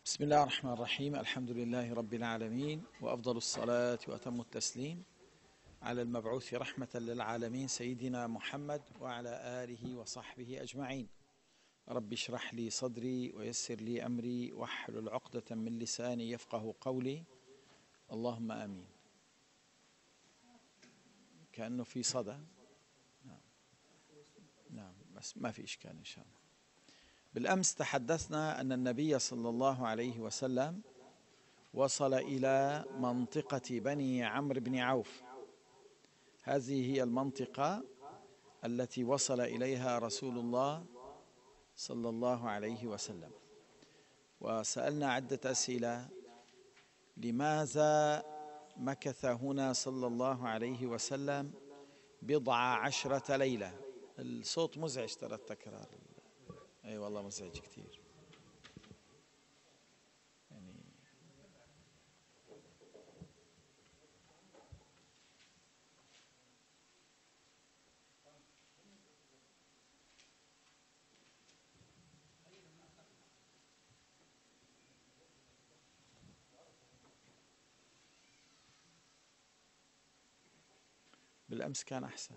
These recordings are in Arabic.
بسم الله الرحمن الرحيم. الحمد لله رب العالمين، وأفضل الصلاة وأتم التسليم على المبعوث رحمة للعالمين سيدنا محمد وعلى آله وصحبه أجمعين. رب اشرح لي صدري ويسر لي أمري واحلل عقدة من لساني يفقه قولي، اللهم آمين. كأنه في صدى. نعم بس ما في إشكال إن شاء الله. بالأمس تحدثنا أن النبي صلى الله عليه وسلم وصل إلى منطقة بني عمرو بن عوف. هذه هي المنطقة التي وصل إليها رسول الله صلى الله عليه وسلم، وسألنا عدة أسئلة. لماذا مكث هنا صلى الله عليه وسلم 10 ليلة؟ الصوت مزعج ترى التكرار. أي والله مزعج كثير. بالأمس كان أحسن.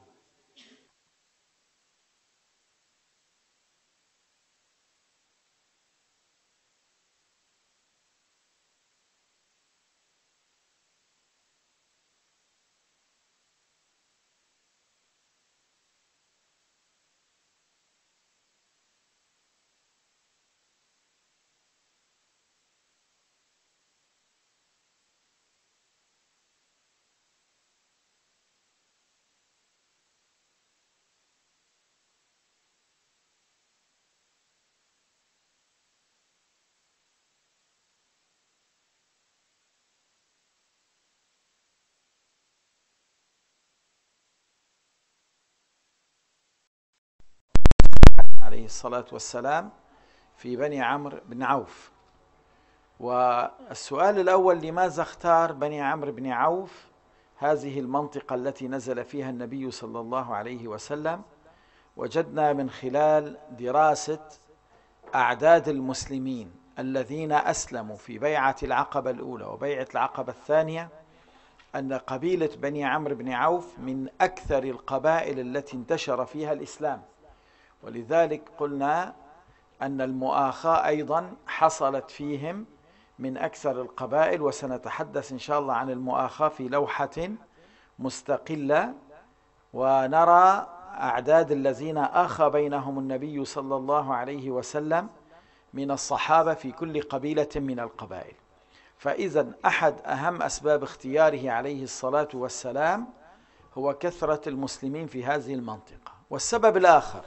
عليه الصلاة والسلام في بني عمرو بن عوف. والسؤال الأول: لماذا اختار بني عمرو بن عوف هذه المنطقة التي نزل فيها النبي صلى الله عليه وسلم؟ وجدنا من خلال دراسة أعداد المسلمين الذين أسلموا في بيعة العقبة الأولى وبيعة العقبة الثانية أن قبيلة بني عمرو بن عوف من أكثر القبائل التي انتشر فيها الإسلام، ولذلك قلنا أن المؤاخاة أيضا حصلت فيهم من أكثر القبائل، وسنتحدث إن شاء الله عن المؤاخاة في لوحة مستقلة، ونرى أعداد الذين آخى بينهم النبي صلى الله عليه وسلم من الصحابة في كل قبيلة من القبائل. فإذا أحد أهم أسباب اختياره عليه الصلاة والسلام هو كثرة المسلمين في هذه المنطقة. والسبب الآخر: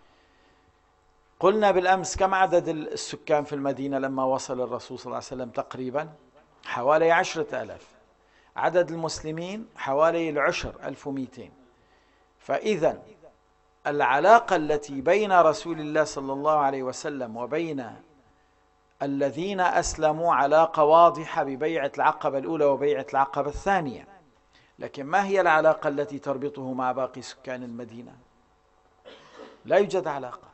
قلنا بالأمس كم عدد السكان في المدينة لما وصل الرسول صلى الله عليه وسلم؟ تقريبا حوالي 10,000. عدد المسلمين حوالي 1200. فإذا العلاقة التي بين رسول الله صلى الله عليه وسلم وبين الذين أسلموا علاقة واضحة ببيعة العقبة الأولى وبيعة العقبة الثانية. لكن ما هي العلاقة التي تربطه مع باقي سكان المدينة؟ لا يوجد علاقة،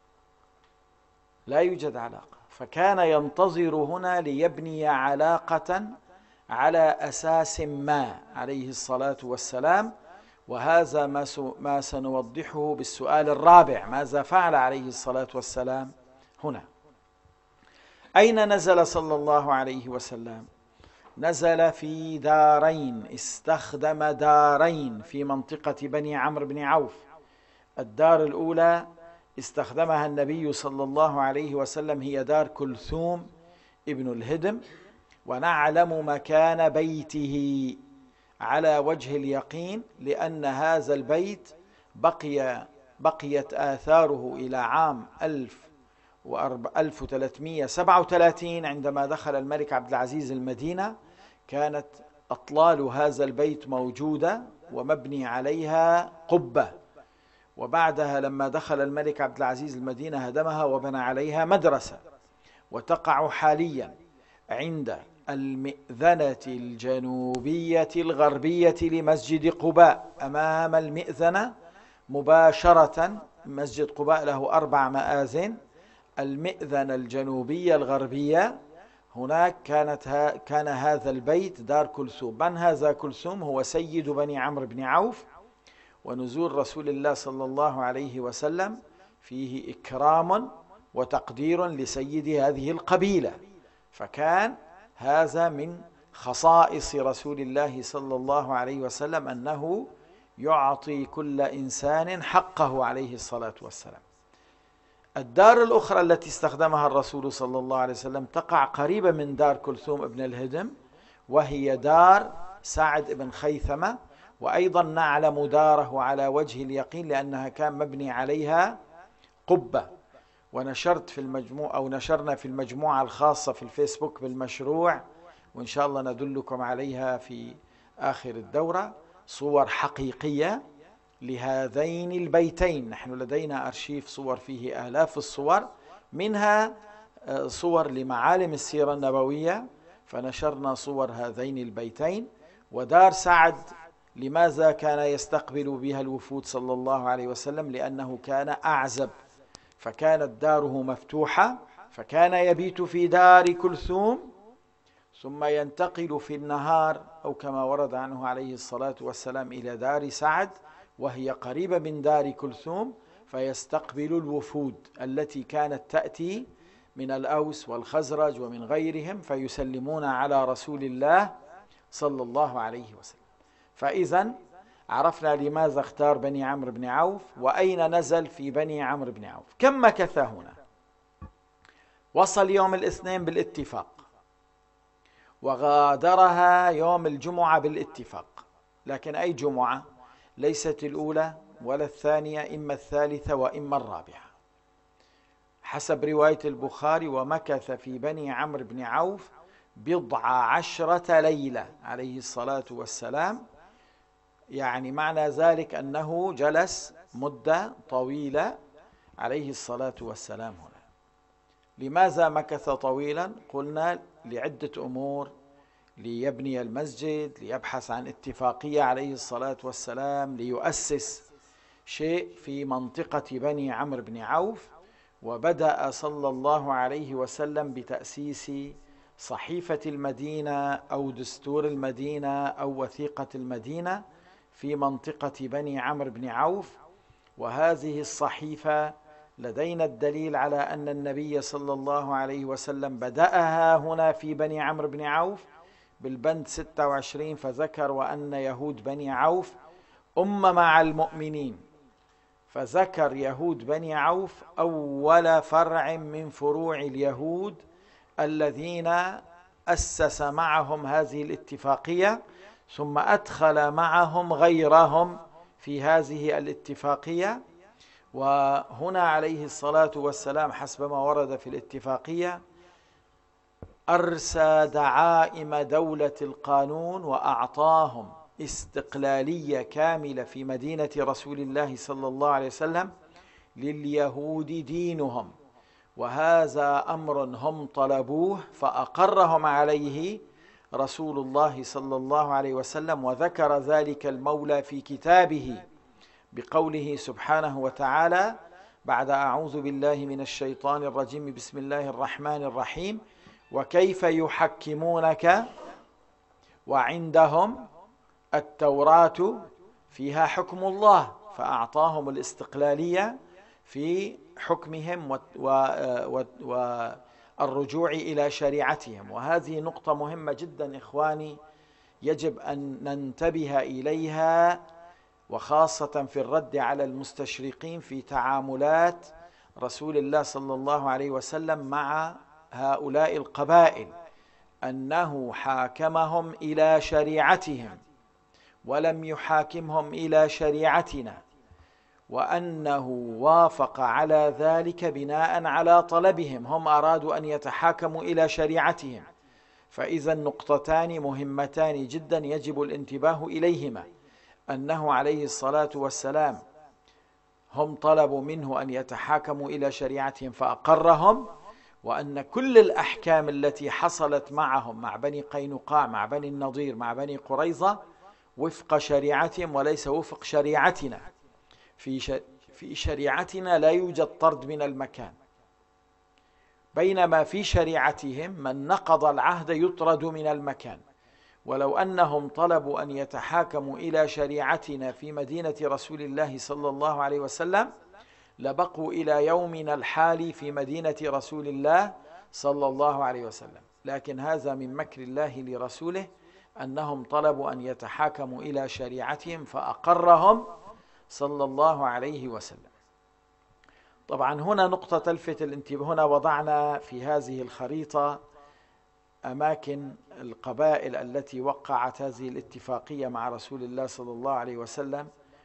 لا يوجد علاقة. فكان ينتظر هنا ليبني علاقة على أساس ما عليه الصلاة والسلام. وهذا ما سنوضحه بالسؤال الرابع: ماذا فعل عليه الصلاة والسلام هنا؟ أين نزل صلى الله عليه وسلم؟ نزل في دارين، استخدم دارين في منطقة بني عمرو بن عوف. الدار الأولى استخدمها النبي صلى الله عليه وسلم هي دار كلثوم ابن الهدم، ونعلم مكان بيته على وجه اليقين، لأن هذا البيت بقيت آثاره إلى عام 1337 عندما دخل الملك عبد العزيز المدينة. كانت أطلال هذا البيت موجودة ومبني عليها قبة، وبعدها لما دخل الملك عبد العزيز المدينة هدمها وبنى عليها مدرسة. وتقع حاليا عند المئذنة الجنوبية الغربية لمسجد قباء، أمام المئذنة مباشرة. مسجد قباء له 4 مآذن. المئذنة الجنوبية الغربية هناك كان هذا البيت دار كلثوم. من هذا كلثوم؟ هو سيد بني عمرو بن عوف، ونزول رسول الله صلى الله عليه وسلم فيه إكرام وتقدير لسيد هذه القبيلة، فكان هذا من خصائص رسول الله صلى الله عليه وسلم أنه يعطي كل إنسان حقه عليه الصلاة والسلام. الدار الأخرى التي استخدمها الرسول صلى الله عليه وسلم تقع قريبة من دار كلثوم ابن الهدم، وهي دار سعد بن خيثمة، وأيضا نعلم داره على وجه اليقين لأنها كان مبني عليها قبة. ونشرت في المجموعة أو نشرنا في المجموعة الخاصة في الفيسبوك بالمشروع، وإن شاء الله ندلكم عليها في آخر الدورة، صور حقيقية لهذين البيتين. نحن لدينا أرشيف صور فيه آلاف الصور، منها صور لمعالم السيرة النبوية، فنشرنا صور هذين البيتين. ودار سعد لماذا كان يستقبل بها الوفود صلى الله عليه وسلم؟ لأنه كان أعزب، فكانت داره مفتوحة، فكان يبيت في دار كلثوم ثم ينتقل في النهار أو كما ورد عنه عليه الصلاة والسلام إلى دار سعد وهي قريبة من دار كلثوم، فيستقبل الوفود التي كانت تأتي من الأوس والخزرج ومن غيرهم، فيسلمون على رسول الله صلى الله عليه وسلم. فإذا عرفنا لماذا اختار بني عمرو بن عوف، وأين نزل في بني عمرو بن عوف. كم مكث هنا؟ وصل يوم الاثنين بالاتفاق، وغادرها يوم الجمعة بالاتفاق. لكن أي جمعة؟ ليست الأولى ولا الثانية، إما الثالثة وإما الرابعة حسب رواية البخاري. ومكث في بني عمرو بن عوف 10 ليلة عليه الصلاة والسلام، يعني معنى ذلك أنه جلس مدة طويلة عليه الصلاة والسلام هنا. لماذا مكث طويلا؟ قلنا لعدة أمور: ليبني المسجد، ليبحث عن اتفاقية عليه الصلاة والسلام، ليؤسس شيء في منطقة بني عمرو بن عوف. وبدأ صلى الله عليه وسلم بتأسيس صحيفة المدينة أو دستور المدينة أو وثيقة المدينة في منطقة بني عمرو بن عوف. وهذه الصحيفة لدينا الدليل على أن النبي صلى الله عليه وسلم بدأها هنا في بني عمرو بن عوف بالبند 26، فذكر: وأن يهود بني عوف مع المؤمنين. فذكر يهود بني عوف أول فرع من فروع اليهود الذين أسس معهم هذه الاتفاقية، ثم أدخل معهم غيرهم في هذه الاتفاقية. وهنا عليه الصلاة والسلام حسب ما ورد في الاتفاقية أرسى دعائم دولة القانون، وأعطاهم استقلالية كاملة في مدينة رسول الله صلى الله عليه وسلم لليهود دينهم، وهذا أمر هم طلبوه فأقرهم عليه رسول الله صلى الله عليه وسلم. وذكر ذلك المولى في كتابه بقوله سبحانه وتعالى بعد أعوذ بالله من الشيطان الرجيم: بسم الله الرحمن الرحيم: وكيف يحكمونك وعندهم التوراة فيها حكم الله. فأعطاهم الاستقلالية في حكمهم والرجوع إلى شريعتهم. وهذه نقطة مهمة جدا إخواني، يجب أن ننتبه إليها، وخاصة في الرد على المستشرقين في تعاملات رسول الله صلى الله عليه وسلم مع هؤلاء القبائل، أنه حاكمهم إلى شريعتهم ولم يحاكمهم إلى شريعتنا، وأنه وافق على ذلك بناء على طلبهم. هم أرادوا أن يتحاكموا إلى شريعتهم. فإذا نقطتان مهمتان جدا يجب الانتباه إليهما: أنه عليه الصلاة والسلام هم طلبوا منه أن يتحاكموا إلى شريعتهم فأقرهم، وأن كل الأحكام التي حصلت معهم مع بني قينقاع مع بني النضير مع بني قريظة وفق شريعتهم وليس وفق شريعتنا. في شريعتنا لا يوجد طرد من المكان، بينما في شريعتهم من نقض العهد يطرد من المكان. ولو أنهم طلبوا أن يتحاكموا إلى شريعتنا في مدينة رسول الله صلى الله عليه وسلم لبقوا إلى يومنا الحالي في مدينة رسول الله صلى الله عليه وسلم، لكن هذا من مكر الله لرسوله أنهم طلبوا أن يتحاكموا إلى شريعتهم فأقرهم صلى الله عليه وسلم. طبعا هنا نقطة تلفت الانتباه، هنا وضعنا في هذه الخريطة أماكن القبائل التي وقعت هذه الاتفاقية مع رسول الله صلى الله عليه وسلم،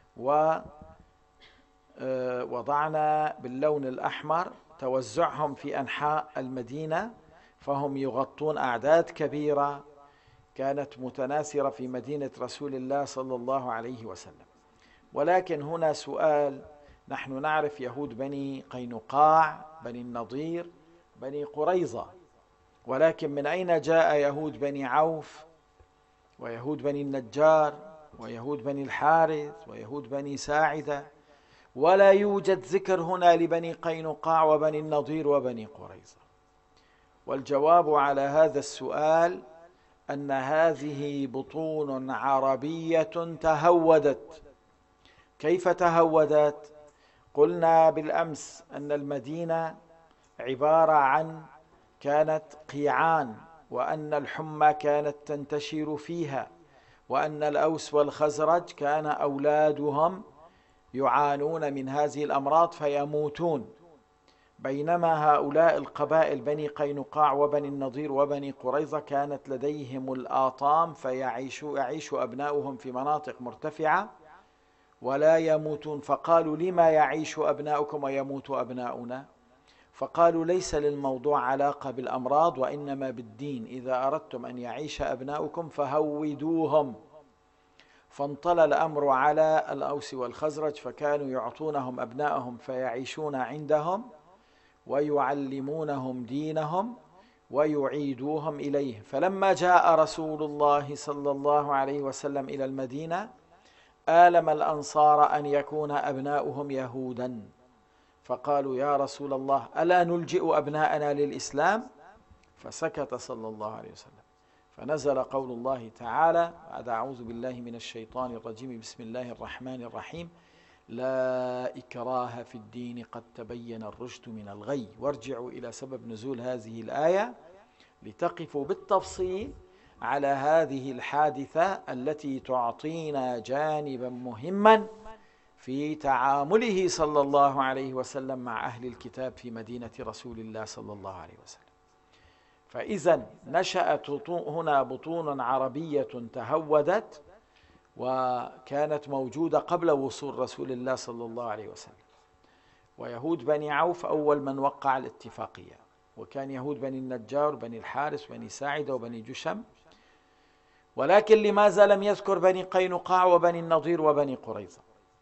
ووضعنا باللون الأحمر توزعهم في أنحاء المدينة، فهم يغطون أعداد كبيرة كانت متناثرة في مدينة رسول الله صلى الله عليه وسلم. ولكن هنا سؤال، نحن نعرف يهود بني قينقاع، بني النضير، بني قريظة، ولكن من أين جاء يهود بني عوف ويهود بني النجار ويهود بني الحارث ويهود بني ساعدة؟ ولا يوجد ذكر هنا لبني قينقاع وبني النضير وبني قريظة. والجواب على هذا السؤال أن هذه بطون عربية تهودت. كيف تهودت؟ قلنا بالأمس أن المدينة عبارة عن كانت قيعان، وأن الحمى كانت تنتشر فيها، وأن الأوس والخزرج كان أولادهم يعانون من هذه الأمراض فيموتون، بينما هؤلاء القبائل بني قينقاع وبني النضير وبني قريظة كانت لديهم الآطام يعيش أبناؤهم في مناطق مرتفعة ولا يموتون. فقالوا: لما يعيش أبناؤكم ويموت أبناؤنا؟ فقالوا: ليس للموضوع علاقة بالأمراض وإنما بالدين، إذا أردتم أن يعيش أبناؤكم فهودوهم. فانطلى الأمر على الأوس والخزرج، فكانوا يعطونهم أبناءهم فيعيشون عندهم ويعلمونهم دينهم ويعيدوهم إليه. فلما جاء رسول الله صلى الله عليه وسلم إلى المدينة آلم الأنصار أن يكون أبناؤهم يهودا، فقالوا: يا رسول الله، ألا نلجئ أبناءنا للإسلام؟ فسكت صلى الله عليه وسلم، فنزل قول الله تعالى بعد: أعوذ بالله من الشيطان الرجيم، بسم الله الرحمن الرحيم: لا إكراه في الدين قد تبين الرشد من الغي. وارجعوا إلى سبب نزول هذه الآية لتقفوا بالتفصيل على هذه الحادثة التي تعطينا جانبا مهما في تعامله صلى الله عليه وسلم مع أهل الكتاب في مدينة رسول الله صلى الله عليه وسلم. فإذا نشأت هنا بطون عربية تهودت، وكانت موجودة قبل وصول رسول الله صلى الله عليه وسلم. ويهود بني عوف أول من وقع الاتفاقية، وكان يهود بني النجار بني الحارث بني ساعدة وبني جشم. ولكن لماذا لم يذكر بني قينقاع وبني النضير وبني قريظة؟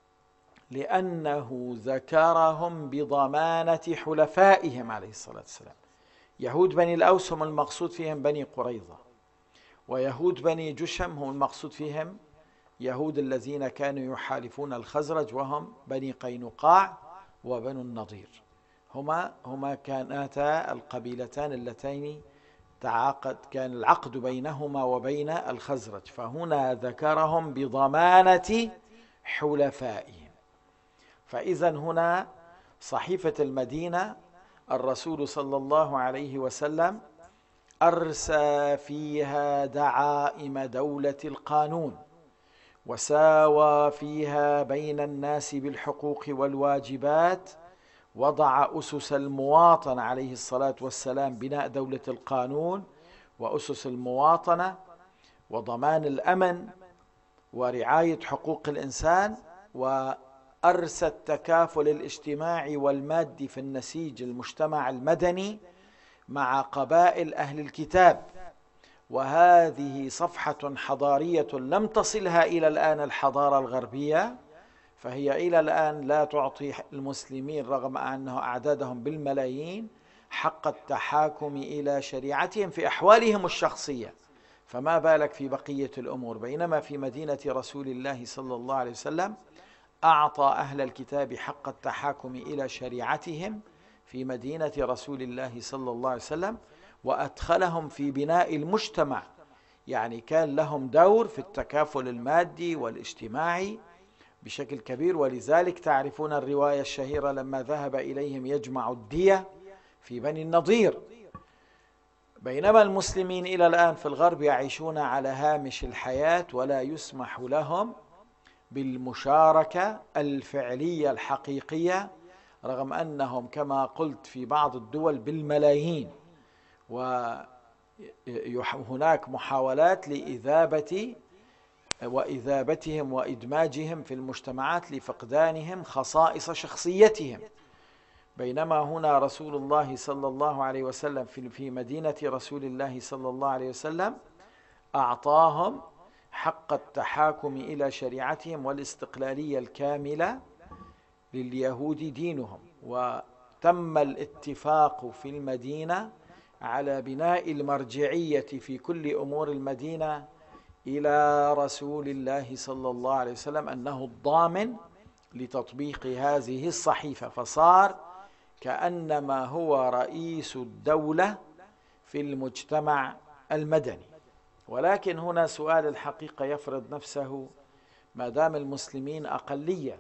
لأنه ذكرهم بضمانة حلفائهم عليه الصلاة والسلام. يهود بني الأوس هم المقصود فيهم بني قريظة، ويهود بني جشم هم المقصود فيهم يهود الذين كانوا يحالفون الخزرج وهم بني قينقاع وبنو النضير. هما كانتا القبيلتان اللتين كان العقد بينهما وبين الخزرج، فهنا ذكرهم بضمانة حلفائهم. فإذا هنا صحيفة المدينة الرسول صلى الله عليه وسلم أرسى فيها دعائم دولة القانون، وساوى فيها بين الناس بالحقوق والواجبات، وضع أسس المواطنة عليه الصلاة والسلام، بناء دولة القانون وأسس المواطنة وضمان الأمن ورعاية حقوق الإنسان، وأرسى التكافل الاجتماعي والمادي في النسيج المجتمع المدني مع قبائل أهل الكتاب. وهذه صفحة حضارية لم تصلها إلى الآن الحضارة الغربية، فهي إلى الآن لا تعطي المسلمين رغم أنه أعدادهم بالملايين حق التحاكم إلى شريعتهم في أحوالهم الشخصية، فما بالك في بقية الأمور. بينما في مدينة رسول الله صلى الله عليه وسلم أعطى أهل الكتاب حق التحاكم إلى شريعتهم في مدينة رسول الله صلى الله عليه وسلم، وأدخلهم في بناء المجتمع، يعني كان لهم دور في التكافل المادي والاجتماعي بشكل كبير. ولذلك تعرفون الرواية الشهيرة لما ذهب إليهم يجمع الدية في بني النضير، بينما المسلمين إلى الآن في الغرب يعيشون على هامش الحياة ولا يسمح لهم بالمشاركة الفعلية الحقيقية، رغم أنهم كما قلت في بعض الدول بالملايين، وهناك محاولات وإذابتهم وإدماجهم في المجتمعات لفقدانهم خصائص شخصيتهم. بينما هنا رسول الله صلى الله عليه وسلم في مدينة رسول الله صلى الله عليه وسلم أعطاهم حق التحاكم إلى شريعتهم والاستقلالية الكاملة لليهود دينهم، وتم الاتفاق في المدينة على بناء المرجعية في كل أمور المدينة إلى رسول الله صلى الله عليه وسلم أنه الضامن لتطبيق هذه الصحيفة، فصار كأنما هو رئيس الدولة في المجتمع المدني. ولكن هنا سؤال الحقيقة يفرض نفسه، ما دام المسلمين أقلية،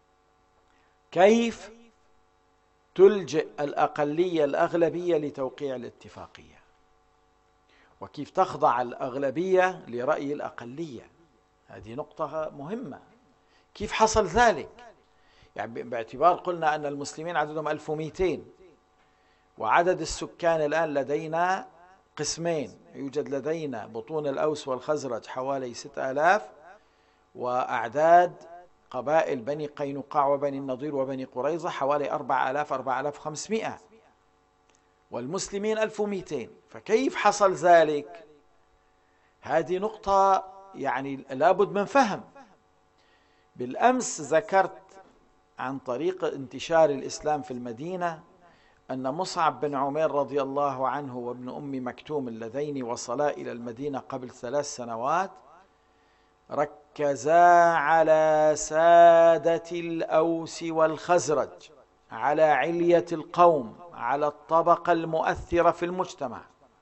كيف تلجئ الأقلية الأغلبية لتوقيع الاتفاقية؟ وكيف تخضع الأغلبية لرأي الأقلية؟ هذه نقطة مهمة. كيف حصل ذلك؟ يعني باعتبار قلنا أن المسلمين عددهم 1200، وعدد السكان الآن لدينا قسمين، يوجد لدينا بطون الأوس والخزرج حوالي 6000، وأعداد قبائل بني قينقاع وبني النضير وبني قريظة حوالي 4500، والمسلمين 1200. فكيف حصل ذلك؟ هذه نقطة يعني لابد من فهم. بالأمس ذكرت عن طريق انتشار الإسلام في المدينة أن مصعب بن عمير رضي الله عنه وابن أم مكتوم اللذين وصلا إلى المدينة قبل 3 سنوات ركزا على سادة الأوس والخزرج، على علية القوم، على الطبقة المؤثرة في المجتمع،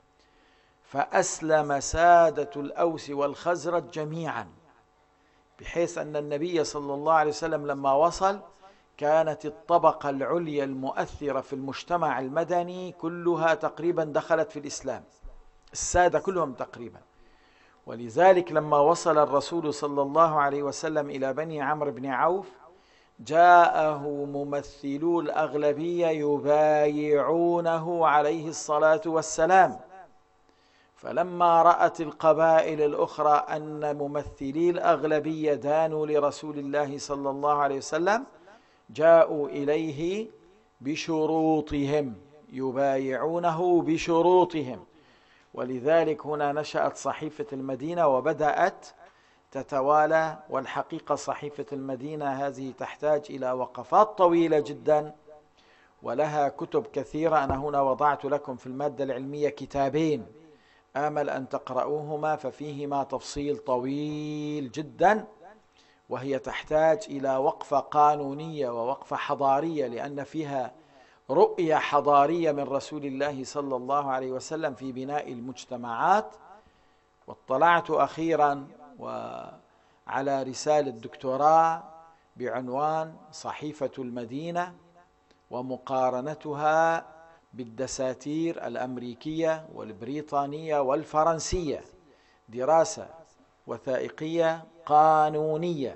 فأسلم سادة الأوس والخزرج جميعا، بحيث أن النبي صلى الله عليه وسلم لما وصل كانت الطبقة العليا المؤثرة في المجتمع المدني كلها تقريبا دخلت في الإسلام، السادة كلهم تقريبا. ولذلك لما وصل الرسول صلى الله عليه وسلم إلى بني عمرو بن عوف جاءه ممثلو الأغلبية يبايعونه عليه الصلاة والسلام، فلما رأت القبائل الأخرى أن ممثلي الأغلبية دانوا لرسول الله صلى الله عليه وسلم جاءوا إليه بشروطهم، يبايعونه بشروطهم. ولذلك هنا نشأت صحيفة المدينة وبدأت تتوالى. والحقيقة صحيفة المدينة هذه تحتاج إلى وقفات طويلة جدا ولها كتب كثيرة. أنا هنا وضعت لكم في المادة العلمية كتابين آمل أن تقرؤوهما، ففيهما تفصيل طويل جدا، وهي تحتاج إلى وقفة قانونية ووقفة حضارية، لأن فيها رؤية حضارية من رسول الله صلى الله عليه وسلم في بناء المجتمعات. واطلعت أخيرا على رسالة دكتوراه بعنوان صحيفة المدينة ومقارنتها بالدساتير الأمريكية والبريطانية والفرنسية، دراسة وثائقية قانونية.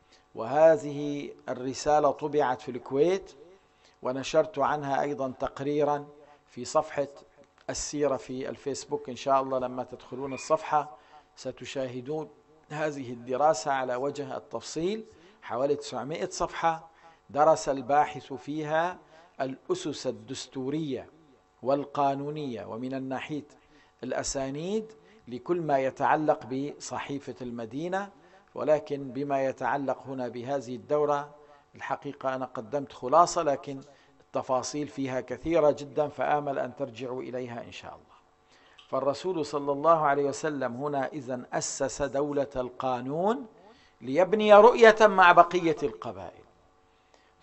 وهذه الرسالة طبعت في الكويت، ونشرت عنها أيضا تقريرا في صفحة السيرة في الفيسبوك. إن شاء الله لما تدخلون الصفحة ستشاهدون هذه الدراسة على وجه التفصيل، حوالي 900 صفحة درس الباحث فيها الأسس الدستورية والقانونية ومن الناحية الأسانيد لكل ما يتعلق بصحيفة المدينة. ولكن بما يتعلق هنا بهذه الدورة الحقيقة أنا قدمت خلاصة، لكن التفاصيل فيها كثيرة جدا، فآمل أن ترجعوا إليها إن شاء الله. فالرسول صلى الله عليه وسلم هنا إذن أسس دولة القانون ليبني رؤية مع بقية القبائل،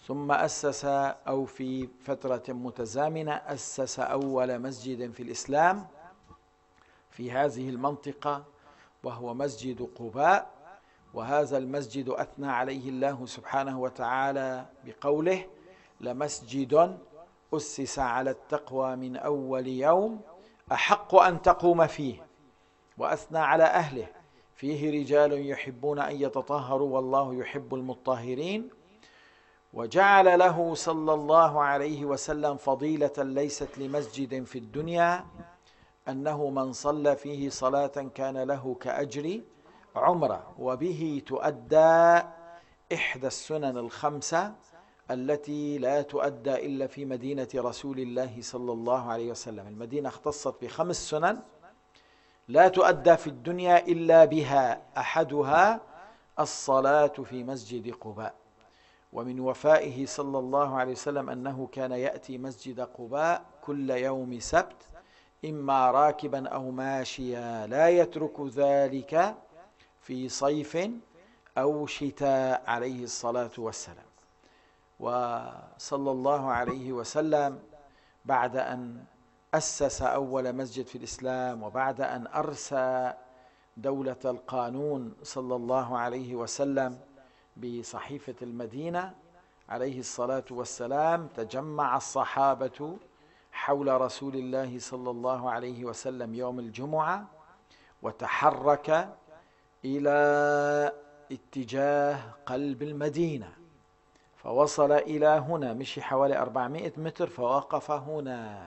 ثم أسس أو في فترة متزامنة أسس أول مسجد في الإسلام في هذه المنطقة، وهو مسجد قباء. وهذا المسجد أثنى عليه الله سبحانه وتعالى بقوله: لمسجد أسس على التقوى من أول يوم أحق أن تقوم فيه. وأثنى على أهله: فيه رجال يحبون أن يتطهروا والله يحب المطهرين. وجعل له صلى الله عليه وسلم فضيلة ليست لمسجد في الدنيا، أنه من صلى فيه صلاة كان له كأجر عمرة، وبه تؤدى إحدى السنن الخمسة التي لا تؤدى إلا في مدينة رسول الله صلى الله عليه وسلم. المدينة اختصت بخمس سنن لا تؤدى في الدنيا إلا بها، أحدها الصلاة في مسجد قباء. ومن وفائه صلى الله عليه وسلم أنه كان يأتي مسجد قباء كل يوم سبت، إما راكبا أو ماشيا، لا يترك ذلك في صيف أو شتاء عليه الصلاة والسلام. وصلى الله عليه وسلم بعد أن أسس أول مسجد في الإسلام، وبعد أن أرسى دولة القانون صلى الله عليه وسلم بصحيفة المدينة عليه الصلاة والسلام، تجمع الصحابة حول رسول الله صلى الله عليه وسلم يوم الجمعة، وتحرك إلى اتجاه قلب المدينة، فوصل إلى هنا، مشي حوالي 400 متر فوقف هنا.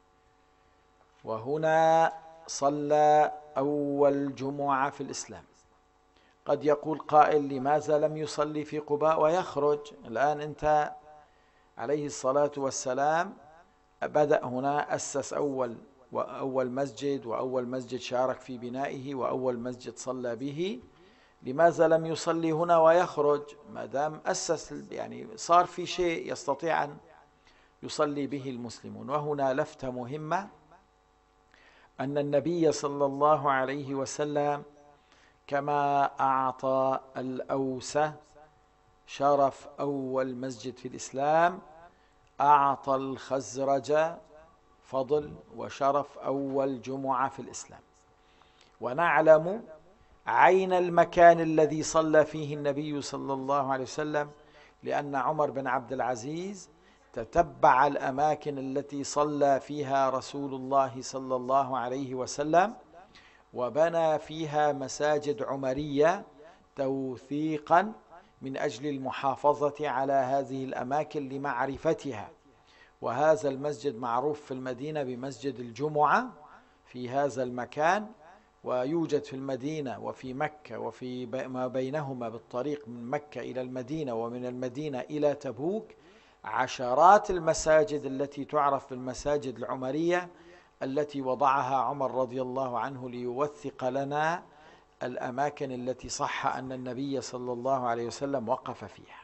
وهنا صلى أول جمعة في الإسلام. قد يقول قائل: لماذا لم يصلي في قباء ويخرج؟ الآن أنت عليه الصلاة والسلام بدأ هنا، أسس أول مسجد، وأول مسجد شارك في بنائه، وأول مسجد صلى به. لماذا لم يصلي هنا ويخرج؟ ما دام أسس، يعني صار في شيء يستطيع أن يصلي به المسلمون. وهنا لفتة مهمة، أن النبي صلى الله عليه وسلم كما أعطى الأوس شرف أول مسجد في الإسلام، أعطى الخزرج فضل وشرف أول جمعة في الإسلام. ونعلم عين المكان الذي صلى فيه النبي صلى الله عليه وسلم، لأن عمر بن عبد العزيز تتبع الأماكن التي صلى فيها رسول الله صلى الله عليه وسلم، وبنى فيها مساجد عمرية توثيقا من أجل المحافظة على هذه الأماكن لمعرفتها. وهذا المسجد معروف في المدينة بمسجد الجمعة في هذا المكان، ويوجد في المدينة وفي مكة وفي ما بينهما بالطريق من مكة إلى المدينة ومن المدينة إلى تبوك عشرات المساجد التي تعرف بالمساجد العمرية، التي وضعها عمر رضي الله عنه ليوثق لنا الأماكن التي صح أن النبي صلى الله عليه وسلم وقف فيها.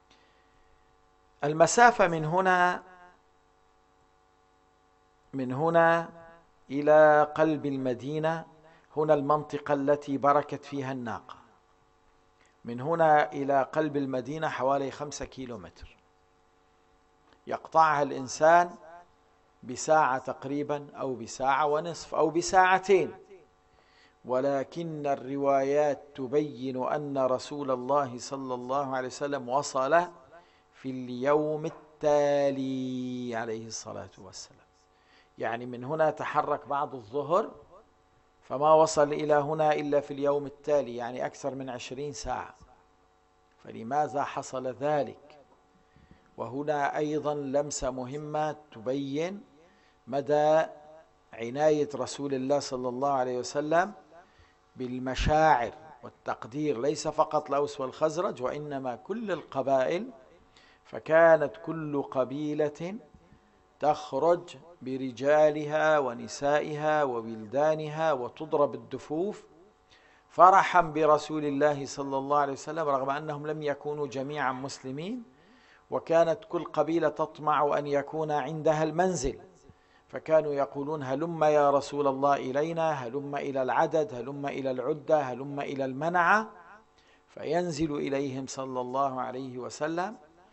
المسافة من هنا إلى قلب المدينة، هنا المنطقة التي بركت فيها الناقة، من هنا إلى قلب المدينة حوالي 5 كيلومتر، يقطعها الإنسان بساعة تقريبا، أو بساعة ونصف، أو بساعتين. ولكن الروايات تبين أن رسول الله صلى الله عليه وسلم وصل في اليوم التالي عليه الصلاة والسلام، يعني من هنا تحرك بعد الظهر، فما وصل إلى هنا إلا في اليوم التالي، يعني أكثر من 20 ساعة. فلماذا حصل ذلك؟ وهنا أيضا لمسة مهمة تبين مدى عناية رسول الله صلى الله عليه وسلم بالمشاعر والتقدير، ليس فقط الأوس والخزرج وإنما كل القبائل. فكانت كل قبيلة تخرج برجالها ونسائها وولدانها وتضرب الدفوف فرحا برسول الله صلى الله عليه وسلم، رغم أنهم لم يكونوا جميعا مسلمين، وكانت كل قبيلة تطمع أن يكون عندها المنزل، فكانوا يقولون: هلم يا رسول الله إلينا، هلم إلى العدد، هلم إلى العدة، هلم إلى المنعة. فينزل إليهم صلى الله عليه وسلم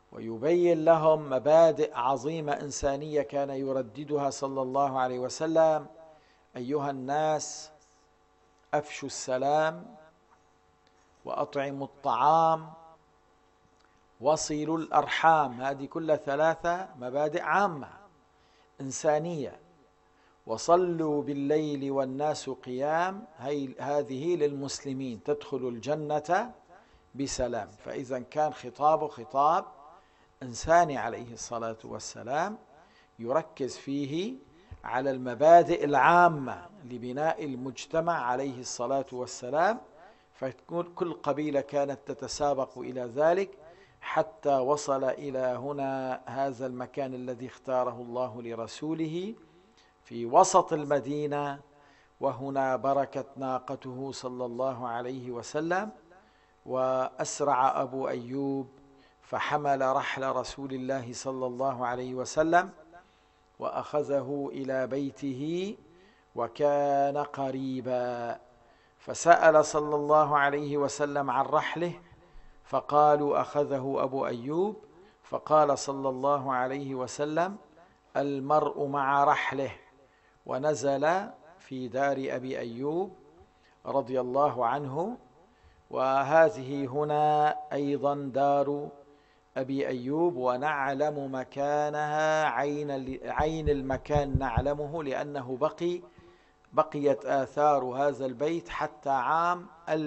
ويبين لهم مبادئ عظيمة إنسانية كان يرددها صلى الله عليه وسلم: أيها الناس، أفشوا السلام، وأطعموا الطعام، وصلوا الأرحام. هذه كلها ثلاثة مبادئ عامة إنسانية. وصلوا بالليل والناس قيام، هذه للمسلمين، تدخل الجنة بسلام. فإذا كان خطابه خطاب إنساني عليه الصلاة والسلام، يركز فيه على المبادئ العامة لبناء المجتمع عليه الصلاة والسلام، فتكون كل قبيلة كانت تتسابق إلى ذلك حتى وصل إلى هنا، هذا المكان الذي اختاره الله لرسوله في وسط المدينة. وهنا بركت ناقته صلى الله عليه وسلم، وأسرع أبو أيوب فحمل رحل رسول الله صلى الله عليه وسلم وأخذه إلى بيته، وكان قريبا. فسأل صلى الله عليه وسلم عن رحله، فقالوا أخذه أبو أيوب. فقال صلى الله عليه وسلم: المرء مع رحله. ونزل في دار أبي أيوب رضي الله عنه. وهذه هنا أيضا دار أبي أيوب، ونعلم مكانها، عين المكان نعلمه، لأنه بقيت آثار هذا البيت حتى عام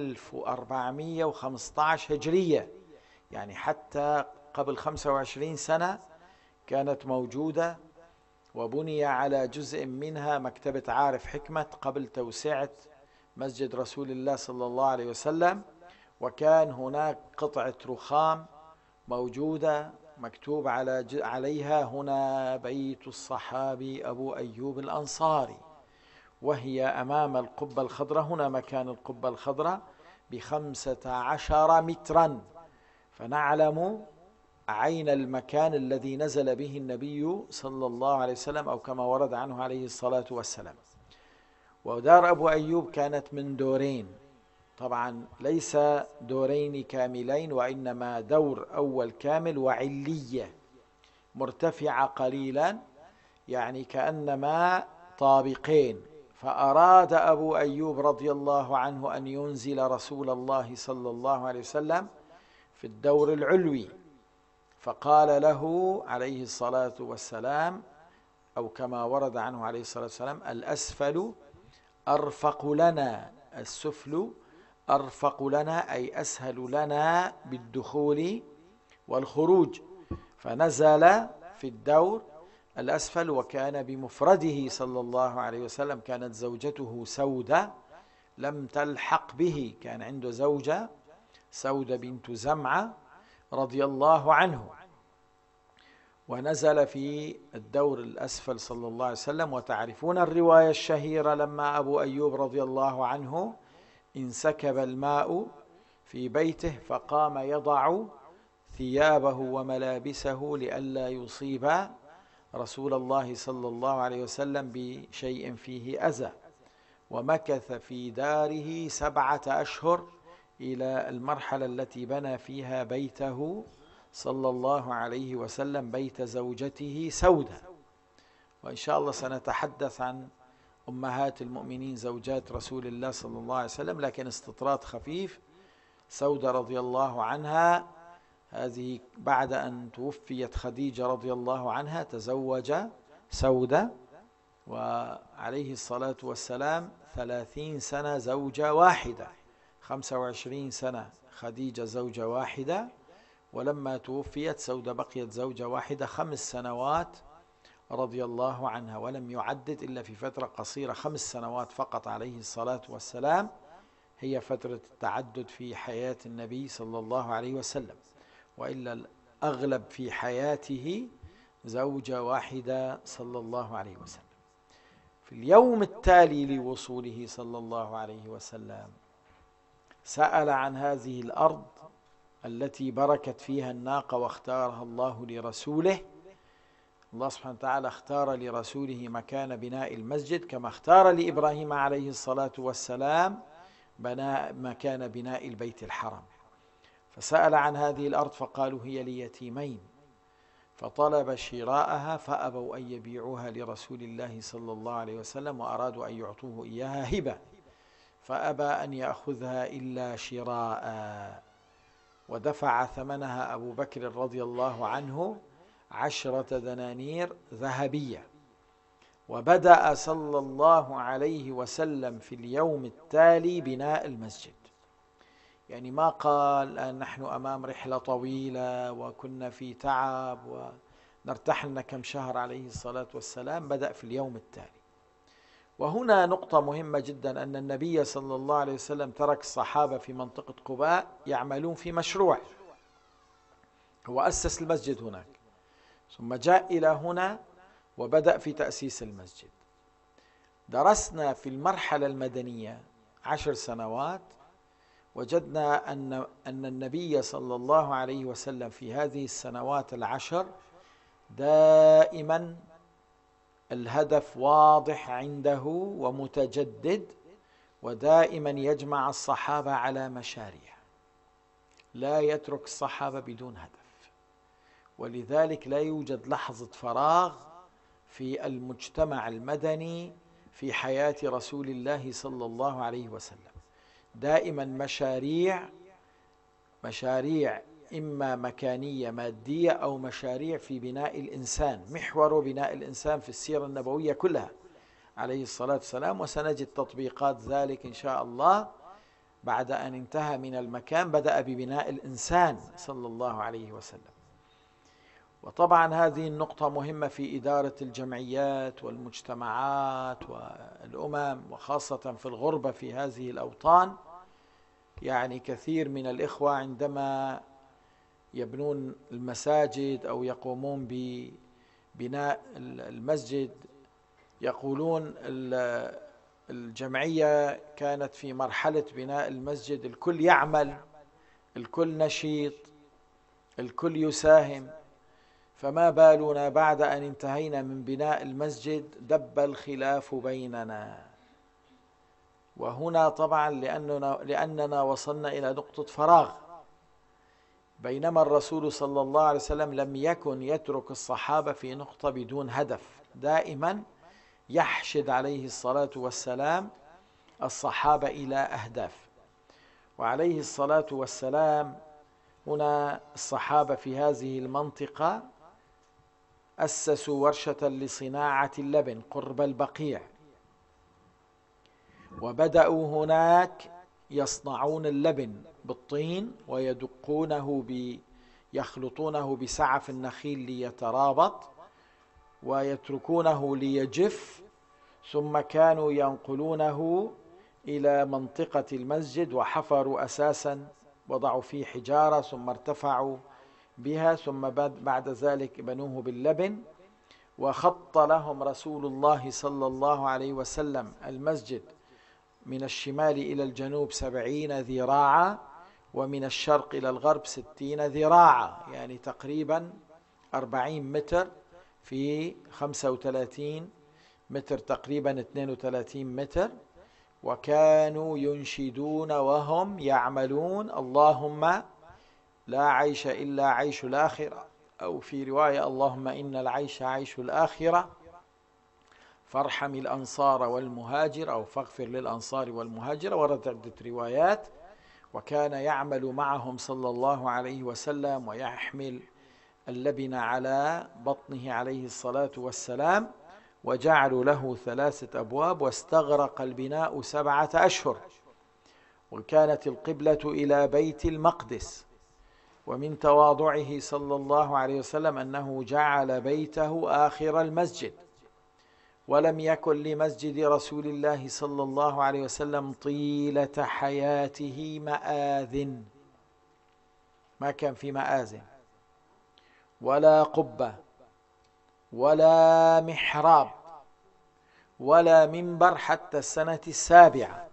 1415 هجرية، يعني حتى قبل 25 سنة كانت موجودة. وبني على جزء منها مكتبة عارف حكمة قبل توسعة مسجد رسول الله صلى الله عليه وسلم. وكان هناك قطعة رخام موجودة مكتوب عليها: هنا بيت الصحابي أبو أيوب الأنصاري، وهي أمام القبة الخضراء. هنا مكان القبة الخضراء ب15 مترا، فنعلم عين المكان الذي نزل به النبي صلى الله عليه وسلم، أو كما ورد عنه عليه الصلاة والسلام. ودار أبو أيوب كانت من دورين، طبعا ليس دورين كاملين، وإنما دور أول كامل وعلية مرتفعة قليلا، يعني كأنما طابقين. فأراد أبو أيوب رضي الله عنه أن ينزل رسول الله صلى الله عليه وسلم في الدور العلوي، فقال له عليه الصلاة والسلام، أو كما ورد عنه عليه الصلاة والسلام: الأسفل أرفق لنا، السفل أرفق لنا أي أسهل لنا بالدخول والخروج. فنزل في الدور الأسفل، وكان بمفرده صلى الله عليه وسلم. كانت زوجته سودة لم تلحق به، كان عنده زوجة سودة بنت زمعة رضي الله عنه، ونزل في الدور الأسفل صلى الله عليه وسلم. وتعرفون الرواية الشهيرة لما أبو أيوب رضي الله عنه انسكب الماء في بيته، فقام يضع ثيابه وملابسه لئلا يصيب رسول الله صلى الله عليه وسلم بشيء فيه أذى، ومكث في داره 7 أشهر إلى المرحلة التي بنى فيها بيته صلى الله عليه وسلم، بيت زوجته سودة. وإن شاء الله سنتحدث عن أمهات المؤمنين زوجات رسول الله صلى الله عليه وسلم، لكن استطراد خفيف. سودة رضي الله عنها، هذه بعد أن توفيت خديجة رضي الله عنها تزوج سودة، وعليه الصلاة والسلام 30 سنة زوجة واحدة، 25 سنة خديجة زوجة واحدة، ولما توفيت سودة بقيت زوجة واحدة 5 سنوات رضي الله عنها. ولم يعدد إلا في فترة قصيرة، 5 سنوات فقط عليه الصلاة والسلام هي فترة التعدد في حياة النبي صلى الله عليه وسلم، وإلا الأغلب في حياته زوجة واحدة صلى الله عليه وسلم. في اليوم التالي لوصوله صلى الله عليه وسلم سأل عن هذه الأرض التي بركت فيها الناقة واختارها الله لرسوله. الله سبحانه وتعالى اختار لرسوله مكان بناء المسجد، كما اختار لإبراهيم عليه الصلاة والسلام مكان بناء البيت الحرام. فسأل عن هذه الأرض فقالوا: هي ليتيمين فطلب شراءها فأبوا أن يبيعوها لرسول الله صلى الله عليه وسلم، وأرادوا أن يعطوه إياها هبة، فأبى أن يأخذها إلا شراء، ودفع ثمنها أبو بكر رضي الله عنه 10 دنانير ذهبية. وبدأ صلى الله عليه وسلم في اليوم التالي بناء المسجد. يعني ما قال نحن أمام رحلة طويلة وكنا في تعب ونرتاح لنا كم شهر، عليه الصلاة والسلام بدأ في اليوم التالي. وهنا نقطة مهمة جدا، أن النبي صلى الله عليه وسلم ترك الصحابة في منطقة قباء يعملون في مشروع، هو أسس المسجد هناك، ثم جاء إلى هنا وبدأ في تأسيس المسجد. درسنا في المرحلة المدنية 10 سنوات، وجدنا أن النبي صلى الله عليه وسلم في هذه السنوات ال10 دائما الهدف واضح عنده ومتجدد، ودائما يجمع الصحابة على مشاريع، لا يترك الصحابة بدون هدف. ولذلك لا يوجد لحظة فراغ في المجتمع المدني في حياة رسول الله صلى الله عليه وسلم، دائما مشاريع إما مكانية مادية أو مشاريع في بناء الإنسان، محور بناء الإنسان في السيرة النبوية كلها عليه الصلاة والسلام. وسنجد تطبيقات ذلك إن شاء الله. بعد أن انتهى من المكان بدأ ببناء الإنسان صلى الله عليه وسلم. وطبعا هذه النقطة مهمة في إدارة الجمعيات والمجتمعات والأمم، وخاصة في الغربة في هذه الأوطان. يعني كثير من الإخوة عندما يبنون المساجد أو يقومون ببناء المسجد يقولون الجمعية كانت في مرحلة بناء المسجد الكل يعمل، الكل نشيط، الكل يساهم، فما بالنا بعد أن انتهينا من بناء المسجد دب الخلاف بيننا. وهنا طبعا لأننا وصلنا إلى نقطة فراغ، بينما الرسول صلى الله عليه وسلم لم يكن يترك الصحابة في نقطة بدون هدف، دائما يحشد عليه الصلاة والسلام الصحابة إلى أهداف. وعليه الصلاة والسلام هنا الصحابة في هذه المنطقة أسسوا ورشة لصناعة اللبن قرب البقيع، وبدأوا هناك يصنعون اللبن بالطين يخلطونه بسعف النخيل ليترابط ويتركونه ليجف، ثم كانوا ينقلونه إلى منطقة المسجد وحفروا أساسا، وضعوا فيه حجارة ثم ارتفعوا بها، ثم بعد ذلك بنوه باللبن. وخط لهم رسول الله صلى الله عليه وسلم المسجد من الشمال إلى الجنوب 70 ذراعا، ومن الشرق إلى الغرب 60 ذراعا، يعني تقريبا 40 متر في 35 متر، تقريبا 32 متر. وكانوا ينشدون وهم يعملون: اللهم لا عيش إلا عيش الآخرة، أو في رواية: اللهم إن العيش عيش الآخرة فارحم الأنصار والمهاجر، أو فاغفر للأنصار والمهاجر، وردت عدة روايات. وكان يعمل معهم صلى الله عليه وسلم ويحمل اللبن على بطنه عليه الصلاة والسلام، وجعلوا له 3 أبواب، واستغرق البناء 7 أشهر. وكانت القبلة إلى بيت المقدس. ومن تواضعه صلى الله عليه وسلم أنه جعل بيته آخر المسجد، ولم يكن لمسجد رسول الله صلى الله عليه وسلم طيلة حياته مآذن، ما كان في مآذن ولا قبة ولا محراب ولا منبر حتى السنة 7.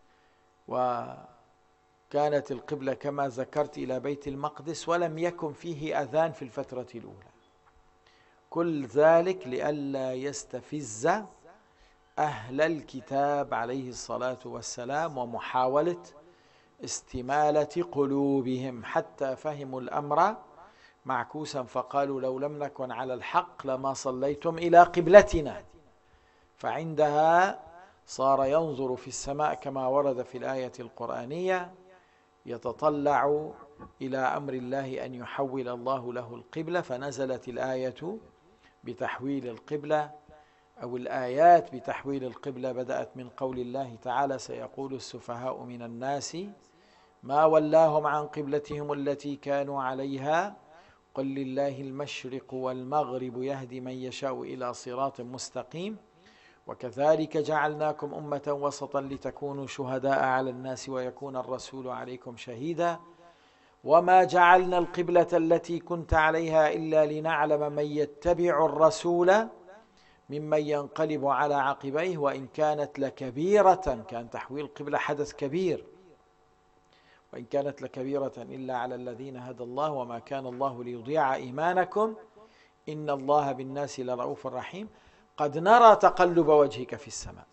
وكانت القبلة كما ذكرت إلى بيت المقدس، ولم يكن فيه أذان في الفترة الأولى. كل ذلك لئلا يستفز أهل الكتاب عليه الصلاة والسلام، ومحاولة استمالة قلوبهم، حتى فهموا الأمر معكوسا فقالوا لو لم نكن على الحق لما صليتم إلى قبلتنا، فعندها صار ينظر في السماء كما ورد في الآية القرآنية، يتطلع إلى أمر الله أن يحول الله له القبلة، فنزلت الآية بتحويل القبلة، أو الآيات بتحويل القبلة بدأت من قول الله تعالى: سيقول السفهاء من الناس ما ولاهم عن قبلتهم التي كانوا عليها قل لله المشرق والمغرب يهدي من يشاء إلى صراط مستقيم، وكذلك جعلناكم أمة وسطا لتكونوا شهداء على الناس ويكون الرسول عليكم شهيدا، وما جعلنا القبلة التي كنت عليها إلا لنعلم من يتبع الرسول ممن ينقلب على عقبيه وإن كانت لكبيرة. كان تحويل القبلة حدث كبير، وإن كانت لكبيرة إلا على الذين هدى الله وما كان الله ليضيع إيمانكم إن الله بالناس لرؤوف رحيم. قد نرى تقلب وجهك في السماء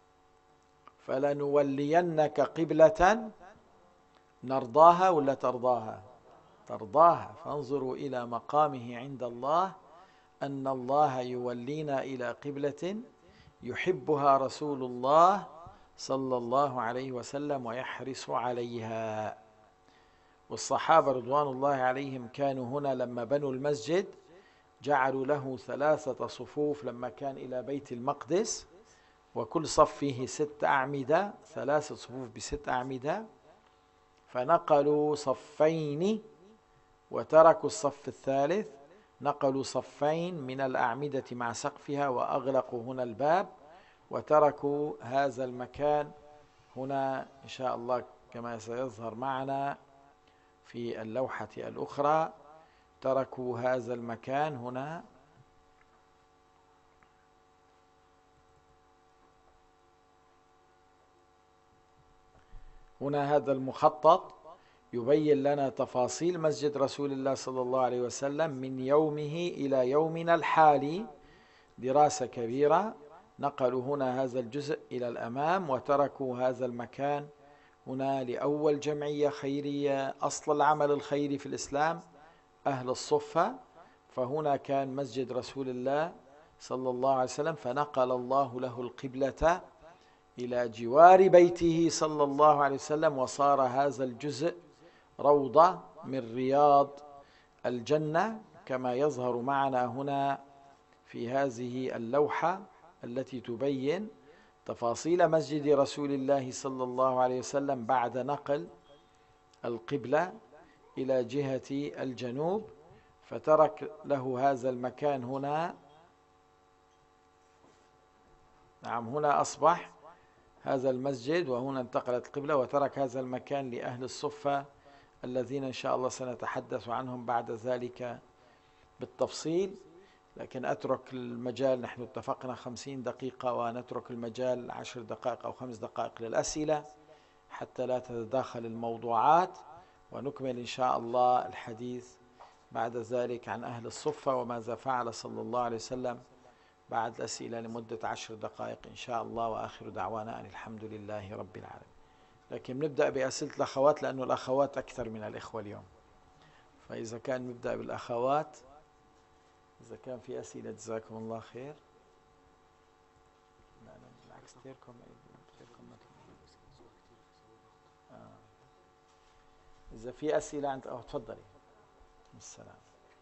فلنولينك قبلة نرضاها ولا ترضاها؟ ترضاها. فانظروا إلى مقامه عند الله، أن الله يولينا إلى قبلة يحبها رسول الله صلى الله عليه وسلم ويحرص عليها. والصحابة رضوان الله عليهم كانوا هنا لما بنوا المسجد جعلوا له 3 صفوف لما كان إلى بيت المقدس، وكل صف فيه 6 أعمدة، 3 صفوف ب6 أعمدة، فنقلوا صفين وتركوا الصف الثالث، نقلوا صفين من الأعمدة مع سقفها وأغلقوا هنا الباب، وتركوا هذا المكان هنا إن شاء الله كما سيظهر معنا في اللوحة الأخرى. تركوا هذا المكان هنا هذا المخطط يبين لنا تفاصيل مسجد رسول الله صلى الله عليه وسلم من يومه إلى يومنا الحالي، دراسة كبيرة. نقلوا هنا هذا الجزء إلى الأمام وتركوا هذا المكان هنا لأول جمعية خيرية، أصل العمل الخيري في الإسلام أهل الصفة، فهنا كان مسجد رسول الله صلى الله عليه وسلم، فنقل الله له القبلة إلى جوار بيته صلى الله عليه وسلم، وصار هذا الجزء روضة من رياض الجنة كما يظهر معنا هنا في هذه اللوحة التي تبين تفاصيل مسجد رسول الله صلى الله عليه وسلم بعد نقل القبلة إلى جهة الجنوب، فترك له هذا المكان هنا. نعم، هنا أصبح هذا المسجد وهنا انتقلت القبلة، وترك هذا المكان لأهل الصفة الذين إن شاء الله سنتحدث عنهم بعد ذلك بالتفصيل. لكن أترك المجال، نحن اتفقنا 50 دقيقة ونترك المجال 10 دقائق أو 5 دقائق للأسئلة حتى لا تتداخل الموضوعات، ونكمل إن شاء الله الحديث بعد ذلك عن أهل الصفة وماذا فعل صلى الله عليه وسلم بعد الأسئلة لمدة 10 دقائق إن شاء الله. وآخر دعوانا أن الحمد لله رب العالمين. لكن نبدأ بأسئلة الأخوات لأن الأخوات أكثر من الإخوة اليوم، فإذا كان نبدأ بالأخوات، إذا كان في أسئلة جزاكم الله خير. لا بالعكس كثيركم إذا في أسئلة أنت تفضلي. السلام.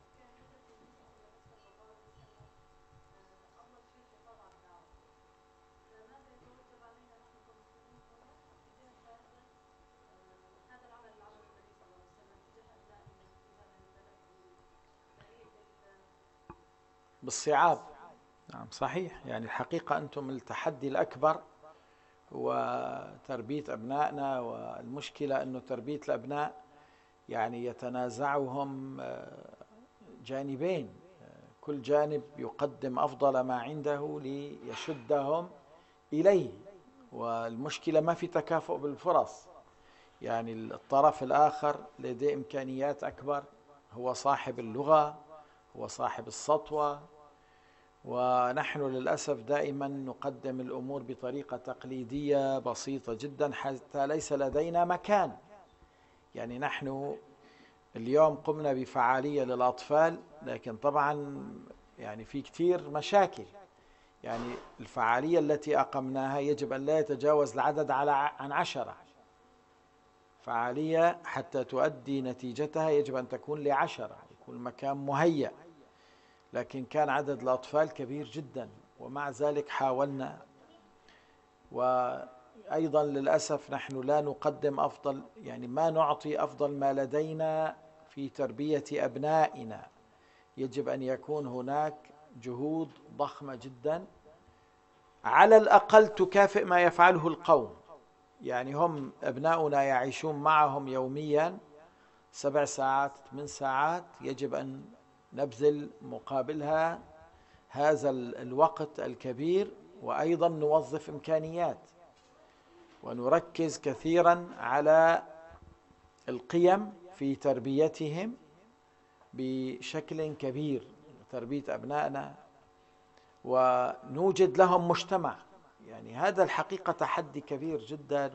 بالصعاب. نعم صحيح، يعني الحقيقة أنتم التحدي الأكبر هو تربية أبنائنا، والمشكلة أنه تربية الأبناء يعني يتنازعهم جانبين، كل جانب يقدم أفضل ما عنده ليشدهم إليه، والمشكلة ما في تكافؤ بالفرص. يعني الطرف الآخر لديه إمكانيات أكبر، هو صاحب اللغة، هو صاحب السطوة، ونحن للأسف دائما نقدم الأمور بطريقة تقليدية بسيطة جدا حتى ليس لدينا مكان. يعني نحن اليوم قمنا بفعالية للأطفال، لكن طبعا يعني في كثير مشاكل. يعني الفعالية التي أقمناها يجب أن لا يتجاوز العدد عن 10 فعالية، حتى تؤدي نتيجتها يجب أن تكون ل10، يكون المكان مهيأ. لكن كان عدد الأطفال كبير جدا، ومع ذلك حاولنا. وأيضا للأسف نحن لا نقدم أفضل، يعني ما نعطي أفضل ما لدينا في تربية أبنائنا. يجب أن يكون هناك جهود ضخمة جدا، على الأقل تكافئ ما يفعله القوم. يعني هم أبناؤنا يعيشون معهم يوميا 7 ساعات 8 ساعات، يجب أن نبذل مقابلها هذا الوقت الكبير، وأيضا نوظف إمكانيات ونركز كثيرا على القيم في تربيتهم بشكل كبير، تربية أبنائنا، ونوجد لهم مجتمع. يعني هذا الحقيقة تحدي كبير جدا،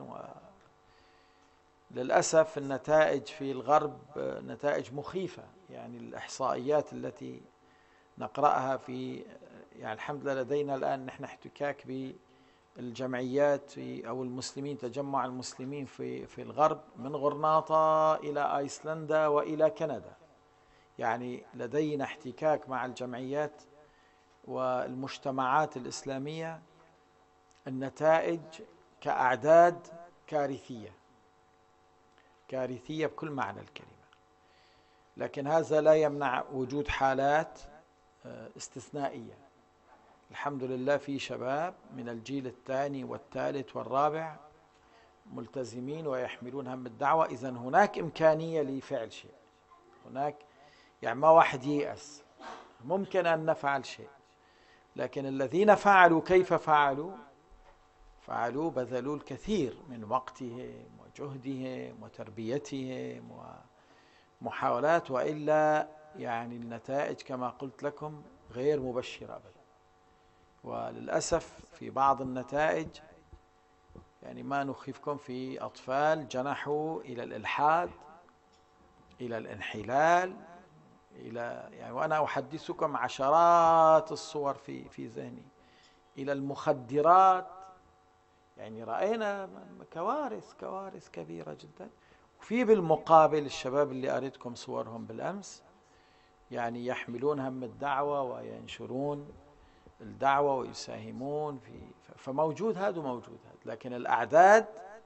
وللأسف النتائج في الغرب نتائج مخيفة. يعني الإحصائيات التي نقرأها يعني الحمد لله لدينا الآن نحن احتكاك بالجمعيات أو المسلمين، تجمع المسلمين في الغرب، من غرناطة إلى أيسلندا وإلى كندا. يعني لدينا احتكاك مع الجمعيات والمجتمعات الإسلامية. النتائج كأعداد كارثية، كارثية بكل معنى الكلمة. لكن هذا لا يمنع وجود حالات استثنائية. الحمد لله في شباب من الجيل الثاني والثالث والرابع ملتزمين ويحملون هم الدعوة. إذن هناك إمكانية لفعل شيء، هناك يعني ما واحد ييأس، ممكن أن نفعل شيء. لكن الذين فعلوا كيف فعلوا؟ بذلوا الكثير من وقتهم وجهدهم وتربيتهم ومحاولات، وإلا يعني النتائج كما قلت لكم غير مبشرة أبدا. وللأسف في بعض النتائج يعني ما نخيفكم، في أطفال جنحوا إلى الإلحاد، إلى الانحلال، يعني وأنا أحدثكم عشرات الصور في ذهني، إلى المخدرات. يعني رأينا كوارث كبيرة جدا. وفي بالمقابل الشباب اللي أريدكم صورهم بالأمس، يعني يحملون هم الدعوة وينشرون الدعوة ويساهمون فموجود هذا وموجود هذا، لكن الأعداد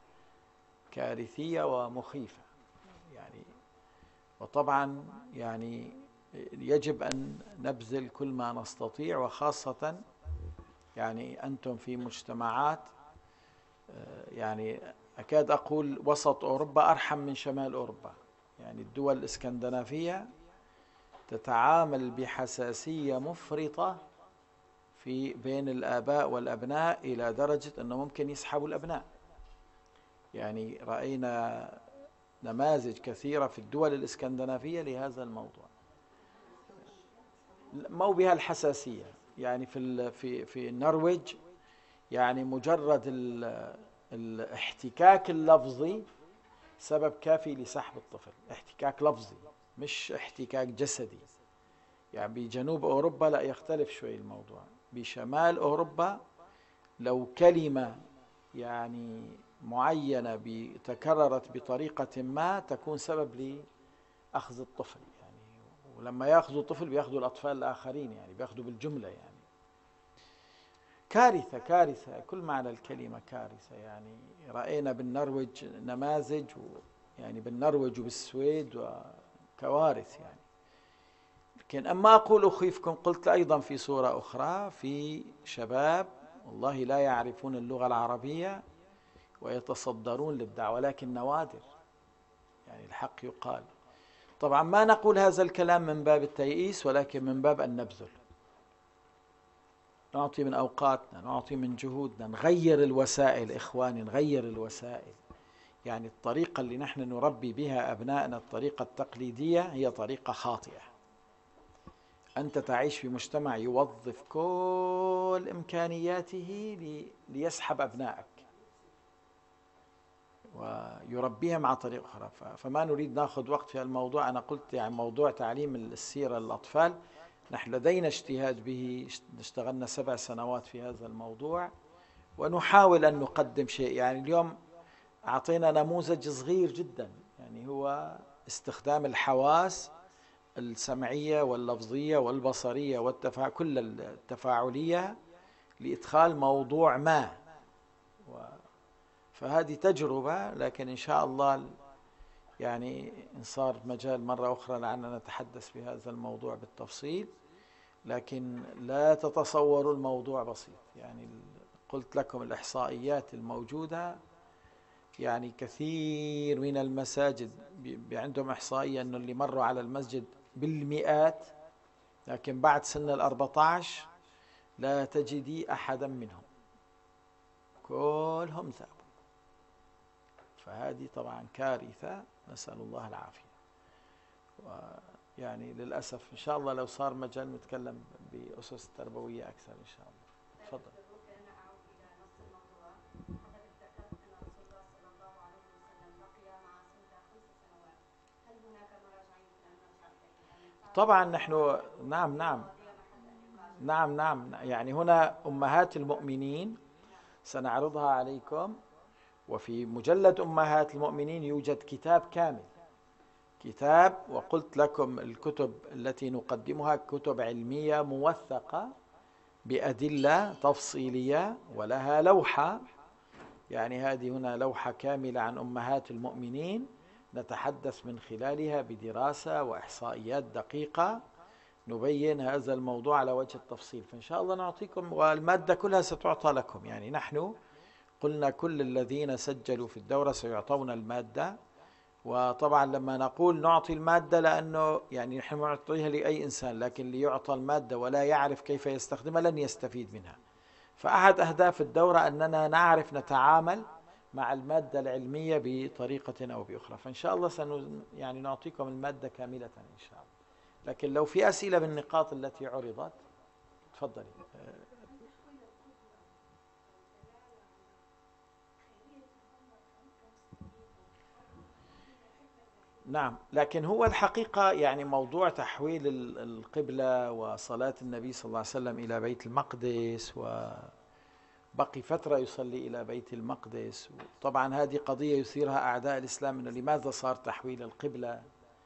كارثية ومخيفة. يعني وطبعا يعني يجب أن نبذل كل ما نستطيع، وخاصة يعني أنتم في مجتمعات، يعني أكاد أقول وسط أوروبا أرحم من شمال أوروبا. يعني الدول الإسكندنافية تتعامل بحساسية مفرطة بين الآباء والأبناء، إلى درجة أنه ممكن يسحبوا الأبناء. يعني رأينا نماذج كثيرة في الدول الإسكندنافية لهذا الموضوع، مو بها الحساسية. يعني في النرويج، يعني مجرد الاحتكاك اللفظي سبب كافي لسحب الطفل. احتكاك لفظي مش احتكاك جسدي. يعني بجنوب أوروبا لا، يختلف شوي الموضوع. بشمال أوروبا لو كلمة يعني معينة تكررت بطريقة ما تكون سبب لأخذ الطفل. يعني ولما يأخذوا الطفل بيأخذوا الأطفال الآخرين، يعني بيأخذوا بالجملة. يعني كارثة كل معنى الكلمة كارثة. يعني رأينا بالنرويج نماذج، يعني بالنرويج وبالسويد وكوارث. يعني لكن أما أقول أخيفكم، قلت أيضا في صورة أخرى في شباب والله لا يعرفون اللغة العربية ويتصدرون للدعوة، لكن نوادر. يعني الحق يقال. طبعا ما نقول هذا الكلام من باب التيئيس، ولكن من باب أن نبذل، نعطي من أوقاتنا، نعطي من جهودنا، نغير الوسائل. إخواني نغير الوسائل. يعني الطريقة اللي نحن نربي بها أبنائنا، الطريقة التقليدية، هي طريقة خاطئة. أنت تعيش في مجتمع يوظف كل إمكانياته ليسحب أبنائك. ويربيهم عن طريق أخرى. فما نريد نأخذ وقت في الموضوع. أنا قلت يعني موضوع تعليم السيرة للأطفال نحن لدينا اجتهاد به، اشتغلنا 7 سنوات في هذا الموضوع، ونحاول أن نقدم شيء. يعني اليوم أعطينا نموذج صغير جدا، يعني هو استخدام الحواس السمعية واللفظية والبصرية كل التفاعلية لإدخال موضوع ما. فهذه تجربة، لكن إن شاء الله يعني إن صار مجال مرة أخرى لعلنا نتحدث بهذا الموضوع بالتفصيل. لكن لا تتصوروا الموضوع بسيط. يعني قلت لكم الإحصائيات الموجودة، يعني كثير من المساجد عندهم إحصائية أنه اللي مروا على المسجد بالمئات، لكن بعد سن 14 لا تجدي أحدا منهم، كلهم ذهبوا. فهذه طبعا كارثة، نسأل الله العافية. ويعني للأسف إن شاء الله لو صار مجال نتكلم بأسس تربوية أكثر إن شاء الله. تفضل. طبعا نحن نعم يعني هنا أمهات المؤمنين سنعرضها عليكم. وفي مجلد أمهات المؤمنين يوجد كتاب كامل، كتاب، وقلت لكم الكتب التي نقدمها كتب علمية موثقة بأدلة تفصيلية ولها لوحة. يعني هذه هنا لوحة كاملة عن أمهات المؤمنين نتحدث من خلالها بدراسة وإحصائيات دقيقة نبين هذا الموضوع على وجه التفصيل. فإن شاء الله نعطيكم، والمادة كلها ستعطى لكم. يعني نحن قلنا كل الذين سجلوا في الدورة سيعطون المادة. وطبعا لما نقول نعطي المادة لأنه يعني نحن نعطيها لأي إنسان، لكن ليعطى المادة ولا يعرف كيف يستخدمها لن يستفيد منها. فأحد أهداف الدورة أننا نعرف نتعامل مع المادة العلمية بطريقة أو بأخرى. فإن شاء الله يعني نعطيكم المادة كاملة إن شاء الله. لكن لو في أسئلة بالنقاط التي عرضت تفضلي. نعم، لكن هو الحقيقة يعني موضوع تحويل القبلة وصلاة النبي صلى الله عليه وسلم إلى بيت المقدس، وبقي فترة يصلي إلى بيت المقدس. طبعا هذه قضية يثيرها أعداء الإسلام، إنه لماذا صار تحويل القبلة؟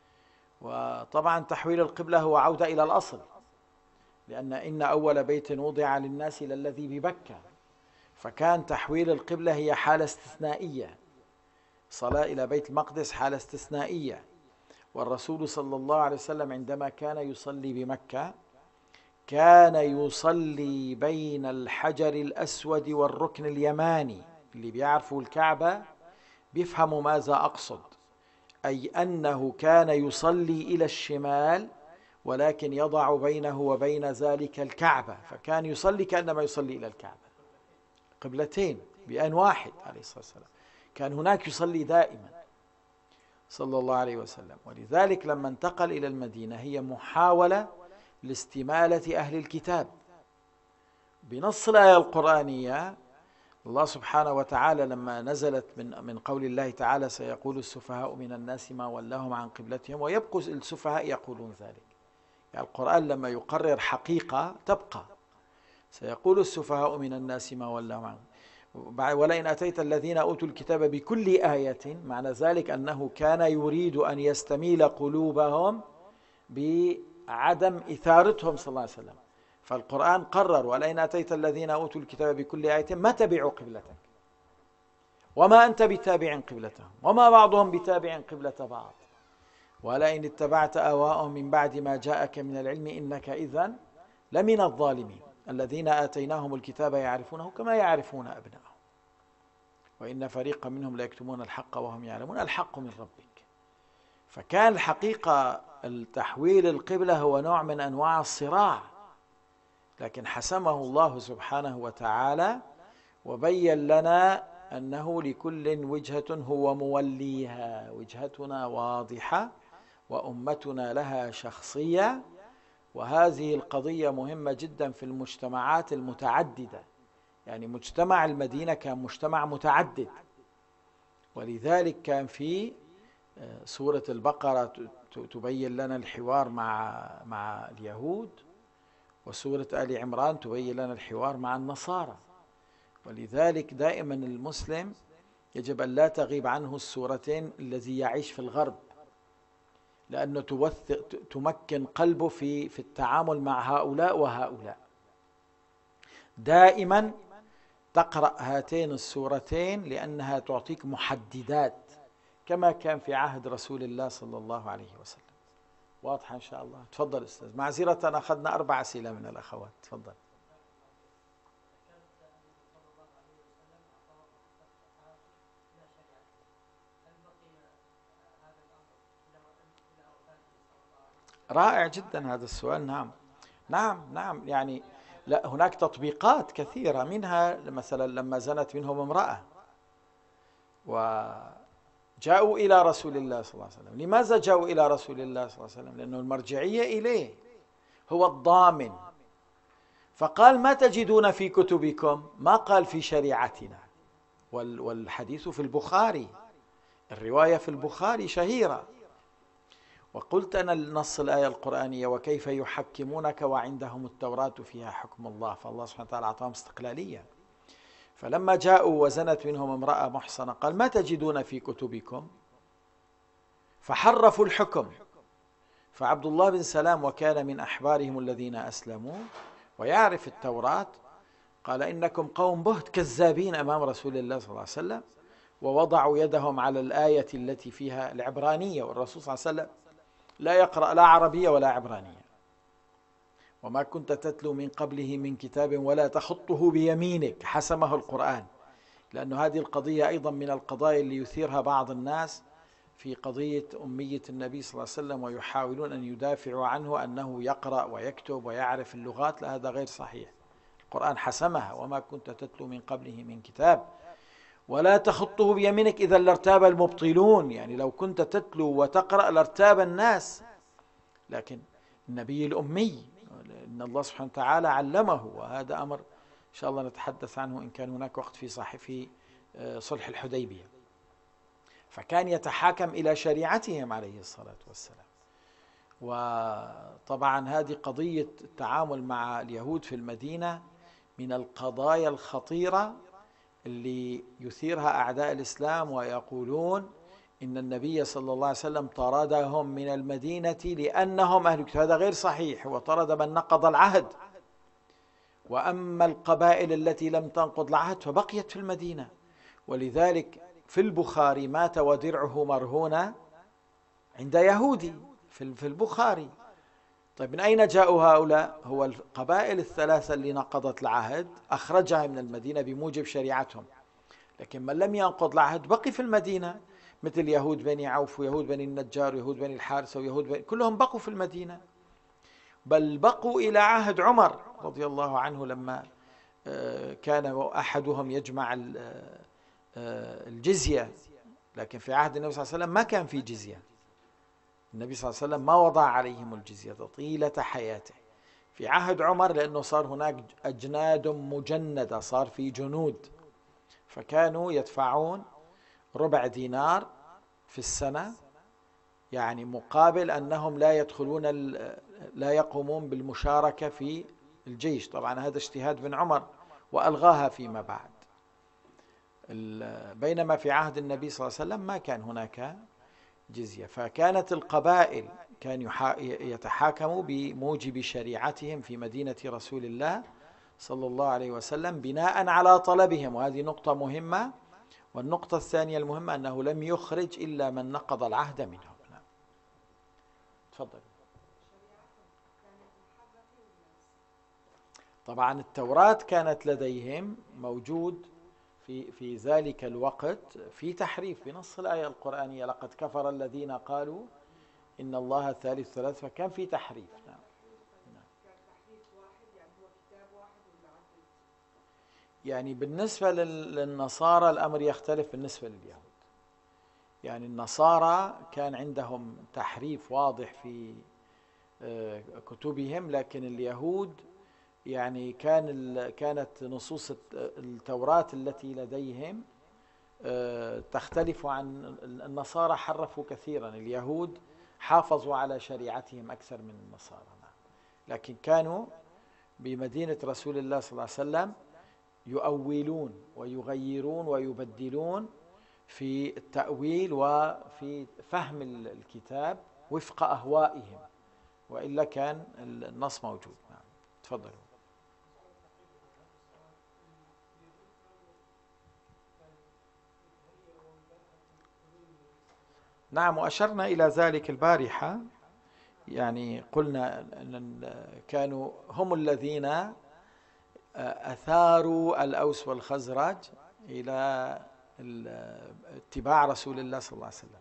وطبعا تحويل القبلة هو عودة إلى الأصل، لأن إن أول بيت وضع للناس للذي ببكة. فكان تحويل القبلة هي حالة استثنائية، صلاة إلى بيت المقدس حالة استثنائية. والرسول صلى الله عليه وسلم عندما كان يصلي بمكة كان يصلي بين الحجر الأسود والركن اليماني. اللي بيعرفوا الكعبة بيفهموا ماذا أقصد، أي أنه كان يصلي إلى الشمال ولكن يضع بينه وبين ذلك الكعبة، فكان يصلي كأنما يصلي إلى الكعبة، قبلتين بآن واحد عليه الصلاة والسلام. كان هناك يصلي دائما صلى الله عليه وسلم. ولذلك لما انتقل إلى المدينة هي محاولة لاستمالة أهل الكتاب بنص الآية القرآنية. الله سبحانه وتعالى لما نزلت من قول الله تعالى سيقول السفهاء من الناس ما ولاهم عن قبلتهم، ويبقى السفهاء يقولون ذلك. يعني القرآن لما يقرر حقيقة تبقى، سيقول السفهاء من الناس ما ولاهم عن، ولئن أتيت الذين أوتوا الكتاب بكل آية، معنى ذلك أنه كان يريد أن يستميل قلوبهم بعدم إثارتهم صلى الله عليه وسلم. فالقرآن قرر ولئن أتيت الذين أوتوا الكتاب بكل آية ما تبعوا قبلتك وما أنت بتابع قبلتهم وما بعضهم بتابع قبلة بعض ولئن اتبعت أهواءهم من بعد ما جاءك من العلم إنك إذن لمن الظالمين الذين آتيناهم الكتاب يعرفونه كما يعرفون أبناءهم وإن فريقا منهم لا يكتمون الحق وهم يعلمون الحق من ربك. فكان الحقيقة التحويل القبلة هو نوع من أنواع الصراع، لكن حسمه الله سبحانه وتعالى وبين لنا أنه لكل وجهة هو موليها. وجهتنا واضحة وأمتنا لها شخصية، وهذه القضية مهمة جدا في المجتمعات المتعددة. يعني مجتمع المدينة كان مجتمع متعدد، ولذلك كان في سورة البقرة تبين لنا الحوار مع اليهود، وسورة آل عمران تبين لنا الحوار مع النصارى. ولذلك دائما المسلم يجب أن لا تغيب عنه السورتين الذي يعيش في الغرب، لأنه تمكن قلبه في التعامل مع هؤلاء وهؤلاء. دائما تقرأ هاتين السورتين لأنها تعطيك محددات، كما كان في عهد رسول الله صلى الله عليه وسلم. واضحة إن شاء الله. تفضل أستاذ. معذرة أخذنا 4 أسئلة من الأخوات. تفضل. رائع جدا هذا السؤال. نعم نعم نعم. يعني لا، هناك تطبيقات كثيرة، منها مثلا لما زنت منهم امرأة وجاءوا إلى رسول الله صلى الله عليه وسلم. لماذا جاءوا إلى رسول الله صلى الله عليه وسلم؟ لأنه المرجعية إليه، هو الضامن. فقال ما تجدون في كتبكم؟ ما قال في شريعتنا. والحديث في البخاري، الرواية في البخاري شهيرة. وقلت أنا النص الآية القرآنية وكيف يحكمونك وعندهم التوراة فيها حكم الله، فالله سبحانه وتعالى أعطاهم استقلالية. فلما جاءوا وزنت منهم امرأة محصنة قال ما تجدون في كتبكم؟ فحرفوا الحكم. فعبد الله بن سلام وكان من أحبارهم الذين أسلموا ويعرف التوراة قال إنكم قوم بهت كذابين أمام رسول الله صلى الله عليه وسلم، ووضعوا يدهم على الآية التي فيها العبرانية، والرسول صلى الله عليه وسلم لا يقرأ لا عربية ولا عبرانية. وما كنت تتلو من قبله من كتاب ولا تخطه بيمينك، حسمه القرآن. لأن هذه القضية أيضا من القضايا اللي يثيرها بعض الناس في قضية أمية النبي صلى الله عليه وسلم، ويحاولون أن يدافعوا عنه أنه يقرأ ويكتب ويعرف اللغات. لا، هذا غير صحيح. القرآن حسمها: وما كنت تتلو من قبله من كتاب ولا تخطه بيمينك إذا لارتاب المبطلون. يعني لو كنت تتلو وتقرأ لارتاب الناس، لكن النبي الأمي إن الله سبحانه وتعالى علمه، وهذا أمر إن شاء الله نتحدث عنه إن كان هناك وقت في صلح الحديبية. فكان يتحاكم إلى شريعتهم عليه الصلاة والسلام. وطبعا هذه قضية التعامل مع اليهود في المدينة من القضايا الخطيرة اللي يثيرها أعداء الإسلام، ويقولون إن النبي صلى الله عليه وسلم طردهم من المدينة لأنهم أهل كتاب. هذا غير صحيح. هو طرد من نقض العهد، وأما القبائل التي لم تنقض العهد فبقيت في المدينة. ولذلك في البخاري مات ودرعه مرهونة عند يهودي في البخاري. طيب من أين جاءوا هؤلاء؟ هو القبائل الثلاثة اللي نقضت العهد أخرجها من المدينة بموجب شريعتهم، لكن من لم ينقض العهد بقي في المدينة، مثل يهود بني عوف ويهود بني النجار ويهود بني الحارثة كلهم بقوا في المدينة. بل بقوا إلى عهد عمر رضي الله عنه، لما كان أحدهم يجمع الجزية. لكن في عهد النبي صلى الله عليه وسلم ما كان في جزية. النبي صلى الله عليه وسلم ما وضع عليهم الجزية طيلة حياته. في عهد عمر لأنه صار هناك أجناد مجندة، صار في جنود، فكانوا يدفعون ربع دينار في السنة، يعني مقابل أنهم لا يقومون بالمشاركة في الجيش. طبعا هذا اجتهاد بن عمر وألغاها فيما بعد. بينما في عهد النبي صلى الله عليه وسلم ما كان هناك جزية. فكانت القبائل كان يتحاكموا بموجب شريعتهم في مدينة رسول الله صلى الله عليه وسلم بناء على طلبهم، وهذه نقطة مهمة. والنقطة الثانية المهمة أنه لم يخرج إلا من نقض العهد منهم. تفضل. طبعا التوراة كانت لديهم موجود في ذلك الوقت في تحريف بنص الآية القرآنية: لقد كفر الذين قالوا إن الله ثالث ثلاث. فكان في تحريف. نعم. يعني بالنسبة للنصارى الأمر يختلف بالنسبة لليهود. يعني النصارى كان عندهم تحريف واضح في كتبهم، لكن اليهود يعني كانت نصوص التوراة التي لديهم تختلف عن النصارى، حرفوا كثيرا. اليهود حافظوا على شريعتهم أكثر من النصارى، لكن كانوا بمدينة رسول الله صلى الله عليه وسلم يؤولون ويغيرون ويبدلون في التأويل وفي فهم الكتاب وفق أهوائهم، وإلا كان النص موجود. نعم تفضلوا. نعم، وأشرنا إلى ذلك البارحة، يعني قلنا أن كانوا هم الذين أثاروا الأوس والخزرج إلى اتباع رسول الله صلى الله عليه وسلم.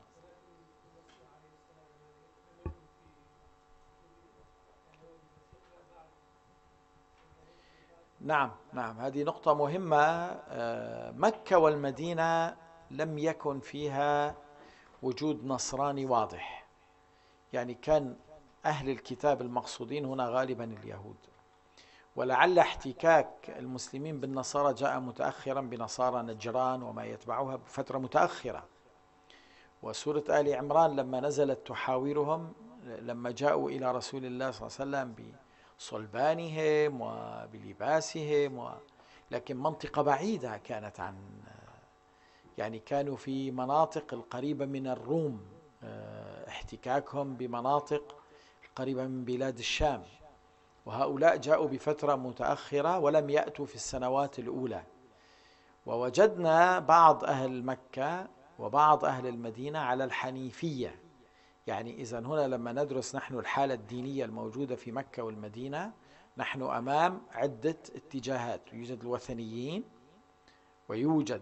نعم نعم، هذه نقطة مهمة. مكة والمدينة لم يكن فيها وجود نصراني واضح، يعني كان أهل الكتاب المقصودين هنا غالبا اليهود، ولعل احتكاك المسلمين بالنصارى جاء متأخرا بنصارى نجران وما يتبعها بفترة متأخرة. وسورة آل عمران لما نزلت تحاورهم لما جاءوا إلى رسول الله صلى الله عليه وسلم بصلبانهم وبلباسهم لكن منطقة بعيدة كانت عن، يعني كانوا في مناطق القريبة من الروم، احتكاكهم بمناطق القريبة من بلاد الشام، وهؤلاء جاءوا بفترة متأخرة ولم يأتوا في السنوات الأولى. ووجدنا بعض أهل مكة وبعض أهل المدينة على الحنيفية. يعني إذن هنا لما ندرس نحن الحالة الدينية الموجودة في مكة والمدينة، نحن أمام عدة اتجاهات. يوجد الوثنيين، ويوجد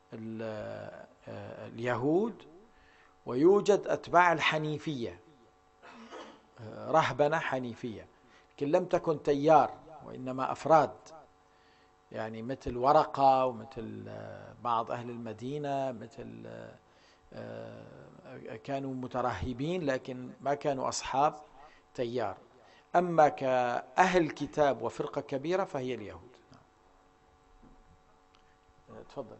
اليهود، ويوجد أتباع الحنيفية، رهبنة حنيفية، لكن لم تكن تيار وإنما أفراد، يعني مثل ورقة ومثل بعض أهل المدينة، مثل كانوا مترهبين لكن ما كانوا أصحاب تيار. أما كأهل كتاب وفرقة كبيرة فهي اليهود. تفضل.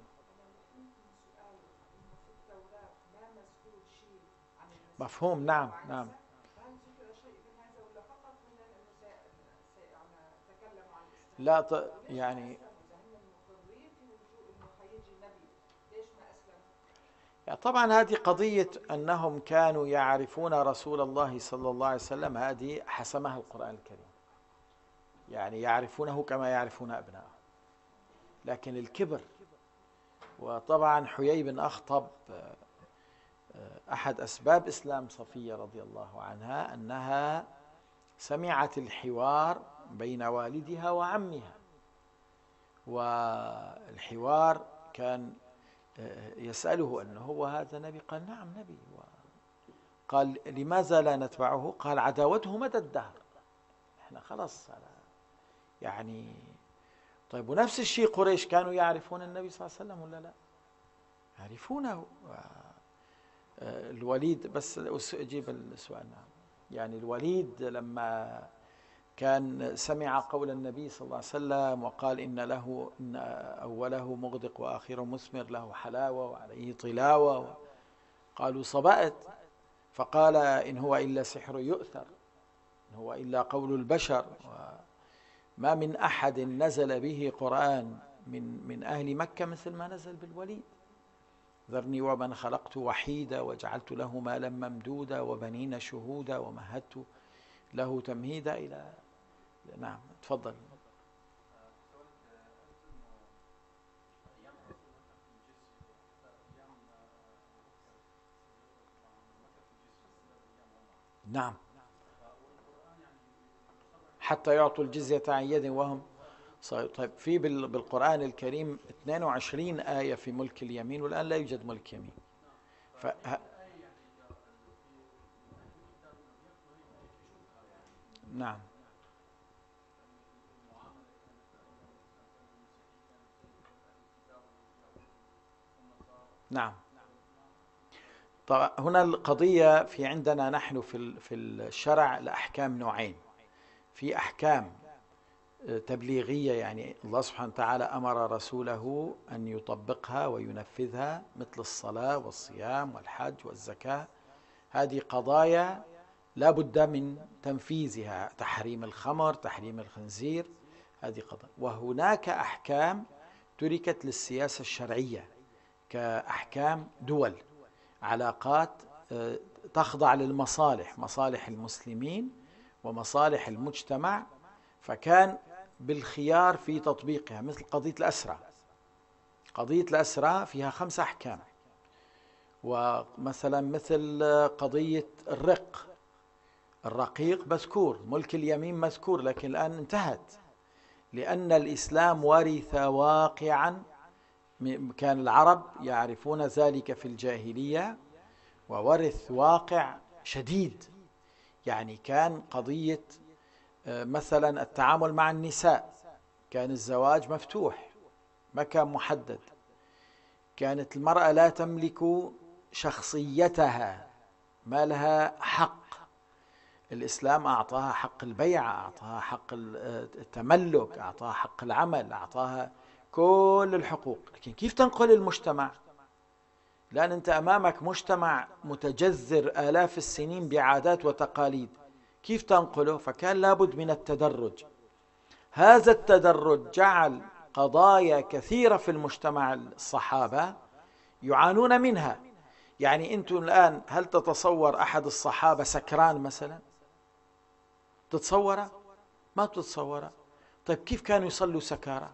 مفهوم. نعم نعم. لا يعني طبعا هذه قضية أنهم كانوا يعرفون رسول الله صلى الله عليه وسلم، هذه حسمها القرآن الكريم، يعني يعرفونه كما يعرفون أبنائهم. لكن الكبر، وطبعا حيي بن أخطب أحد أسباب إسلام صفية رضي الله عنها أنها سمعت الحوار بين والدها وعمها، والحوار كان يسأله أنه هو هذا نبي؟ قال نعم نبي. قال لماذا لا نتبعه؟ قال عداوته مدى الدهر، احنا خلاص يعني. طيب ونفس الشيء قريش كانوا يعرفون النبي صلى الله عليه وسلم ولا لا؟ يعرفونه. الوليد، بس أجيب السؤال. يعني الوليد لما كان سمع قول النبي صلى الله عليه وسلم وقال إن أوله مغدق وآخره مثمر، له حلاوة وعليه طلاوة، قالوا صبأت، فقال إن هو إلا سحر يؤثر، إن هو إلا قول البشر، ما من أحد نزل به قرآن من أهل مكة مثل ما نزل بالوليد. ذرني ومن خلقت وحيدا وجعلت له مالا ممدودا وبنين شهودا ومهدت له تمهيدا إلى. نعم تفضل. نعم، حتى يعطوا الجزية عن يد وهم. طيب في بالقرآن الكريم 22 آية في ملك اليمين، والآن لا يوجد ملك يمين. ف... نعم نعم. طبعا هنا القضية في عندنا نحن في الشرع الأحكام نوعين. في أحكام تبليغية، يعني الله سبحانه وتعالى أمر رسوله أن يطبقها وينفذها، مثل الصلاة والصيام والحج والزكاة. هذه قضايا لا بد من تنفيذها، تحريم الخمر، تحريم الخنزير، هذه قضايا. وهناك أحكام تركت للسياسة الشرعية كأحكام دول، علاقات تخضع للمصالح، مصالح المسلمين ومصالح المجتمع، فكان بالخيار في تطبيقها، مثل قضية الأسرى. قضية الأسرى فيها 5 أحكام. ومثلا مثل قضية الرقيق مذكور، ملك اليمين مذكور، لكن الآن انتهت، لأن الإسلام ورث واقعا. كان العرب يعرفون ذلك في الجاهلية، وورث واقع شديد. يعني كان قضية مثلا التعامل مع النساء، كان الزواج مفتوح، ما كان محدد. كانت المرأة لا تملك شخصيتها، ما لها حق. الإسلام أعطاها حق البيعة، أعطاها حق التملك، أعطاها حق العمل، أعطاها كل الحقوق. لكن كيف تنقل المجتمع؟ لأن أنت أمامك مجتمع متجذر آلاف السنين بعادات وتقاليد، كيف تنقله؟ فكان لابد من التدرج. هذا التدرج جعل قضايا كثيرة في المجتمع الصحابة يعانون منها. يعني أنتم الآن هل تتصور أحد الصحابة سكران مثلا؟ تتصوره؟ ما تتصوره. طيب كيف كانوا يصلوا سكارى؟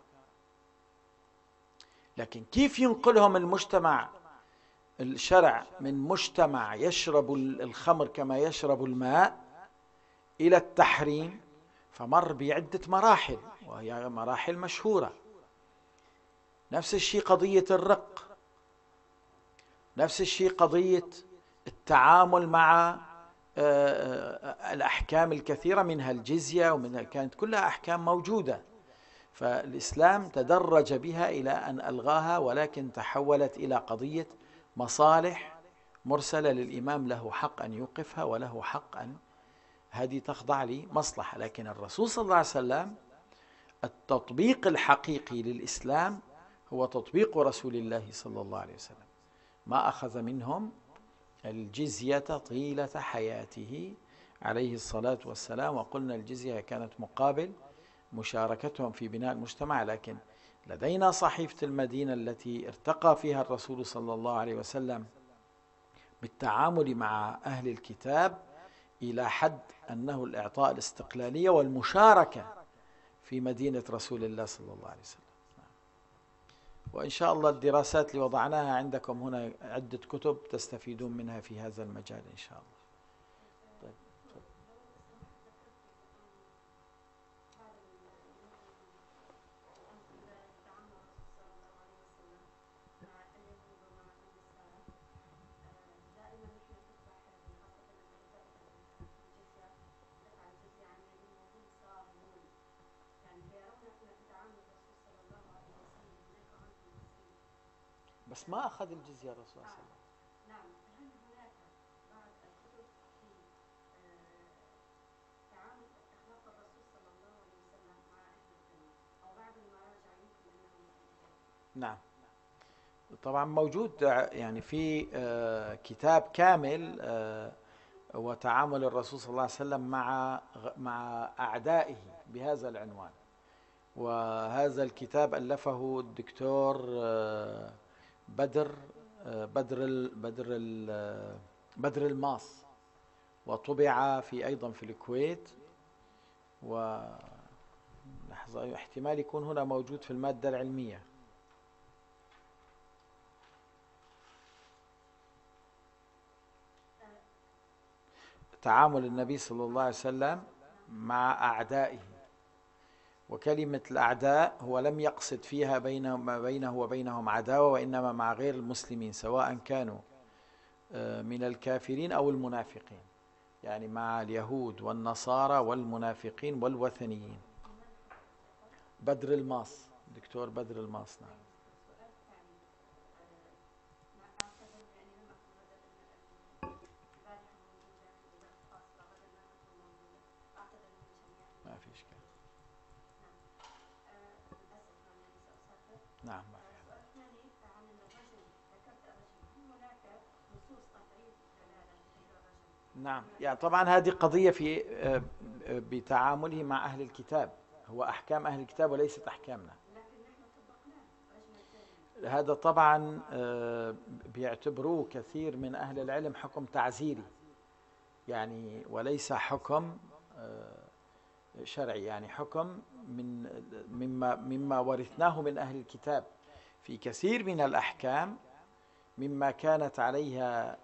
لكن كيف ينقلهم المجتمع الشرع من مجتمع يشرب الخمر كما يشرب الماء إلى التحريم؟ فمر بعدة مراحل، وهي مراحل مشهورة. نفس الشيء قضية الرق، نفس الشيء قضية التعامل مع الأحكام الكثيرة، منها الجزية، ومنها كانت كلها أحكام موجودة. فالإسلام تدرج بها إلى أن ألغاها، ولكن تحولت إلى قضية مصالح مرسلة للإمام، له حق أن يوقفها وله حق أن هذه تخضع لمصلحة. لكن الرسول صلى الله عليه وسلم التطبيق الحقيقي للإسلام هو تطبيق رسول الله صلى الله عليه وسلم، ما أخذ منهم الجزية طيلة حياته عليه الصلاة والسلام. وقلنا الجزية كانت مقابل مشاركتهم في بناء المجتمع. لكن لدينا صحيفة المدينة التي ارتقى فيها الرسول صلى الله عليه وسلم بالتعامل مع أهل الكتاب إلى حد أنه الإعطاء الاستقلالية والمشاركة في مدينة رسول الله صلى الله عليه وسلم. وإن شاء الله الدراسات اللي وضعناها عندكم هنا عدة كتب تستفيدون منها في هذا المجال إن شاء الله. طيب. بس ما أخذ الجزية الرسول صلى الله عليه وسلم. نعم، هل هناك بعض الكتب في تعامل أخلاق الرسول صلى الله عليه وسلم مع أهل الذمة، أو بعض المراجع يمكن أنه نعم طبعا موجود، يعني في كتاب كامل وتعامل الرسول صلى الله عليه وسلم مع أعدائه بهذا العنوان. وهذا الكتاب ألفه الدكتور بدر الماص، وطبع في أيضا في الكويت، ولحظة احتمال يكون هنا موجود في المادة العلمية. تعامل النبي صلى الله عليه وسلم مع أعدائه. وكلمة الأعداء هو لم يقصد فيها ما بينه وبينهم عداوة، وإنما مع غير المسلمين، سواء كانوا من الكافرين أو المنافقين، يعني مع اليهود والنصارى والمنافقين والوثنيين. بدر الماص، دكتور بدر الماص. نعم. ما في إشكال. نعم، يعني طبعا هذه قضية في بتعامله مع أهل الكتاب، هو أحكام أهل الكتاب وليست أحكامنا. لكن نحن طبقناه رجم الثاني. هذا طبعا بيعتبروه كثير من أهل العلم حكم تعزيري، يعني وليس حكم شرعي، يعني حكم مما ورثناه من أهل الكتاب في كثير من الأحكام، مما كانت عليها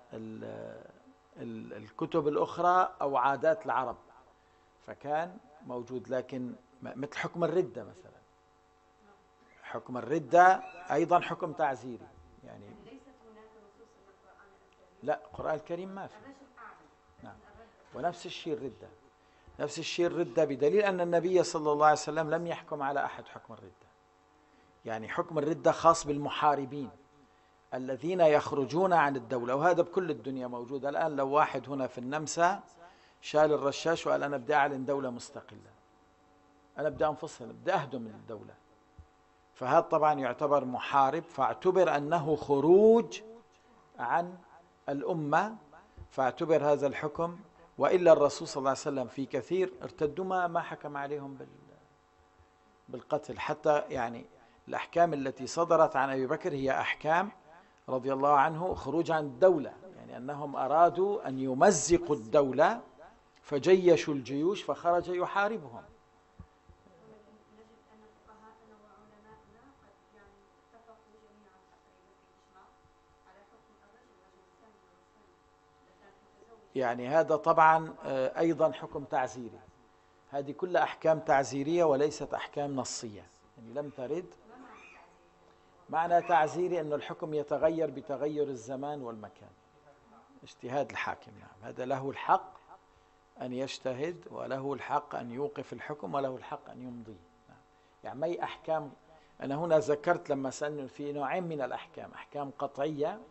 الكتب الأخرى أو عادات العرب، فكان موجود. لكن مثل حكم الردة مثلا، حكم الردة أيضا حكم تعزيري يعني. ليست هناك نصوص من القرآن الكريم. لا، القرآن الكريم ما في. الرجم أعلم. نعم، ونفس الشيء الردة، نفس الشيء الردة، بدليل أن النبي صلى الله عليه وسلم لم يحكم على أحد حكم الردة. يعني حكم الردة خاص بالمحاربين الذين يخرجون عن الدولة، وهذا بكل الدنيا موجود الآن. لو واحد هنا في النمسا شال الرشاش وقال أنا بدي أعلن دولة مستقلة، أنا بدي أنفصل، بدي أهدم الدولة، فهذا طبعا يعتبر محارب، فاعتبر أنه خروج عن الأمة، فاعتبر هذا الحكم. وإلا الرسول صلى الله عليه وسلم في كثير ارتدوا ما حكم عليهم بالقتل. حتى يعني الأحكام التي صدرت عن أبي بكر هي أحكام رضي الله عنه خروج عن الدولة، يعني أنهم أرادوا أن يمزقوا الدولة فجيشوا الجيوش فخرج يحاربهم. نجد أن فقهاءنا وعلماءنا قد يعني اتفقوا جميعا تقريبا في الإجماع على حكم الرجم الثاني والثاني. يعني هذا طبعا أيضا حكم تعزيري، هذه كلها أحكام تعزيرية وليست أحكام نصية، يعني لم ترد. معنى تعزيري أن الحكم يتغير بتغير الزمان والمكان، اجتهاد الحاكم. نعم، هذا له الحق أن يجتهد، وله الحق أن يوقف الحكم، وله الحق أن يمضي. نعم. يعني ما هي أحكام، أنا هنا ذكرت لما سألنا في نوعين من الأحكام، أحكام قطعية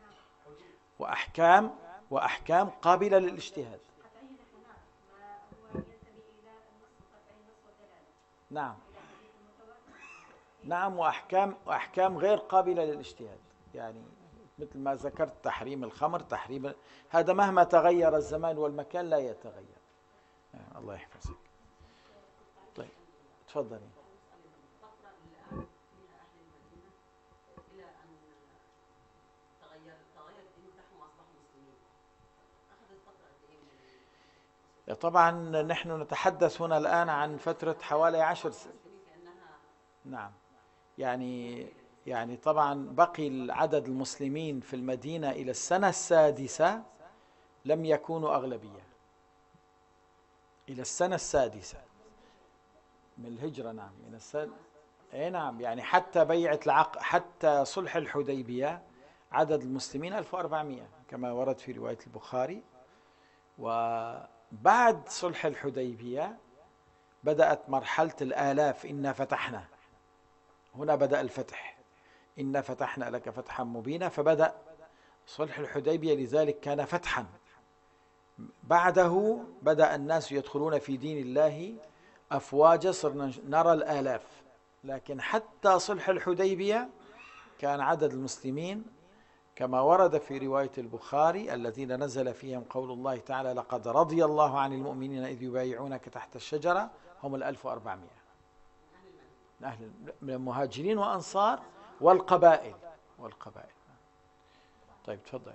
وأحكام قابلة للاجتهاد. قطعي نحن نعرف ما هو ينتمي إلى النص القطعي، النص والدلالة. نعم إلى حديث المتواتر. نعم، وأحكام غير قابلة للاجتهاد، يعني مثل ما ذكرت تحريم الخمر، هذا مهما تغير الزمان والمكان لا يتغير. يعني الله يحفظك. طيب تفضلي. فترة الآن فيها أهل المدينة إلى أن تغير الدين بتاعهم وأصبحوا مسلمين، أخذت فترة قد إيه؟ طبعا نحن نتحدث هنا الآن عن فترة حوالي 10 سنين. نعم، يعني طبعا بقي عدد المسلمين في المدينة إلى السنة السادسة لم يكونوا أغلبية، إلى السنة السادسة من الهجرة. نعم، من السنة. أي نعم، يعني حتى حتى صلح الحديبية عدد المسلمين 1400 كما ورد في رواية البخاري. وبعد صلح الحديبية بدأت مرحلة الآلاف، إنا فتحنا، هنا بدأ الفتح، إنا فتحنا لك فتحا مبينا، فبدأ صلح الحديبية، لذلك كان فتحا. بعده بدأ الناس يدخلون في دين الله أفواجا، صرنا نرى الآلاف. لكن حتى صلح الحديبية كان عدد المسلمين كما ورد في رواية البخاري الذين نزل فيهم قول الله تعالى لقد رضي الله عن المؤمنين إذ يبايعونك تحت الشجرة، هم 1400 من المهاجرين وأنصار والقبائل. طيب تفضل.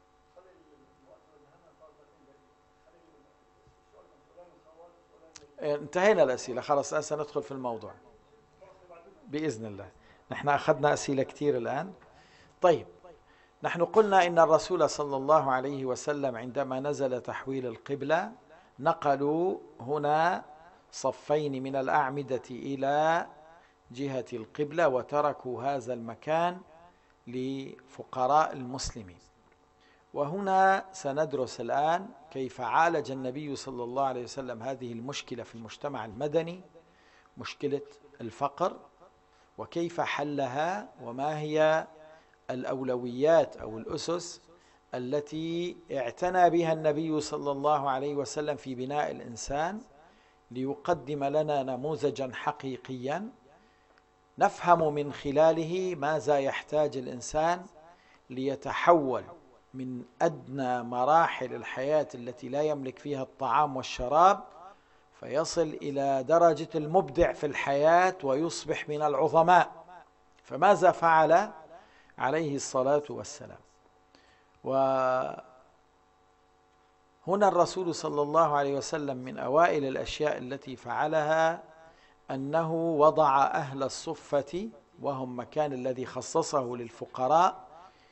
انتهينا الأسئلة، خلاص الآن سندخل في الموضوع بإذن الله. نحن أخذنا أسئلة كثير الآن. طيب، نحن قلنا إن الرسول صلى الله عليه وسلم عندما نزل تحويل القبلة نقلوا هنا صفين من الأعمدة إلى جهة القبلة، وتركوا هذا المكان لفقراء المسلمين. وهنا سندرس الآن كيف عالج النبي صلى الله عليه وسلم هذه المشكلة في المجتمع المدني، مشكلة الفقر، وكيف حلها، وما هي الأولويات أو الأسس التي اعتنى بها النبي صلى الله عليه وسلم في بناء الإنسان، ليقدم لنا نموذجا حقيقيا نفهم من خلاله ماذا يحتاج الإنسان ليتحول من أدنى مراحل الحياة التي لا يملك فيها الطعام والشراب، فيصل إلى درجة المبدع في الحياة ويصبح من العظماء. فماذا فعل عليه الصلاة والسلام؟ وهنا الرسول صلى الله عليه وسلم من أوائل الأشياء التي فعلها أنه وضع أهل الصفة، وهم مكان الذي خصصه للفقراء،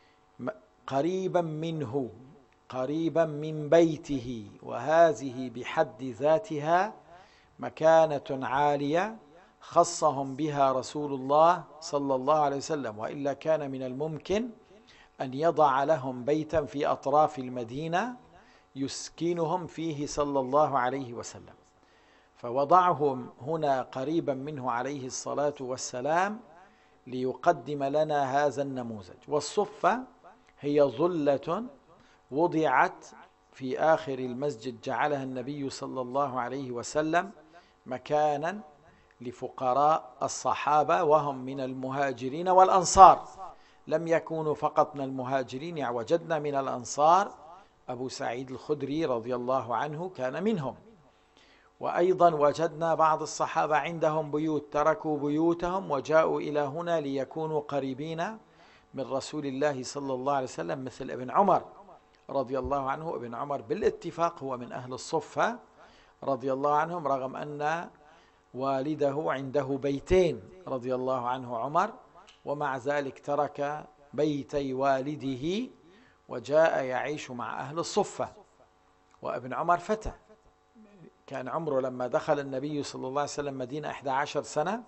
قريبا منه، قريبا من بيته، وهذه بحد ذاتها مكانة عالية خصهم بها رسول الله صلى الله عليه وسلم، وإلا كان من الممكن أن يضع لهم بيتا في أطراف المدينة يسكنهم فيه صلى الله عليه وسلم، فوضعهم هنا قريبا منه عليه الصلاة والسلام ليقدم لنا هذا النموذج. والصفة هي ظلة وضعت في آخر المسجد، جعلها النبي صلى الله عليه وسلم مكانا لفقراء الصحابة، وهم من المهاجرين والأنصار، لم يكونوا فقط من المهاجرين، يعني وجدنا من الأنصار أبو سعيد الخدري رضي الله عنه كان منهم، وأيضا وجدنا بعض الصحابة عندهم بيوت تركوا بيوتهم وجاءوا إلى هنا ليكونوا قريبين من رسول الله صلى الله عليه وسلم، مثل ابن عمر رضي الله عنه. ابن عمر بالاتفاق هو من أهل الصفة رضي الله عنهم، رغم أن والده عنده بيتين رضي الله عنه عمر، ومع ذلك ترك بيتي والده وجاء يعيش مع أهل الصفة. وابن عمر فتى، كان عمره لما دخل النبي صلى الله عليه وسلم مدينة 11 سنة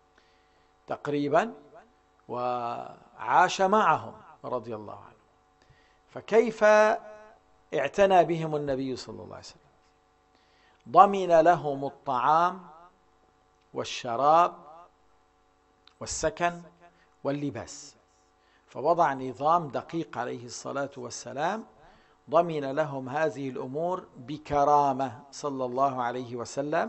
تقريبا، وعاش معهم رضي الله عنه. فكيف اعتنى بهم النبي صلى الله عليه وسلم؟ ضمن لهم الطعام والشراب والسكن واللباس، فوضع نظام دقيق عليه الصلاة والسلام، ضمن لهم هذه الأمور بكرامة صلى الله عليه وسلم.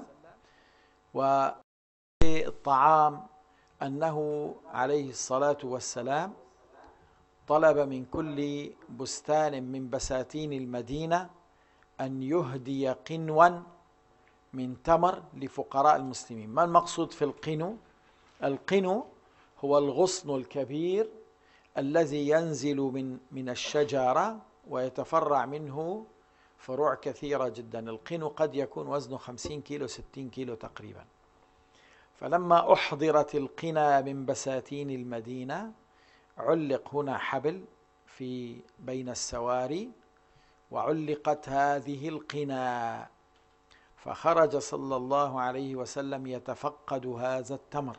والطعام أنه عليه الصلاة والسلام طلب من كل بستان من بساتين المدينة أن يهدي قنوا من تمر لفقراء المسلمين. ما المقصود في القنو؟ القنو هو الغصن الكبير الذي ينزل من الشجرة ويتفرع منه فروع كثيرة جدا. القنو قد يكون وزنه 50 كيلو 60 كيلو تقريبا. فلما أحضرت القنا من بساتين المدينة علق هنا حبل في بين السواري، وعلقت هذه القنا، فخرج صلى الله عليه وسلم يتفقد هذا التمر،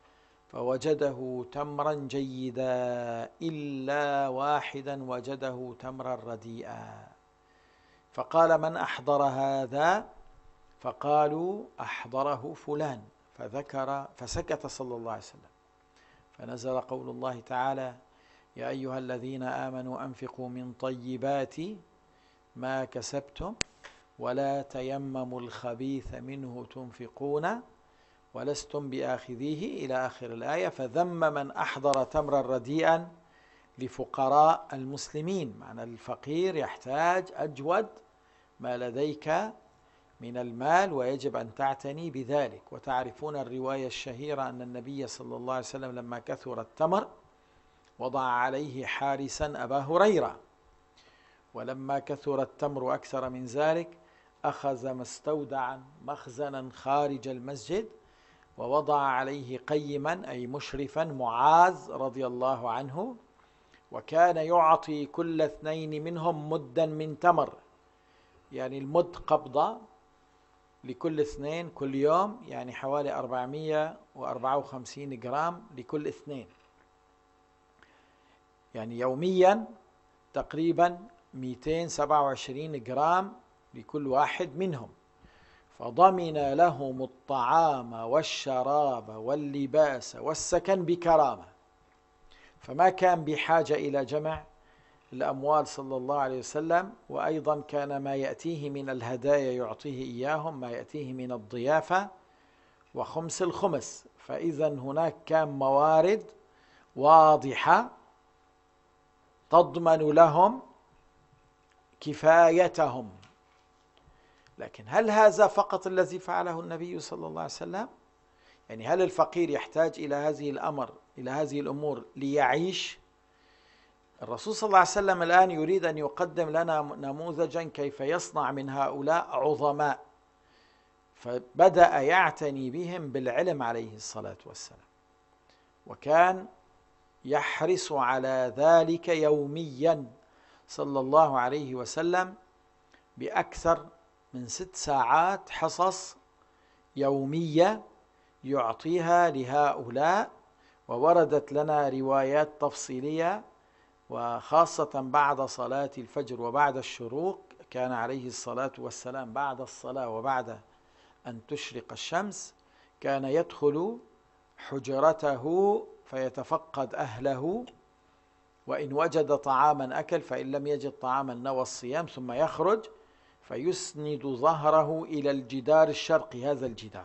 فوجده تمرا جيدا إلا واحدا وجده تمرا رديئا، فقال: من أحضر هذا؟ فقالوا: أحضره فلان، فسكت صلى الله عليه وسلم، فنزل قول الله تعالى: يا أيها الذين آمنوا أنفقوا من طيبات ما كسبتم ولا تيمموا الخبيث منه تنفقون ولستم بآخذيه إلى آخر الآية. فذم من أحضر تمرا رديئا لفقراء المسلمين، معنى الفقير يحتاج أجود ما لديك من المال، ويجب أن تعتني بذلك. وتعرفون الرواية الشهيرة أن النبي صلى الله عليه وسلم لما كثر التمر وضع عليه حارسا أبا هريرة، ولما كثر التمر أكثر من ذلك أخذ مستودعا مخزنا خارج المسجد ووضع عليه قيما أي مشرفا معاذ رضي الله عنه، وكان يعطي كل اثنين منهم مدا من تمر، يعني المد قبضة لكل اثنين كل يوم، يعني حوالي 454 جرام لكل اثنين، يعني يوميا تقريبا 227 جرام لكل واحد منهم. فضمن لهم الطعام والشراب واللباس والسكن بكرامة، فما كان بحاجة إلى جمع الأموال صلى الله عليه وسلم. وأيضا كان ما يأتيه من الهدايا يعطيه إياهم، ما يأتيه من الضيافة وخمس الخمس. فإذا هناك كان موارد واضحة تضمن لهم كفايتهم. لكن هل هذا فقط الذي فعله النبي صلى الله عليه وسلم؟ يعني هل الفقير يحتاج إلى هذه الأمور ليعيش؟ الرسول صلى الله عليه وسلم الآن يريد أن يقدم لنا نموذجا كيف يصنع من هؤلاء عظماء، فبدأ يعتني بهم بالعلم عليه الصلاة والسلام، وكان يحرص على ذلك يوميا صلى الله عليه وسلم بأكثر من 6 ساعات حصص يومية يعطيها لهؤلاء. ووردت لنا روايات تفصيلية، وخاصة بعد صلاة الفجر وبعد الشروق كان عليه الصلاة والسلام بعد الصلاة وبعد أن تشرق الشمس كان يدخل حجرته فيتفقد أهله، وإن وجد طعاما أكل، فإن لم يجد طعاما نوى الصيام، ثم يخرج فيسند ظهره إلى الجدار الشرقي، هذا الجدار،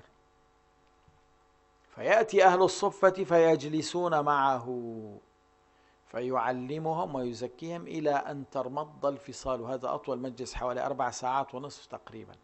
فيأتي أهل الصفة فيجلسون معه فيعلمهم ويزكيهم إلى أن ترمض الفصال، وهذا أطول مجلس حوالي 4 ساعات ونصف تقريبا.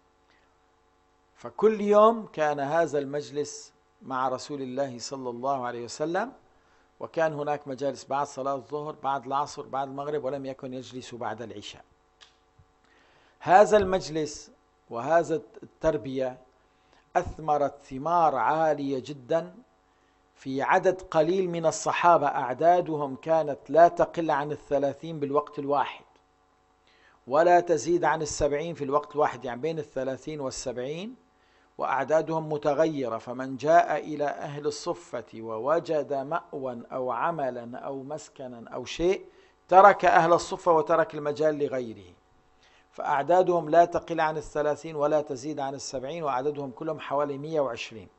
فكل يوم كان هذا المجلس مع رسول الله صلى الله عليه وسلم، وكان هناك مجالس بعد صلاة الظهر، بعد العصر، بعد المغرب، ولم يكن يجلس بعد العشاء. هذا المجلس وهذا التربية أثمرت ثمار عالية جدا في عدد قليل من الصحابة، أعدادهم كانت لا تقل عن 30 بالوقت الواحد، ولا تزيد عن 70 في الوقت الواحد، يعني بين 30 و70، وأعدادهم متغيرة. فمن جاء إلى أهل الصفة ووجد مأوى أو عملا أو مسكنا أو شيء ترك أهل الصفة وترك المجال لغيره. فأعدادهم لا تقل عن 30 ولا تزيد عن 70، وأعدادهم كلهم حوالي 120.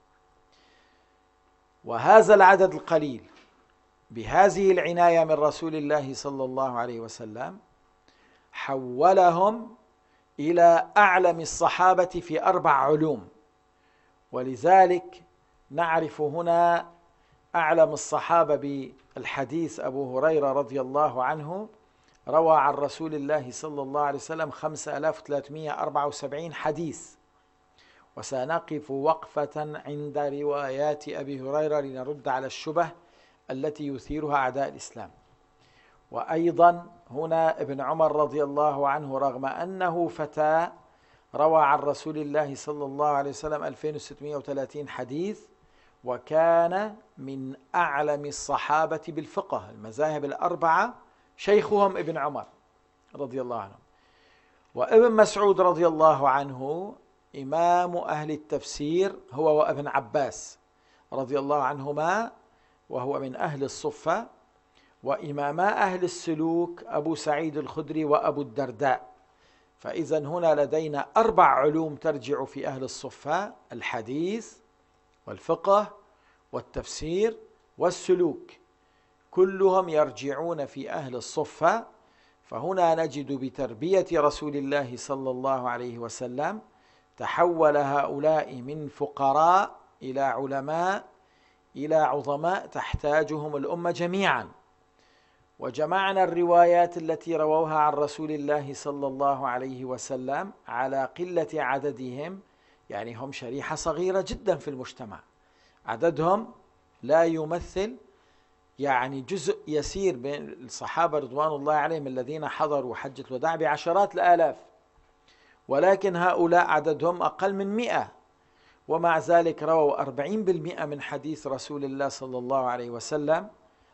وهذا العدد القليل بهذه العناية من رسول الله صلى الله عليه وسلم حولهم إلى أعلم الصحابة في 4 علوم. ولذلك نعرف هنا أعلم الصحابة بالحديث أبو هريرة رضي الله عنه، روى عن رسول الله صلى الله عليه وسلم 5374 حديث. وسنقف وقفة عند روايات أبي هريرة لنرد على الشبه التي يثيرها أعداء الإسلام. وأيضا هنا ابن عمر رضي الله عنه رغم أنه فتى روى عن رسول الله صلى الله عليه وسلم 2630 حديث، وكان من أعلم الصحابة بالفقه، المذاهب ال4 شيخهم ابن عمر رضي الله عنه. وابن مسعود رضي الله عنه إمام أهل التفسير هو وابن عباس رضي الله عنهما، وهو من أهل الصفة. وإماما أهل السلوك أبو سعيد الخدري وأبو الدرداء. فإذا هنا لدينا 4 علوم ترجع في أهل الصفة: الحديث والفقه والتفسير والسلوك، كلهم يرجعون في أهل الصفة. فهنا نجد بتربية رسول الله صلى الله عليه وسلم تحول هؤلاء من فقراء إلى علماء إلى عظماء تحتاجهم الأمة جميعا. وجمعنا الروايات التي رووها عن رسول الله صلى الله عليه وسلم على قلة عددهم، يعني هم شريحة صغيرة جدا في المجتمع، عددهم لا يمثل يعني جزء يسير بين الصحابة رضوان الله عليهم الذين حضروا حجة الوداع بعشرات الآلاف، ولكن هؤلاء عددهم أقل من 100، ومع ذلك رووا 40% من حديث رسول الله صلى الله عليه وسلم،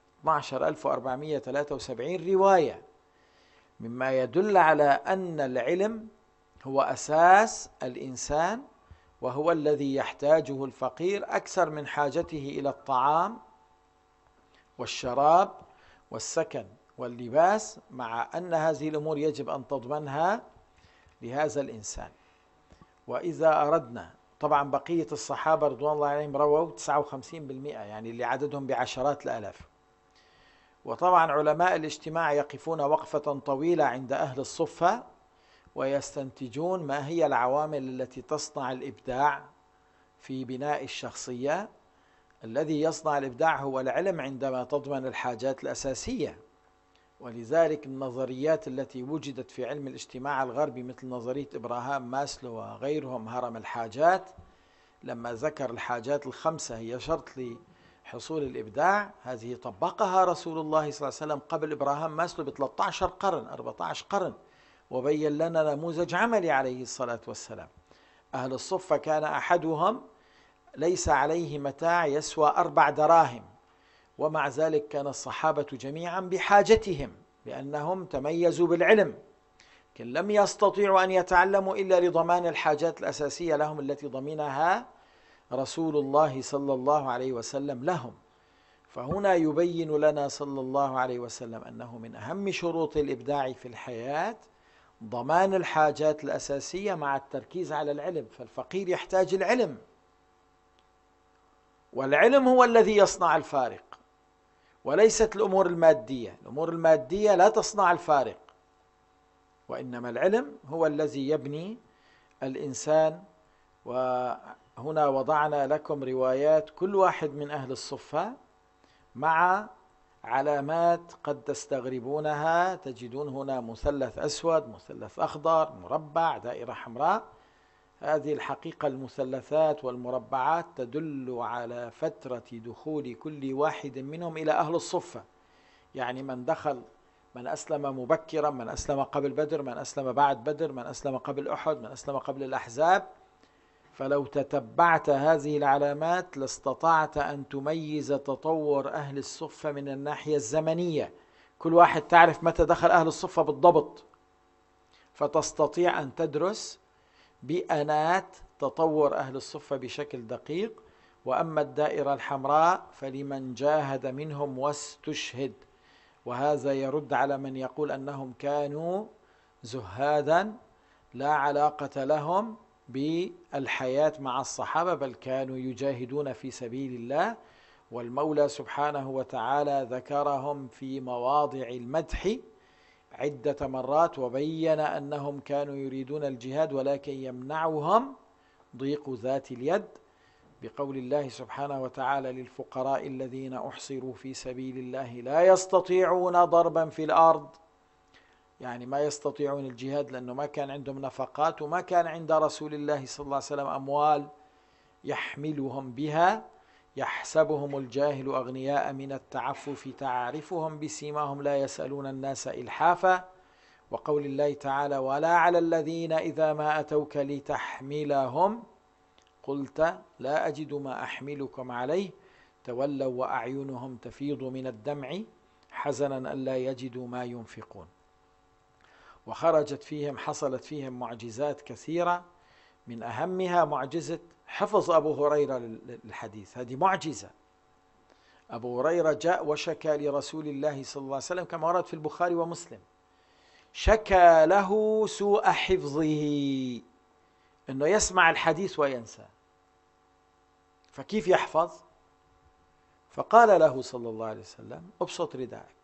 12473 رواية، مما يدل على أن العلم هو أساس الإنسان، وهو الذي يحتاجه الفقير أكثر من حاجته إلى الطعام والشراب والسكن واللباس، مع أن هذه الأمور يجب أن تضمنها لهذا الإنسان. وإذا أردنا، طبعا بقية الصحابة رضوان الله عليهم رووا 59%، يعني اللي عددهم بعشرات الآلاف. وطبعا علماء الاجتماع يقفون وقفة طويلة عند أهل الصفة ويستنتجون ما هي العوامل التي تصنع الإبداع في بناء الشخصية. الذي يصنع الإبداع هو العلم عندما تضمن الحاجات الأساسية، ولذلك النظريات التي وجدت في علم الاجتماع الغربي مثل نظرية إبراهام ماسلو وغيرهم، هرم الحاجات، لما ذكر الحاجات الخمسة هي شرط لحصول الإبداع، هذه طبقها رسول الله صلى الله عليه وسلم قبل إبراهام ماسلو ب 13 قرن 14 قرن، وبين لنا نموذج عملي عليه الصلاة والسلام. أهل الصفة كان أحدهم ليس عليه متاع يسوى 4 دراهم، ومع ذلك كان الصحابة جميعا بحاجتهم لأنهم تميزوا بالعلم، لكن لم يستطيعوا أن يتعلموا إلا لضمان الحاجات الأساسية لهم التي ضمنها رسول الله صلى الله عليه وسلم لهم. فهنا يبين لنا صلى الله عليه وسلم أنه من أهم شروط الإبداع في الحياة ضمان الحاجات الأساسية مع التركيز على العلم. فالفقير يحتاج العلم، والعلم هو الذي يصنع الفارق، وليست الأمور المادية. الأمور المادية لا تصنع الفارق، وإنما العلم هو الذي يبني الإنسان. وهنا وضعنا لكم روايات كل واحد من أهل الصفة مع علامات قد تستغربونها. تجدون هنا مثلث أسود، مثلث أخضر، مربع، دائرة حمراء. هذه الحقيقة المثلثات والمربعات تدل على فترة دخول كل واحد منهم إلى أهل الصفة، يعني من دخل، من أسلم مبكرا، من أسلم قبل بدر، من أسلم بعد بدر، من أسلم قبل أحد، من أسلم قبل الأحزاب. فلو تتبعت هذه العلامات لاستطعت أن تميز تطور أهل الصفة من الناحية الزمنية. كل واحد تعرف متى دخل أهل الصفة بالضبط، فتستطيع أن تدرس بأنات تطور أهل الصفة بشكل دقيق. وأما الدائرة الحمراء فلمن جاهد منهم واستشهد، وهذا يرد على من يقول أنهم كانوا زهادا لا علاقة لهم بالحياة مع الصحابة، بل كانوا يجاهدون في سبيل الله. والمولى سبحانه وتعالى ذكرهم في مواضع المدح عدة مرات، وبين أنهم كانوا يريدون الجهاد ولكن يمنعهم ضيق ذات اليد، بقول الله سبحانه وتعالى: للفقراء الذين أحصروا في سبيل الله لا يستطيعون ضربا في الأرض، يعني ما يستطيعون الجهاد لأنه ما كان عندهم نفقات، وما كان عند رسول الله صلى الله عليه وسلم أموال يحملهم بها. يحسبهم الجاهل أغنياء من التعفف تعرفهم بسيماهم لا يسألون الناس إلحافا. وقول الله تعالى: ولا على الذين إذا ما أتوك لتحملهم قلت لا أجد ما أحملكم عليه تولوا وأعينهم تفيض من الدمع حزنا ألا يجدوا ما ينفقون. وخرجت فيهم، حصلت فيهم معجزات كثيرة، من أهمها معجزة حفظ أبو هريرة للحديث. هذه معجزة. أبو هريرة جاء وشكى لرسول الله صلى الله عليه وسلم كما ورد في البخاري ومسلم، شكى له سوء حفظه، أنه يسمع الحديث وينسى، فكيف يحفظ؟ فقال له صلى الله عليه وسلم: ابسط رداءك،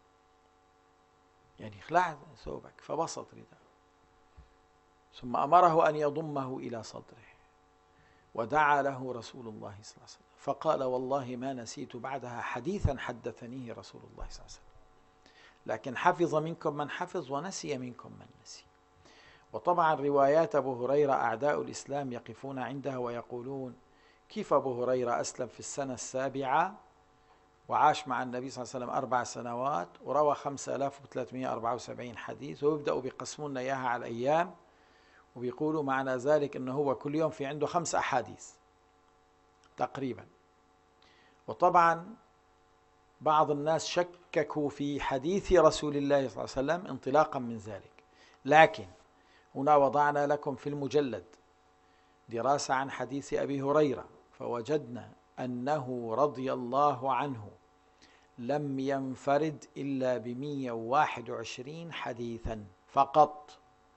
يعني اخلع ثوبك. فبسط رداءه، ثم أمره أن يضمه إلى صدره، ودعا له رسول الله صلى الله عليه وسلم، فقال: والله ما نسيت بعدها حديثا حدثنيه رسول الله صلى الله عليه وسلم، لكن حفظ منكم من حفظ ونسي منكم من نسي. وطبعا روايات أبو هريرة أعداء الإسلام يقفون عندها ويقولون: كيف أبو هريرة أسلم في السنة 7 وعاش مع النبي صلى الله عليه وسلم 4 سنوات وروى 5374 حديث، ويبدأوا بيقسمون إياها على الأيام، وبيقولوا معنى ذلك أنه هو كل يوم في عنده 5 أحاديث تقريبا. وطبعا بعض الناس شككوا في حديث رسول الله صلى الله عليه وسلم انطلاقا من ذلك. لكن هنا وضعنا لكم في المجلد دراسة عن حديث أبي هريرة، فوجدنا أنه رضي الله عنه لم ينفرد إلا ب121 حديثا فقط،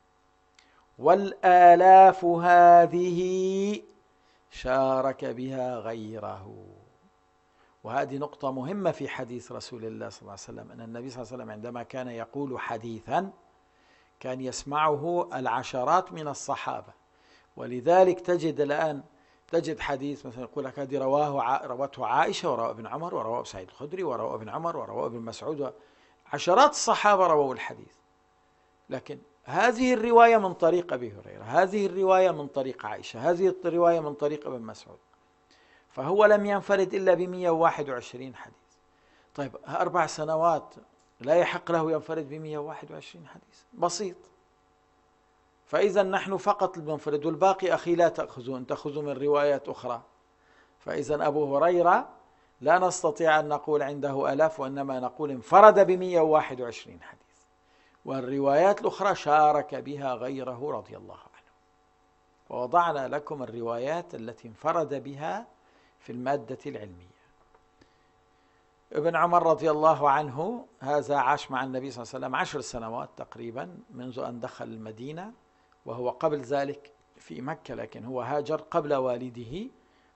والآلاف هذه شارك بها غيره. وهذه نقطة مهمة في حديث رسول الله صلى الله عليه وسلم، أن النبي صلى الله عليه وسلم عندما كان يقول حديثا كان يسمعه العشرات من الصحابة. ولذلك تجد حديث مثلا يقول لك هذه روته عائشة، ورواه ابن عمر، ورواه سعيد الخدري، ورواه ابن عمر، ورواه ابن مسعود، عشرات الصحابة رووا الحديث، لكن هذه الرواية من طريق أبي هريرة، هذه الرواية من طريق عائشة، هذه الرواية من طريق ابن مسعود، فهو لم ينفرد إلا ب121 حديث. طيب 4 سنوات لا يحق له ينفرد ب121 حديث؟ بسيط. فإذا نحن فقط المنفرد، والباقي أخي لا تأخذون، تأخذوا من روايات أخرى. فإذا أبو هريرة لا نستطيع أن نقول عنده 1000، وإنما نقول انفرد ب121 حديث، والروايات الأخرى شارك بها غيره رضي الله عنه. ووضعنا لكم الروايات التي انفرد بها في المادة العلمية. ابن عمر رضي الله عنه هذا عاش مع النبي صلى الله عليه وسلم 10 سنوات تقريبا منذ أن دخل المدينة، وهو قبل ذلك في مكة، لكن هو هاجر قبل والده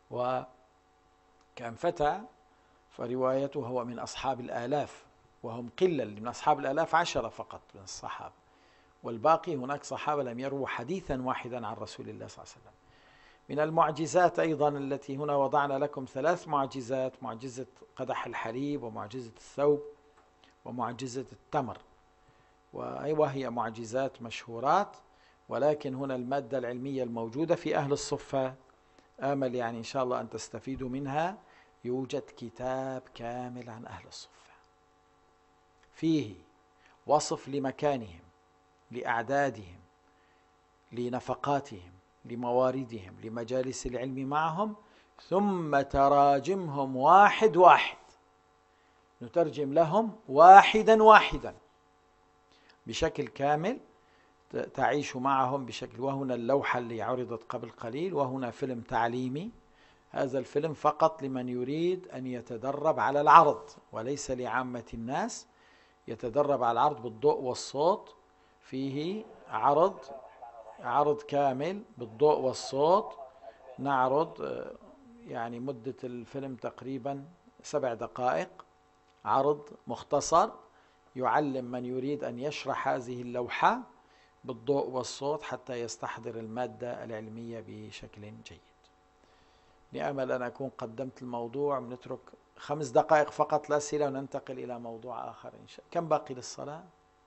وكان فتى، فروايته هو من أصحاب الآلاف، وهم قلة، من أصحاب الآلاف 10 فقط من الصحابة، والباقي هناك صحابة لم يروا حديثا واحدا عن رسول الله صلى الله عليه وسلم. من المعجزات أيضا التي هنا وضعنا لكم 3 معجزات: معجزة قدح الحليب، ومعجزة الثوب، ومعجزة التمر، وهي معجزات مشهورات، ولكن هنا المادة العلمية الموجودة في أهل الصفة آمل يعني إن شاء الله أن تستفيدوا منها. يوجد كتاب كامل عن أهل الصفة فيه وصف لمكانهم، لأعدادهم، لنفقاتهم، لمواردهم، لمجالس العلم معهم، ثم تراجمهم واحد واحد، نترجم لهم واحدا واحدا بشكل كامل، تعيش معهم بشكل. وهنا اللوحة اللي عرضت قبل قليل، وهنا فيلم تعليمي. هذا الفيلم فقط لمن يريد أن يتدرب على العرض، وليس لعامة الناس. يتدرب على العرض بالضوء والصوت، فيه عرض كامل بالضوء والصوت، نعرض يعني مدة الفيلم تقريبا 7 دقائق، عرض مختصر يعلم من يريد أن يشرح هذه اللوحة بالضوء والصوت حتى يستحضر المادة العلمية بشكل جيد. لأمل أن أكون قدمت الموضوع. بنترك 5 دقائق فقط للأسئلة وننتقل إلى موضوع آخر إن شاء الله. كم باقي للصلاة؟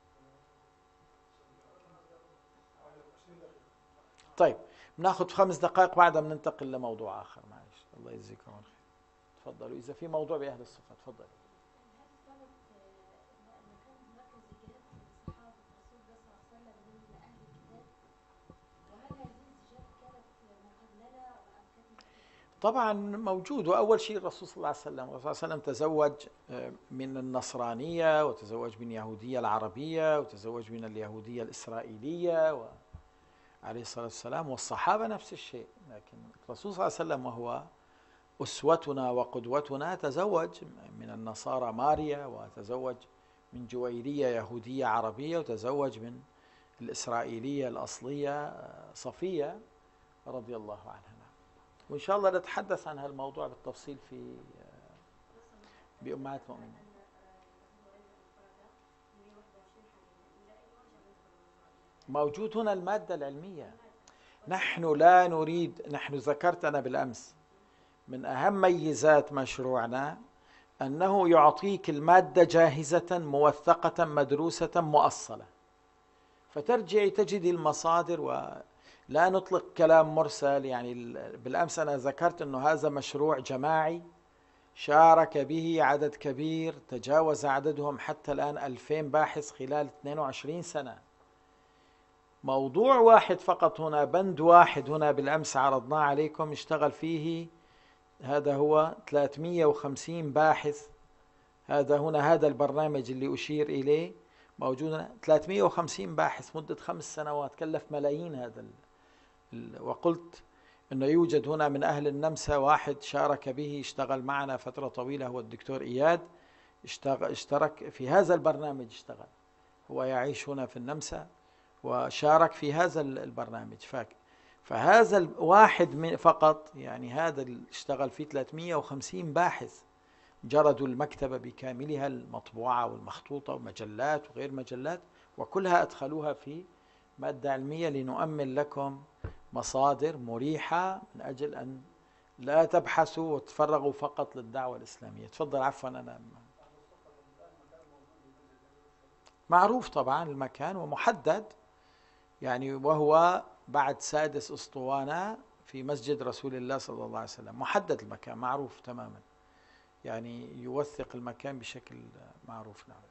طيب بناخذ 5 دقائق، بعدها بننتقل لموضوع آخر. معلش، الله يجزيكم الخير. تفضلوا، إذا في موضوع بأهل الصفة تفضلوا. طبعا موجود. وأول شيء الرسول صلى الله عليه وسلم، الرسول صلى الله عليه وسلم تزوج من النصرانية، وتزوج من اليهودية العربية، وتزوج من اليهودية الإسرائيلية عليه الصلاة والسلام، والصحابة نفس الشيء. لكن الرسول صلى الله عليه وسلم وهو أسوتنا وقدوتنا تزوج من النصارى ماريا، وتزوج من جويرية يهودية عربية، وتزوج من الإسرائيلية الأصلية صفية رضي الله عنها. وإن شاء الله نتحدث عن هالموضوع بالتفصيل في بأمهات المؤمنين. موجود هنا المادة العلمية. نحن لا نريد، نحن ذكرت أنا بالأمس من أهم ميزات مشروعنا أنه يعطيك المادة جاهزة موثقة مدروسة مؤصلة، فترجعي تجد المصادر ولا نطلق كلام مرسل. يعني بالأمس أنا ذكرت أنه هذا مشروع جماعي شارك به عدد كبير، تجاوز عددهم حتى الآن 2000 باحث خلال 22 سنة. موضوع واحد فقط هنا، بند واحد هنا بالأمس عرضناه عليكم اشتغل فيه، هذا هو 350 باحث. هذا هنا هذا البرنامج اللي أشير إليه موجود 350 باحث مدة 5 سنوات، كلف ملايين هذا وقلت أنه يوجد هنا من أهل النمسا واحد شارك به، اشتغل معنا فترة طويلة، هو الدكتور إياد، اشترك في هذا البرنامج، اشتغل، هو يعيش هنا في النمسا وشارك في هذا البرنامج. فهذا الواحد فقط، يعني هذا اشتغل فيه 350 باحث، جردوا المكتبة بكاملها، المطبوعة والمخطوطة ومجلات وغير مجلات، وكلها أدخلوها في مادة علمية لنؤمن لكم مصادر مريحة من أجل أن لا تبحثوا وتفرغوا فقط للدعوة الإسلامية. تفضل. عفوا أنا معروف طبعا المكان ومحدد، يعني وهو بعد سادس أسطوانة في مسجد رسول الله صلى الله عليه وسلم، محدد المكان معروف تماما، يعني يوثق المكان بشكل معروف. نعم.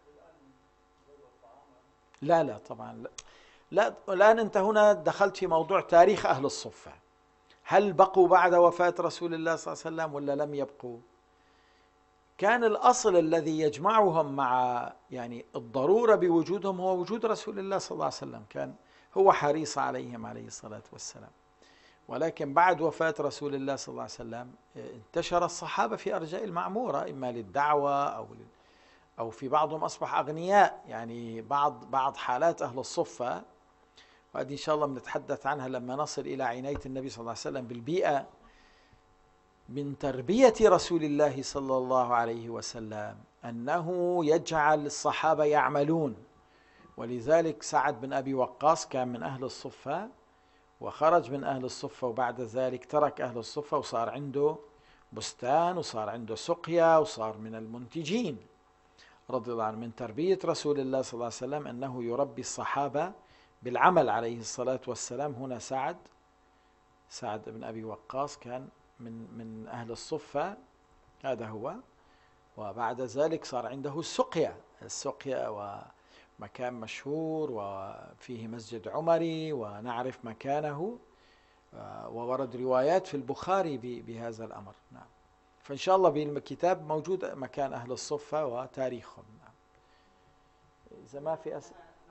لا لا طبعا لا. لا الآن أنت هنا دخلت في موضوع تاريخ أهل الصفة، هل بقوا بعد وفاة رسول الله صلى الله عليه وسلم ولا لم يبقوا؟ كان الأصل الذي يجمعهم مع يعني الضرورة بوجودهم هو وجود رسول الله صلى الله عليه وسلم، كان هو حريص عليهم عليه الصلاة والسلام. ولكن بعد وفاة رسول الله صلى الله عليه وسلم انتشر الصحابة في أرجاء المعمورة، إما للدعوة أو في بعضهم أصبح أغنياء، يعني بعض حالات أهل الصفة، وهذه إن شاء الله بنتحدث عنها لما نصل إلى عناية النبي صلى الله عليه وسلم بالبيئة، من تربية رسول الله صلى الله عليه وسلم أنه يجعل الصحابة يعملون. ولذلك سعد بن أبي وقاص كان من أهل الصفة وخرج من أهل الصفة، وبعد ذلك ترك أهل الصفة وصار عنده بستان وصار عنده سقيا وصار من المنتجين رضي الله عنه. من تربية رسول الله صلى الله عليه وسلم أنه يربي الصحابة بالعمل عليه الصلاة والسلام. هنا سعد بن أبي وقاص كان من أهل الصفة، هذا هو. وبعد ذلك صار عنده السقيا ومكان مشهور وفيه مسجد عمري ونعرف مكانه، وورد روايات في البخاري بهذا الأمر. نعم. فإن شاء الله بالكتاب موجود مكان أهل الصفة وتاريخهم. نعم. إذا ما في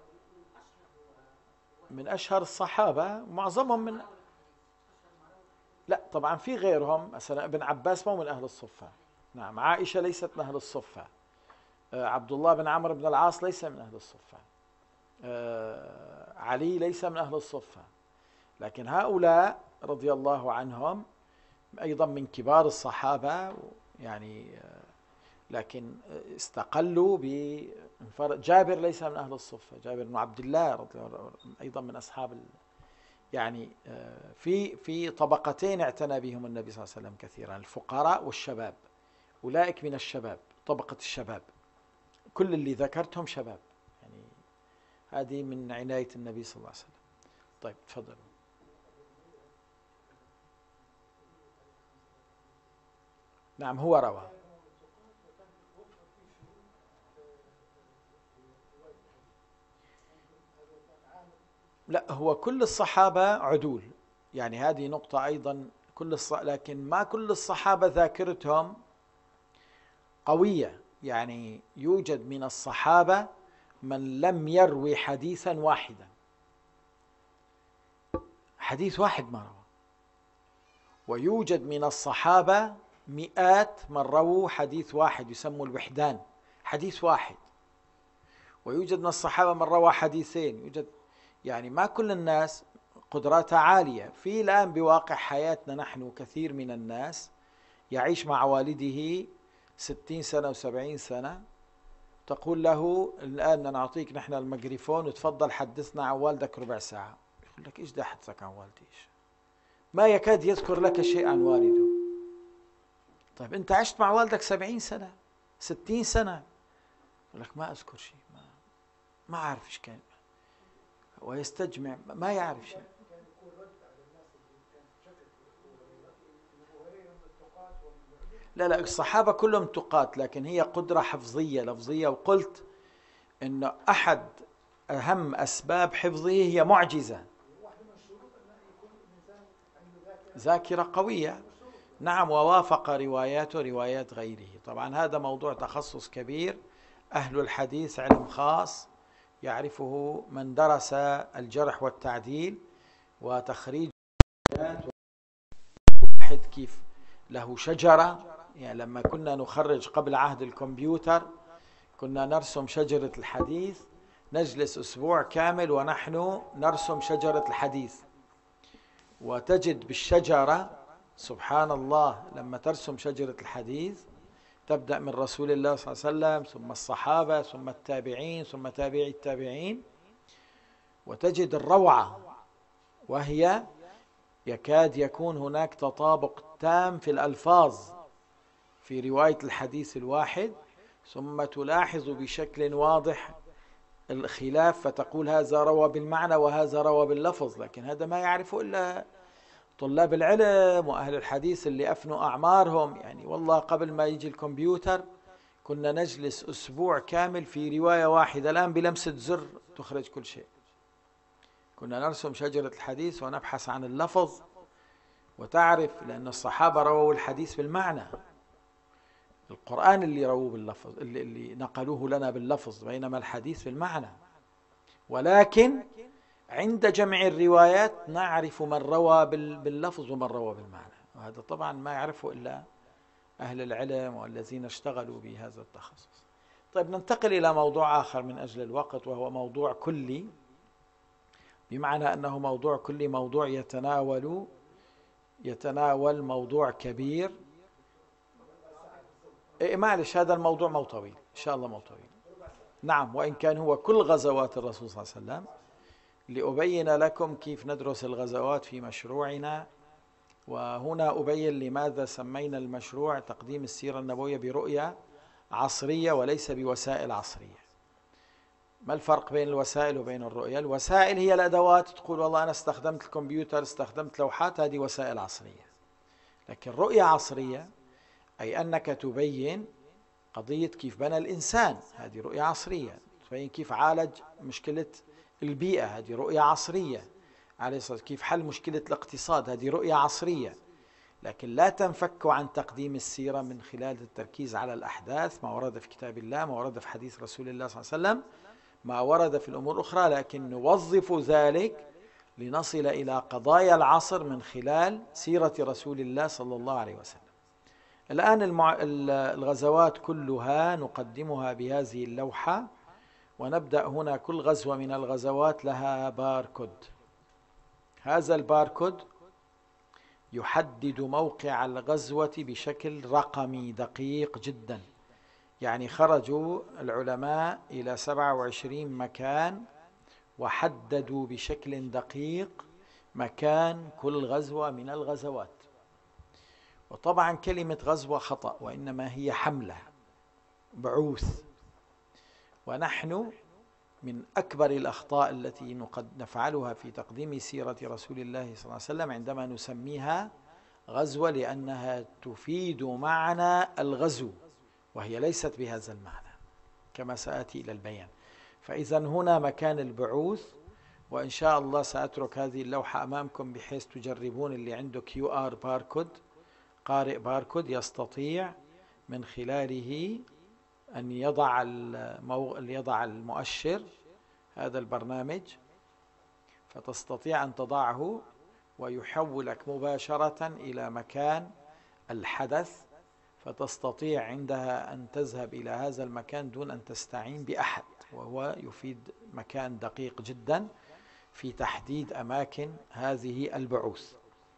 من أشهر الصحابة معظمهم من، لا طبعا في غيرهم، مثلا ابن عباس مو من أهل الصفة. نعم. عائشة ليست من أهل الصفة. عبد الله بن عمرو بن العاص ليس من أهل الصفة. علي ليس من أهل الصفة. لكن هؤلاء رضي الله عنهم أيضا من كبار الصحابة، يعني لكن استقلوا بانفراد. جابر ليس من أهل الصفة، جابر بن عبد الله رضي الله أيضا من أصحاب يعني في طبقتين اعتنى بهم النبي صلى الله عليه وسلم كثيرا، الفقراء والشباب. أولئك من الشباب، طبقة الشباب، كل اللي ذكرتهم شباب، يعني هذه من عناية النبي صلى الله عليه وسلم. طيب تفضلوا. نعم هو روى. لا هو كل الصحابة عدول، يعني هذه نقطة أيضا. لكن ما كل الصحابة ذاكرتهم قوية، يعني يوجد من الصحابة من لم يروي حديثا واحدا، حديث واحد ما روى. ويوجد من الصحابة مئات من رووا حديث واحد، يسموا الوحدان، حديث واحد. ويوجد من الصحابة من روى حديثين. يوجد يعني ما كل الناس قدراتها عالية. في الآن بواقع حياتنا نحن كثير من الناس يعيش مع والده 60 سنة و70 سنة، تقول له الآن بدنا نعطيك نحن الميكروفون وتفضل حدثنا عن والدك ربع ساعة، يقول لك إيش بدي أحدثك عن والدي؟ ما يكاد يذكر لك شيء عن والده. طيب أنت عشت مع والدك 70 سنة 60 سنة، يقول لك ما أذكر شيء، ما أعرف إيش كان، ويستجمع ما يعرف شيء. لا الصحابة كلهم تقات، لكن هي قدرة حفظية لفظية. وقلت إنه أحد أهم أسباب حفظه هي معجزة، ذاكرة قوية. نعم. ووافق رواياته روايات غيره. طبعا هذا موضوع تخصص كبير، أهل الحديث علم خاص يعرفه من درس الجرح والتعديل وتخريج واحد كيف له شجرة. يعني لما كنا نخرج قبل عهد الكمبيوتر كنا نرسم شجرة الحديث، نجلس أسبوع كامل ونحن نرسم شجرة الحديث، وتجد بالشجرة سبحان الله لما ترسم شجرة الحديث تبدأ من رسول الله صلى الله عليه وسلم ثم الصحابة ثم التابعين ثم تابعي التابعين، وتجد الروعة، وهي يكاد يكون هناك تطابق تام في الألفاظ في رواية الحديث الواحد، ثم تلاحظ بشكل واضح الخلاف فتقول هذا روى بالمعنى وهذا روى باللفظ، لكن هذا ما يعرفه إلا طلاب العلم وأهل الحديث اللي أفنوا أعمارهم. يعني والله قبل ما يجي الكمبيوتر كنا نجلس أسبوع كامل في رواية واحدة، الآن بلمسة زر تخرج كل شيء. كنا نرسم شجرة الحديث ونبحث عن اللفظ، وتعرف لأن الصحابة رووا الحديث بالمعنى، القرآن اللي رووا باللفظ، اللي نقلوه لنا باللفظ، بينما الحديث بالمعنى. ولكن عند جمع الروايات نعرف من روى باللفظ ومن روى بالمعنى، وهذا طبعا ما يعرفه إلا أهل العلم والذين اشتغلوا بهذا التخصص. طيب ننتقل إلى موضوع آخر من أجل الوقت، وهو موضوع كلي، بمعنى أنه موضوع كلي، موضوع يتناول موضوع كبير. معلش هذا الموضوع مو طويل إن شاء الله، مو طويل. نعم، وإن كان هو كل غزوات الرسول صلى الله عليه وسلم، لأبين لكم كيف ندرس الغزوات في مشروعنا. وهنا أبين لماذا سمينا المشروع تقديم السيرة النبوية برؤية عصرية وليس بوسائل عصرية. ما الفرق بين الوسائل وبين الرؤية؟ الوسائل هي الأدوات، تقول والله أنا استخدمت الكمبيوتر، استخدمت لوحات، هذه وسائل عصرية. لكن رؤية عصرية أي أنك تبين قضية كيف بنى الإنسان، هذه رؤية عصرية. تبين كيف عالج مشكلة البيئة، هذه رؤية عصرية. عليه الصلاة، كيف حل مشكلة الاقتصاد، هذه رؤية عصرية. لكن لا تنفك عن تقديم السيرة من خلال التركيز على الأحداث، ما ورد في كتاب الله، ما ورد في حديث رسول الله صلى الله عليه وسلم، ما ورد في الأمور الأخرى، لكن نوظف ذلك لنصل إلى قضايا العصر من خلال سيرة رسول الله صلى الله عليه وسلم. الآن الغزوات كلها نقدمها بهذه اللوحة، ونبدأ هنا. كل غزوة من الغزوات لها باركود. هذا الباركود يحدد موقع الغزوة بشكل رقمي دقيق جدا. يعني خرجوا العلماء إلى 27 مكان وحددوا بشكل دقيق مكان كل غزوة من الغزوات. وطبعا كلمة غزوة خطأ، وإنما هي حملة، بعوث. ونحن من أكبر الأخطاء التي نفعلها في تقديم سيرة رسول الله صلى الله عليه وسلم عندما نسميها غزوة، لأنها تفيد معنى الغزو، وهي ليست بهذا المعنى كما سآتي إلى البيان. فإذا هنا مكان البعوث، وإن شاء الله سأترك هذه اللوحة أمامكم بحيث تجربون. اللي عنده QR باركود، قارئ باركود، يستطيع من خلاله أن يضع المؤشر، هذا البرنامج، فتستطيع أن تضعه ويحولك مباشرة إلى مكان الحدث، فتستطيع عندها أن تذهب إلى هذا المكان دون أن تستعين بأحد. وهو يفيد مكان دقيق جدا في تحديد أماكن هذه البعوث.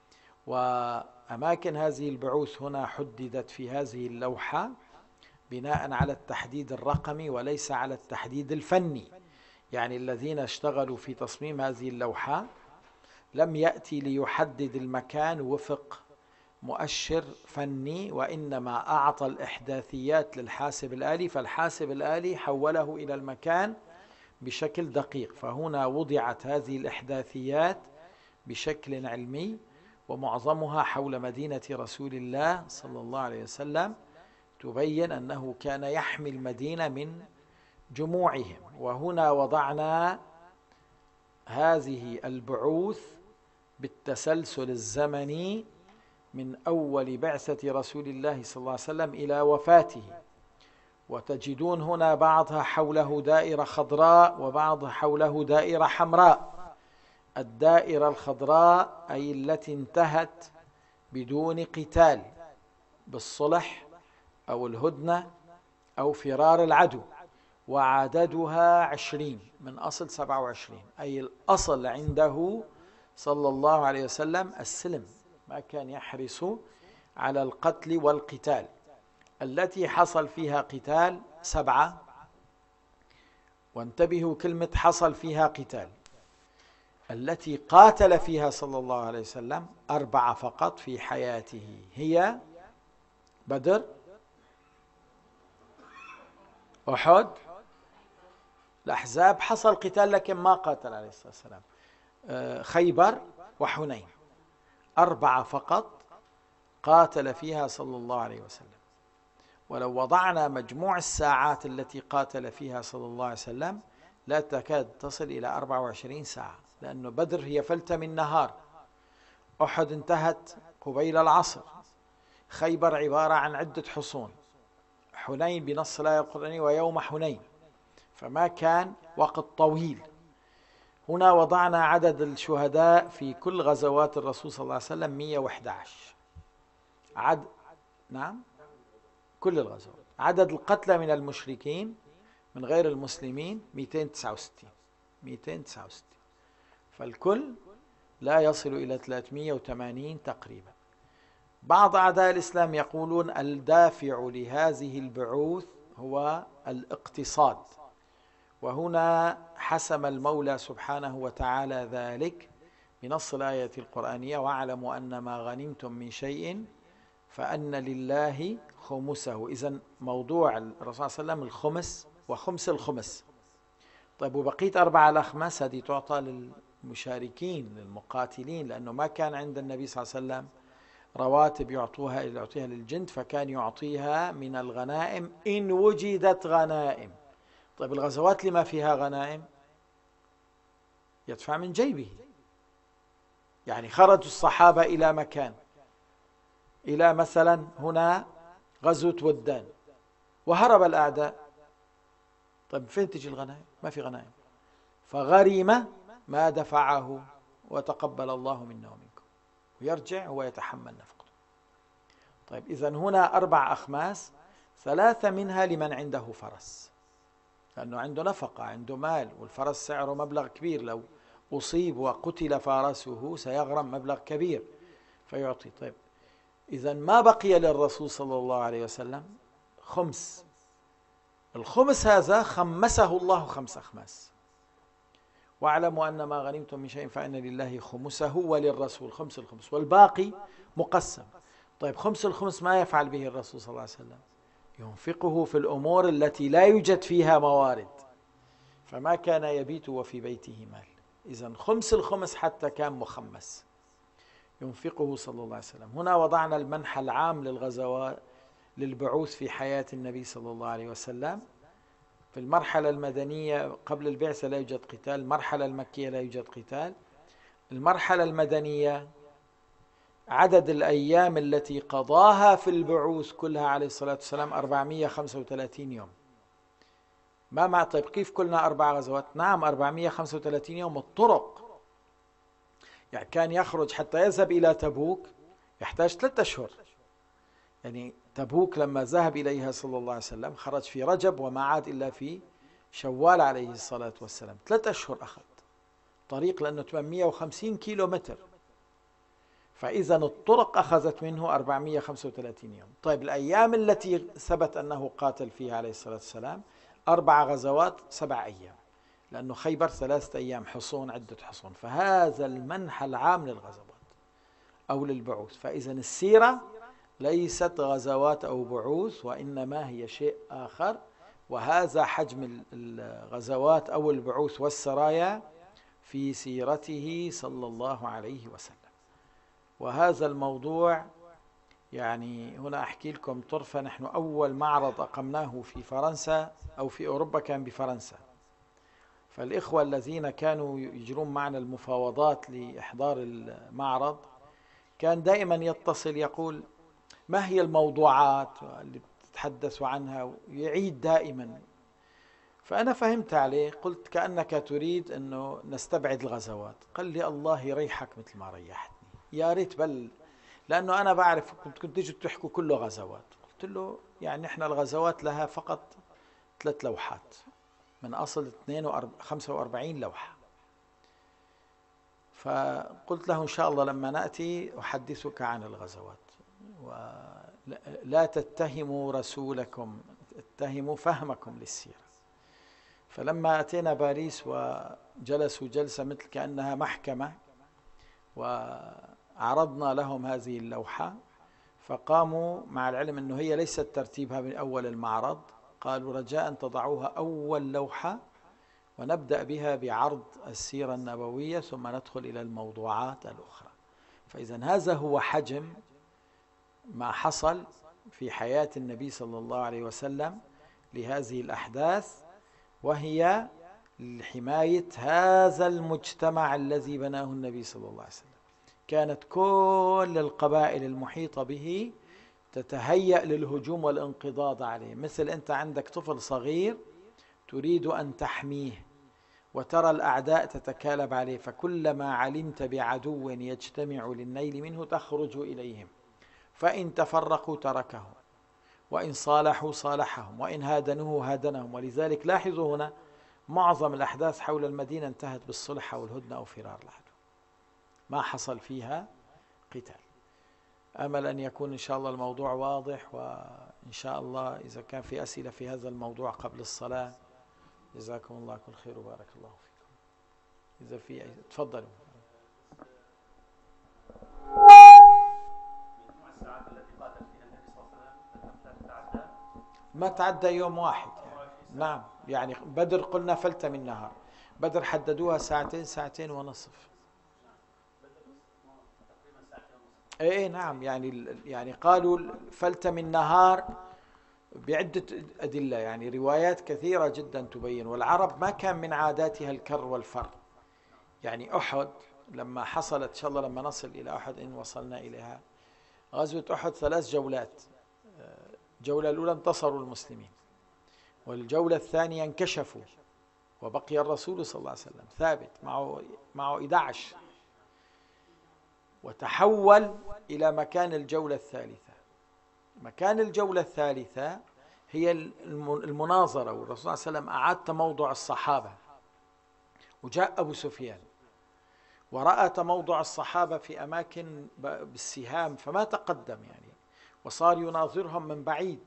وأماكن هذه البعوث هنا حددت في هذه اللوحة بناء على التحديد الرقمي وليس على التحديد الفني. يعني الذين اشتغلوا في تصميم هذه اللوحة لم يأتي ليحدد المكان وفق مؤشر فني، وإنما أعطى الإحداثيات للحاسب الآلي، فالحاسب الآلي حوله إلى المكان بشكل دقيق. فهنا وضعت هذه الإحداثيات بشكل علمي، ومعظمها حول مدينة رسول الله صلى الله عليه وسلم، تبين أنه كان يحمي المدينة من جموعهم. وهنا وضعنا هذه البعوث بالتسلسل الزمني من أول بعثة رسول الله صلى الله عليه وسلم إلى وفاته. وتجدون هنا بعضها حوله دائرة خضراء وبعضها حوله دائرة حمراء. الدائرة الخضراء أي التي انتهت بدون قتال، بالصلح أو الهدنة أو فرار العدو، وعددها 20 من أصل 27. أي الأصل عنده صلى الله عليه وسلم السلم، ما كان يحرص على القتل والقتال. التي حصل فيها قتال 7، وانتبهوا كلمة حصل فيها قتال. التي قاتل فيها صلى الله عليه وسلم 4 فقط في حياته، هي بدر، أحد، الأحزاب حصل قتال لكن ما قاتل عليه الصلاة والسلام. خيبر وحنين 4 فقط قاتل فيها صلى الله عليه وسلم. ولو وضعنا مجموع الساعات التي قاتل فيها صلى الله عليه وسلم لا تكاد تصل إلى 24 ساعة، لأنه بدر هي فلتة من نهار، أحد انتهت قبيل العصر، خيبر عبارة عن عدة حصون، حنين بنص الآية القرآنية ويوم حنين، فما كان وقت طويل. هنا وضعنا عدد الشهداء في كل غزوات الرسول صلى الله عليه وسلم 111. نعم كل الغزوات. عدد القتلى من المشركين من غير المسلمين 269. فالكل لا يصل إلى 380 تقريبا. بعض أعداء الإسلام يقولون الدافع لهذه البعوث هو الاقتصاد، وهنا حسم المولى سبحانه وتعالى ذلك بنص الآية القرآنية: واعلموا أن ما غنمتم من شيء فأن لله خمسه. إذن موضوع الرسول صلى الله عليه وسلم الخمس وخمس الخمس. طيب وبقيت 4 الأخماس هذه تعطى للمشاركين للمقاتلين، لأنه ما كان عند النبي صلى الله عليه وسلم رواتب يعطيها للجند، فكان يعطيها من الغنائم إن وجدت غنائم. طيب الغزوات اللي ما فيها غنائم يدفع من جيبه. يعني خرج الصحابة إلى مكان، إلى مثلا هنا غزوة ودان، وهرب الأعداء، طيب فين تجي الغنائم؟ ما في غنائم، فغرم ما دفعه وتقبل الله منا ومنكم، ويرجع هو يتحمل نفقته. طيب إذن هنا 4 أخماس، 3 منها لمن عنده فرس، لأنه عنده نفقة، عنده مال، والفرس سعره مبلغ كبير، لو أصيب وقتل فارسه سيغرم مبلغ كبير فيعطي. طيب إذن ما بقي للرسول صلى الله عليه وسلم خمس. الخمس هذا خمسه الله 5 أخماس. واعلموا أن ما غنمتم من شيء فإن لله خمسه وللرسول خمس الخمس، والباقي مقسم. طيب خمس الخمس ما يفعل به الرسول صلى الله عليه وسلم؟ ينفقه في الأمور التي لا يوجد فيها موارد، فما كان يبيت وفي بيته مال. إذن خمس الخمس حتى كان مخمس ينفقه صلى الله عليه وسلم. هنا وضعنا المنحى العام للغزوات للبعوث في حياة النبي صلى الله عليه وسلم. في المرحلة المدنية قبل البعثة لا يوجد قتال، المرحلة المكية لا يوجد قتال. المرحلة المدنية عدد الأيام التي قضاها في البعوث كلها عليه الصلاة والسلام 435 يوم. ما طيب كيف كلنا 4 غزوات؟ نعم 435 يوم. الطرق يعني كان يخرج حتى يذهب إلى تبوك يحتاج 3 أشهر. يعني تبوك لما ذهب إليها صلى الله عليه وسلم خرج في رجب وما عاد إلا في شوال عليه الصلاة والسلام، 3 أشهر أخذ طريق، لأنه 850 كيلو متر، فإذا الطرق أخذت منه 435 يوم. طيب الأيام التي ثبت أنه قاتل فيها عليه الصلاة والسلام 4 غزوات 7 أيام، لأنه خيبر 3 أيام حصون، عدة حصون. فهذا المنحى العام للغزوات أو للبعوث. فإذا السيرة ليست غزوات أو بعوث، وإنما هي شيء آخر. وهذا حجم الغزوات أو البعوث والسرايا في سيرته صلى الله عليه وسلم. وهذا الموضوع يعني هنا أحكي لكم طرفة. نحن أول معرض أقمناه في فرنسا أو في أوروبا كان بفرنسا، فالإخوة الذين كانوا يجرون معنا المفاوضات لإحضار المعرض كان دائما يتصل يقول ما هي الموضوعات اللي بتتحدثوا عنها، ويعيد دائما. فأنا فهمت عليه، قلت كأنك تريد أنه نستبعد الغزوات. قال لي الله يريحك مثل ما ريحتني، يا ريت لأنه أنا بعرف كنت تيجوا تحكوا كله غزوات. قلت له يعني إحنا الغزوات لها فقط 3 لوحات من أصل 45 لوحة. فقلت له إن شاء الله لما نأتي أحدثك عن الغزوات، ولا تتهموا رسولكم، اتهموا فهمكم للسيرة. فلما أتينا باريس وجلسوا جلسة مثل كأنها محكمة وعرضنا لهم هذه اللوحة، فقاموا مع العلم أنه هي ليست ترتيبها من أول المعرض، قالوا رجاء تضعوها أول لوحة ونبدأ بها بعرض السيرة النبوية ثم ندخل إلى الموضوعات الأخرى. فإذا هذا هو حجم ما حصل في حياة النبي صلى الله عليه وسلم لهذه الأحداث، وهي لحماية هذا المجتمع الذي بناه النبي صلى الله عليه وسلم. كانت كل القبائل المحيطة به تتهيأ للهجوم والانقضاض عليه، مثل أنت عندك طفل صغير تريد أن تحميه وترى الأعداء تتكالب عليه، فكلما علمت بعدو يجتمع للنيل منه تخرج إليهم، فإن تفرقوا تركهم، وإن صالحوا صالحهم، وإن هادنوه هادنهم. ولذلك لاحظوا هنا معظم الأحداث حول المدينة انتهت بالصلح أو الهدنة أو فرار العدو، ما حصل فيها قتال. أمل أن يكون إن شاء الله الموضوع واضح، وإن شاء الله إذا كان في أسئلة في هذا الموضوع قبل الصلاة جزاكم الله كل خير وبارك الله فيكم. إذا في تفضلوا. ما تعدى يوم واحد يعني. نعم، يعني بدر قلنا فلتة من نهار، بدر حددوها ساعتين، ساعتين ونصف. ايه نعم، يعني قالوا فلتة من نهار بعدة أدلة، يعني روايات كثيرة جدا تبين. والعرب ما كان من عاداتها الكر والفر. يعني أحد لما حصلت، إن شاء الله لما نصل إلى أحد إن وصلنا إليها، غزوة أحد 3 جولات. الجولة الأولى انتصروا المسلمين، والجولة الثانية انكشفوا، وبقي الرسول صلى الله عليه وسلم ثابت معه 11، وتحول إلى مكان الجولة الثالثة. مكان الجولة الثالثة هي المناظرة، والرسول صلى الله عليه وسلم أعاد تموضع الصحابة، وجاء أبو سفيان ورأى تموضع الصحابة في أماكن بالسهام فما تقدم يعني، وصار يناظرهم من بعيد،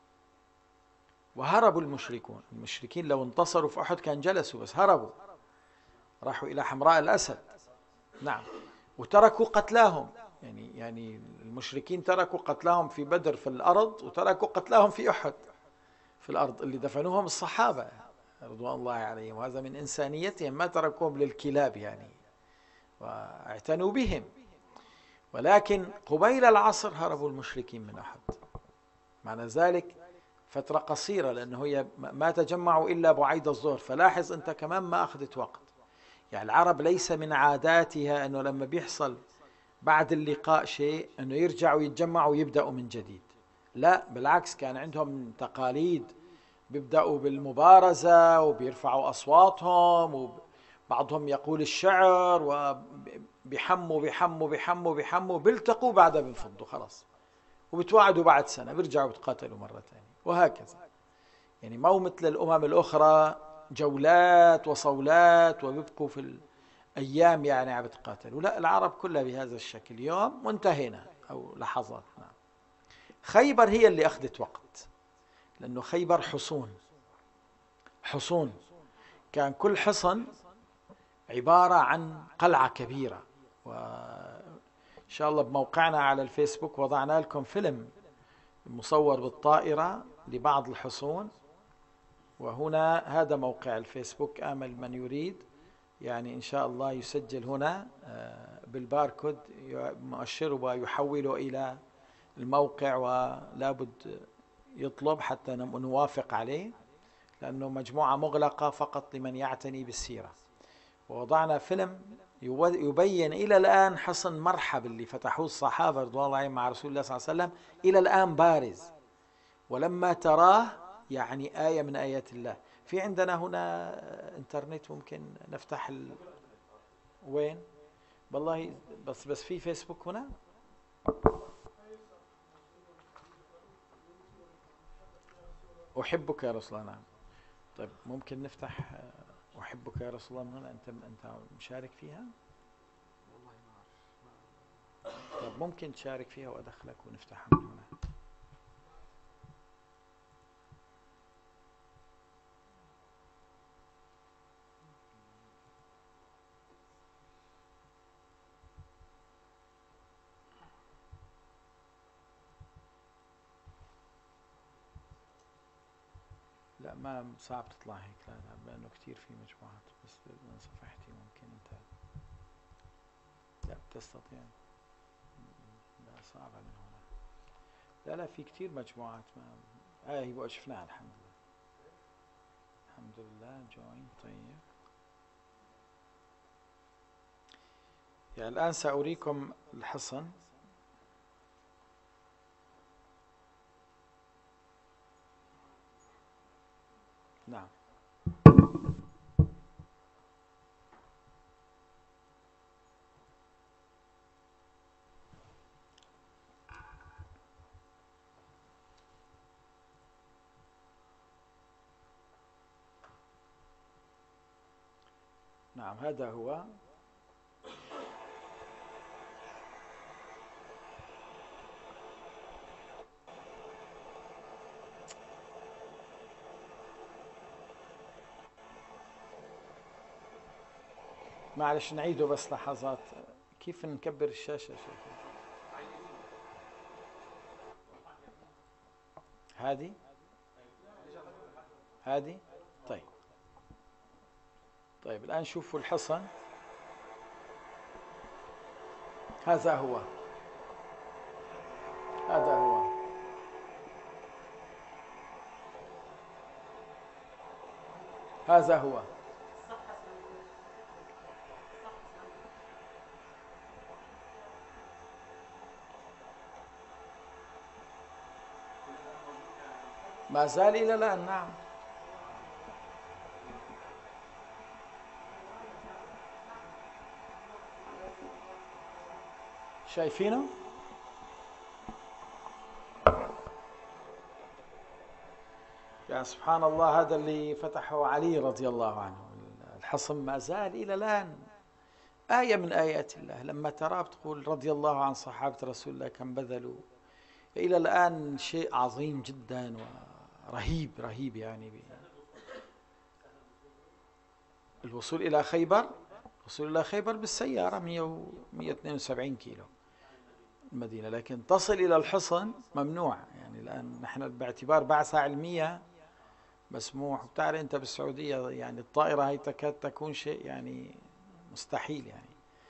وهربوا المشركين لو انتصروا في أحد كان جلسوا، بس هربوا راحوا إلى حمراء الأسد. نعم، وتركوا قتلاهم، يعني المشركين تركوا قتلاهم في بدر في الأرض، وتركوا قتلاهم في أحد في الأرض اللي دفنوهم الصحابة رضوان الله عليهم، وهذا من إنسانيتهم، ما تركوهم للكلاب يعني، واعتنوا بهم. ولكن قبيل العصر هربوا المشركين من أحد. معنى ذلك فترة قصيرة، لأنه هي ما تجمعوا إلا بعيد الظهر. فلاحظ أنت كمان ما أخذت وقت. يعني العرب ليس من عاداتها أنه لما بيحصل بعد اللقاء شيء أنه يرجعوا يتجمعوا ويبدأوا من جديد. لا، بالعكس، كان عندهم تقاليد، بيبدأوا بالمبارزة وبيرفعوا أصواتهم، وبعضهم يقول الشعر، وبيحموا بيحموا بيحموا بيحموا، بيلتقوا بعدها بينفضوا خلاص، وبتوعدوا بعد سنة بيرجعوا بتقاتلوا مرة ثانية، وهكذا. يعني مو مثل الأمم الأخرى جولات وصولات وبيبقوا في الأيام يعني عم بتقاتلوا. لا، العرب كلها بهذا الشكل، يوم وانتهينا أو لحظات. نعم. خيبر هي اللي أخذت وقت، لأنه خيبر حصون، كان كل حصن عبارة عن قلعة كبيرة. وإن شاء الله بموقعنا على الفيسبوك وضعنا لكم فيلم مصور بالطائرة لبعض الحصون، وهنا هذا موقع الفيسبوك. آمل من يريد يعني إن شاء الله يسجل هنا بالباركود مؤشر ويحول إلى الموقع، ولا بد يطلب حتى نوافق عليه، لأنه مجموعة مغلقة فقط لمن يعتني بالسيرة. ووضعنا فيلم يبين إلى الآن حصن مرحب اللي فتحوه الصحابة رضوان الله عليهم مع رسول الله صلى الله عليه وسلم، إلى الآن بارز، ولما تراه يعني آية من آيات الله. في عندنا هنا انترنت ممكن نفتح وين؟ والله بس في فيسبوك هنا. أحبك يا رسول الله. نعم، طيب ممكن نفتح أحبك يا رسول الله من هنا. أنت مشارك فيها؟ طيب ممكن تشارك فيها وأدخلك ونفتحها من هنا. لا لا ما صعب تطلع هيك، لا لأنه كثير في مجموعات، بس من صفحتي ممكن أنت لا تستطيع. لا صعبة من هنا. لا في كثير مجموعات. ما هي شفناها الحمد لله. الحمد لله جوين. طيب يعني الآن سأريكم الحصن. نعم نعم هذا هو. معلش نعيده بس لحظات. كيف نكبر الشاشة شيخ؟ هذه طيب. طيب الآن شوفوا الحصن. هذا هو. هذا هو. هذا هو. ما زال إلى الآن. نعم شايفينه؟ يعني سبحان الله، هذا اللي فتحه علي رضي الله عنه. الحصن ما زال إلى الآن آية من آيات الله. لما ترى بتقول رضي الله عن صحابة رسول الله كم بذلوا. إلى الآن شيء عظيم جدا ورهيب رهيب. يعني الوصول إلى خيبر، الوصول إلى خيبر بالسيارة 172 كيلو المدينة، لكن تصل إلى الحصن ممنوع. يعني الآن نحن باعتبار بعثة علمية مسموح. بتعرف أنت بالسعودية يعني الطائرة هي تكاد تكون شيء يعني مستحيل. يعني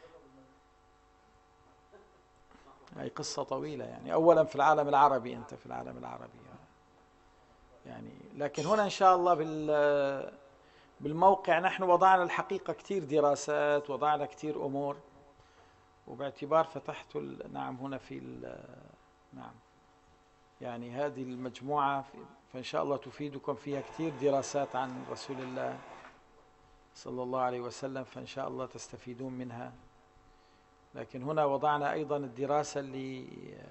هي قصة طويلة. يعني أولا في العالم العربي، أنت في العالم العربي يعني. لكن هنا إن شاء الله بالموقع نحن وضعنا الحقيقة كثير دراسات، وضعنا كثير أمور، وباعتبار فتحت نعم هنا في نعم يعني هذه المجموعة فإن شاء الله تفيدكم فيها كثير دراسات عن رسول الله صلى الله عليه وسلم، فإن شاء الله تستفيدون منها. لكن هنا وضعنا أيضا الدراسة اللي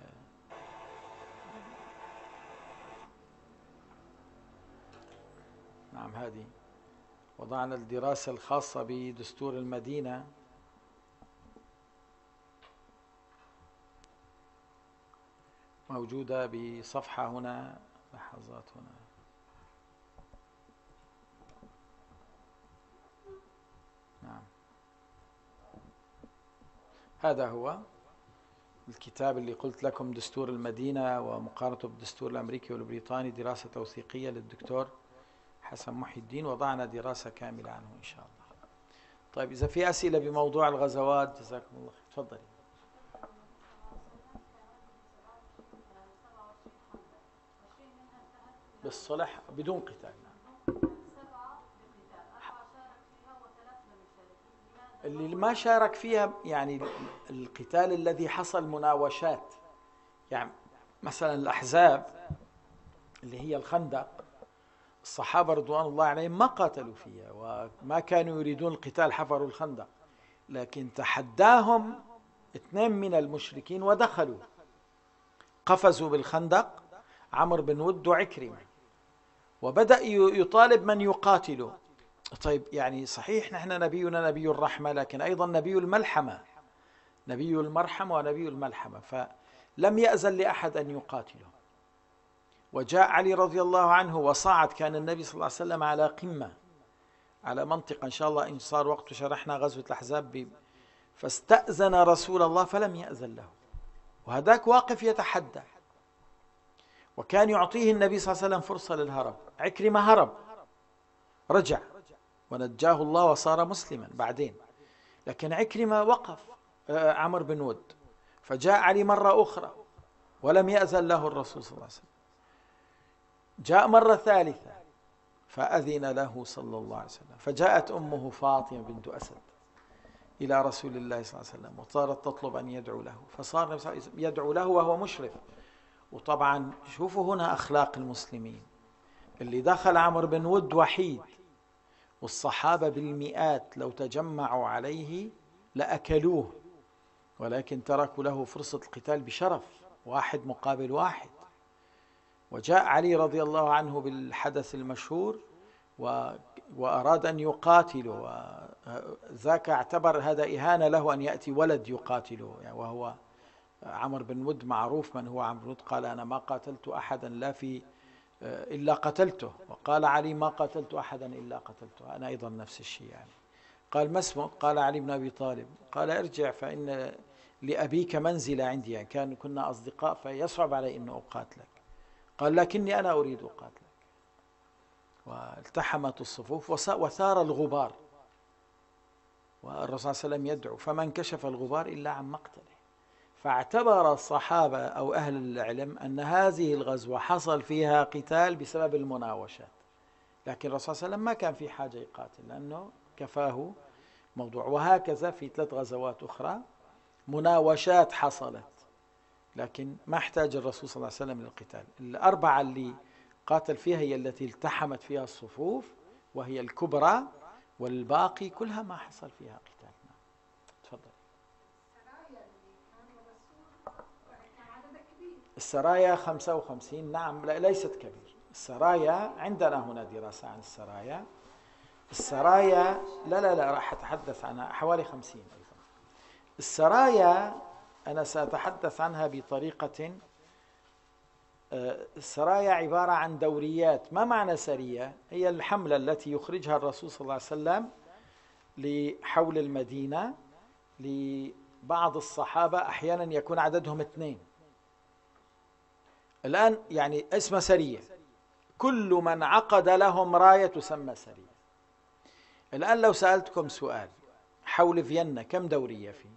نعم هذه وضعنا الدراسة الخاصة بدستور المدينة. موجودة بصفحة هنا، لحظات هنا. نعم هذا هو الكتاب اللي قلت لكم، دستور المدينة ومقارنته بالدستور الأمريكي والبريطاني، دراسة توثيقية للدكتور حسن محي الدين. وضعنا دراسة كاملة عنه إن شاء الله. طيب إذا في أسئلة بموضوع الغزوات جزاكم الله خير تفضلي. بالصلح بدون قتال. اللي ما شارك فيها يعني القتال الذي حصل مناوشات، يعني مثلا الأحزاب اللي هي الخندق، الصحابة رضوان الله عليهم ما قاتلوا فيها وما كانوا يريدون القتال، حفروا الخندق، لكن تحداهم 2 من المشركين ودخلوا، قفزوا بالخندق، عمرو بن ود وعكرمة، وبدأ يطالب من يقاتله. طيب يعني صحيح نحن نبينا نبي الرحمة، لكن أيضا نبي الملحمة، نبي المرحمة ونبي الملحمة، فلم يأذن لأحد أن يقاتله. وجاء علي رضي الله عنه وصعد، كان النبي صلى الله عليه وسلم على قمة، على منطقة إن شاء الله إن صار وقت شرحنا غزوة الأحزاب فاستأذن رسول الله فلم يأذن له، وهذاك واقف يتحدى. وكان يعطيه النبي صلى الله عليه وسلم فرصة للهرب. عكرمة هرب، رجع ونجاه الله وصار مسلما بعدين، لكن عكرمة وقف عمرو بن ود، فجاء علي مرة أخرى ولم يأذن له الرسول صلى الله عليه وسلم. جاء مرة ثالثة فأذن له صلى الله عليه وسلم، فجاءت أمه فاطمة بنت أسد إلى رسول الله صلى الله عليه وسلم وصارت تطلب أن يدعو له، فصار النبي صلى الله عليه وسلم يدعو له وهو مشرف. وطبعا شوفوا هنا أخلاق المسلمين، اللي دخل عمرو بن ود وحيد، والصحابة بالمئات لو تجمعوا عليه لأكلوه، ولكن تركوا له فرصة القتال بشرف، واحد مقابل واحد. وجاء علي رضي الله عنه بالحدث المشهور وأراد أن يقاتله، وذاك اعتبر هذا إهانة له أن يأتي ولد يقاتله، يعني وهو عمرو بن ود معروف من هو عمرو بن ود، قال أنا ما قاتلت أحدا لا في إلا قتلته، وقال علي ما قتلت أحدا إلا قتلته، أنا أيضا نفس الشيء يعني. قال ما اسمك؟ قال علي بن أبي طالب. قال ارجع فإن لأبيك منزلة عندي، يعني كنا أصدقاء فيصعب علي أن أقاتلك. قال لكني أنا أريد أقاتلك. والتحمت الصفوف وثار الغبار، والرسول صلى الله عليه وسلم يدعو فما انكشف الغبار إلا عن مقتله. فاعتبر الصحابة أو أهل العلم أن هذه الغزوة حصل فيها قتال بسبب المناوشات، لكن الرسول صلى الله عليه وسلم ما كان في حاجة يقاتل لأنه كفاه موضوع. وهكذا في 3 غزوات أخرى مناوشات حصلت، لكن ما احتاج الرسول صلى الله عليه وسلم للقتال. ال4 اللي قاتل فيها هي التي التحمت فيها الصفوف، وهي الكبرى، والباقي كلها ما حصل فيها قتال. تفضل. السرايا 55، نعم، ليست كبير. السرايا عندنا هنا دراسة عن السرايا. السرايا لا راح أتحدث عنها، حوالي 50 أيضا. السرايا أنا سأتحدث عنها بطريقة، السرايا عبارة عن دوريات. ما معنى سرية؟ هي الحملة التي يخرجها الرسول صلى الله عليه وسلم لحول المدينة لبعض الصحابة، أحيانا يكون عددهم 2. الآن يعني اسمها سرية، كل من عقد لهم راية تسمى سرية. الآن لو سألتكم سؤال، حول فيينا كم دورية فيه؟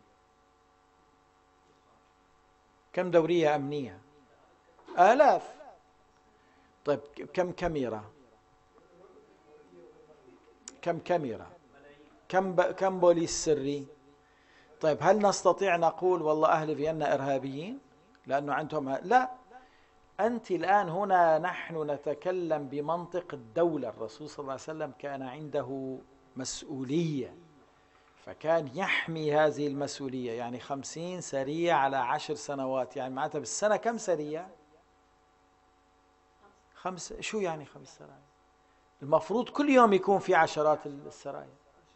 كم دورية أمنية؟ آلاف. طيب كم كاميرا؟ كم كاميرا؟ كم بوليس سري؟ طيب هل نستطيع نقول والله أهل فيينا إرهابيين لأنه عندهم لا. أنت الآن هنا نحن نتكلم بمنطق الدولة. الرسول صلى الله عليه وسلم كان عنده مسؤولية، فكان يحمي هذه المسؤولية. يعني 50 سرية على 10 سنوات، يعني معناتها بالسنة كم سرية؟ 5. شو يعني 5 سرايا؟ المفروض كل يوم يكون في عشرات السرايا.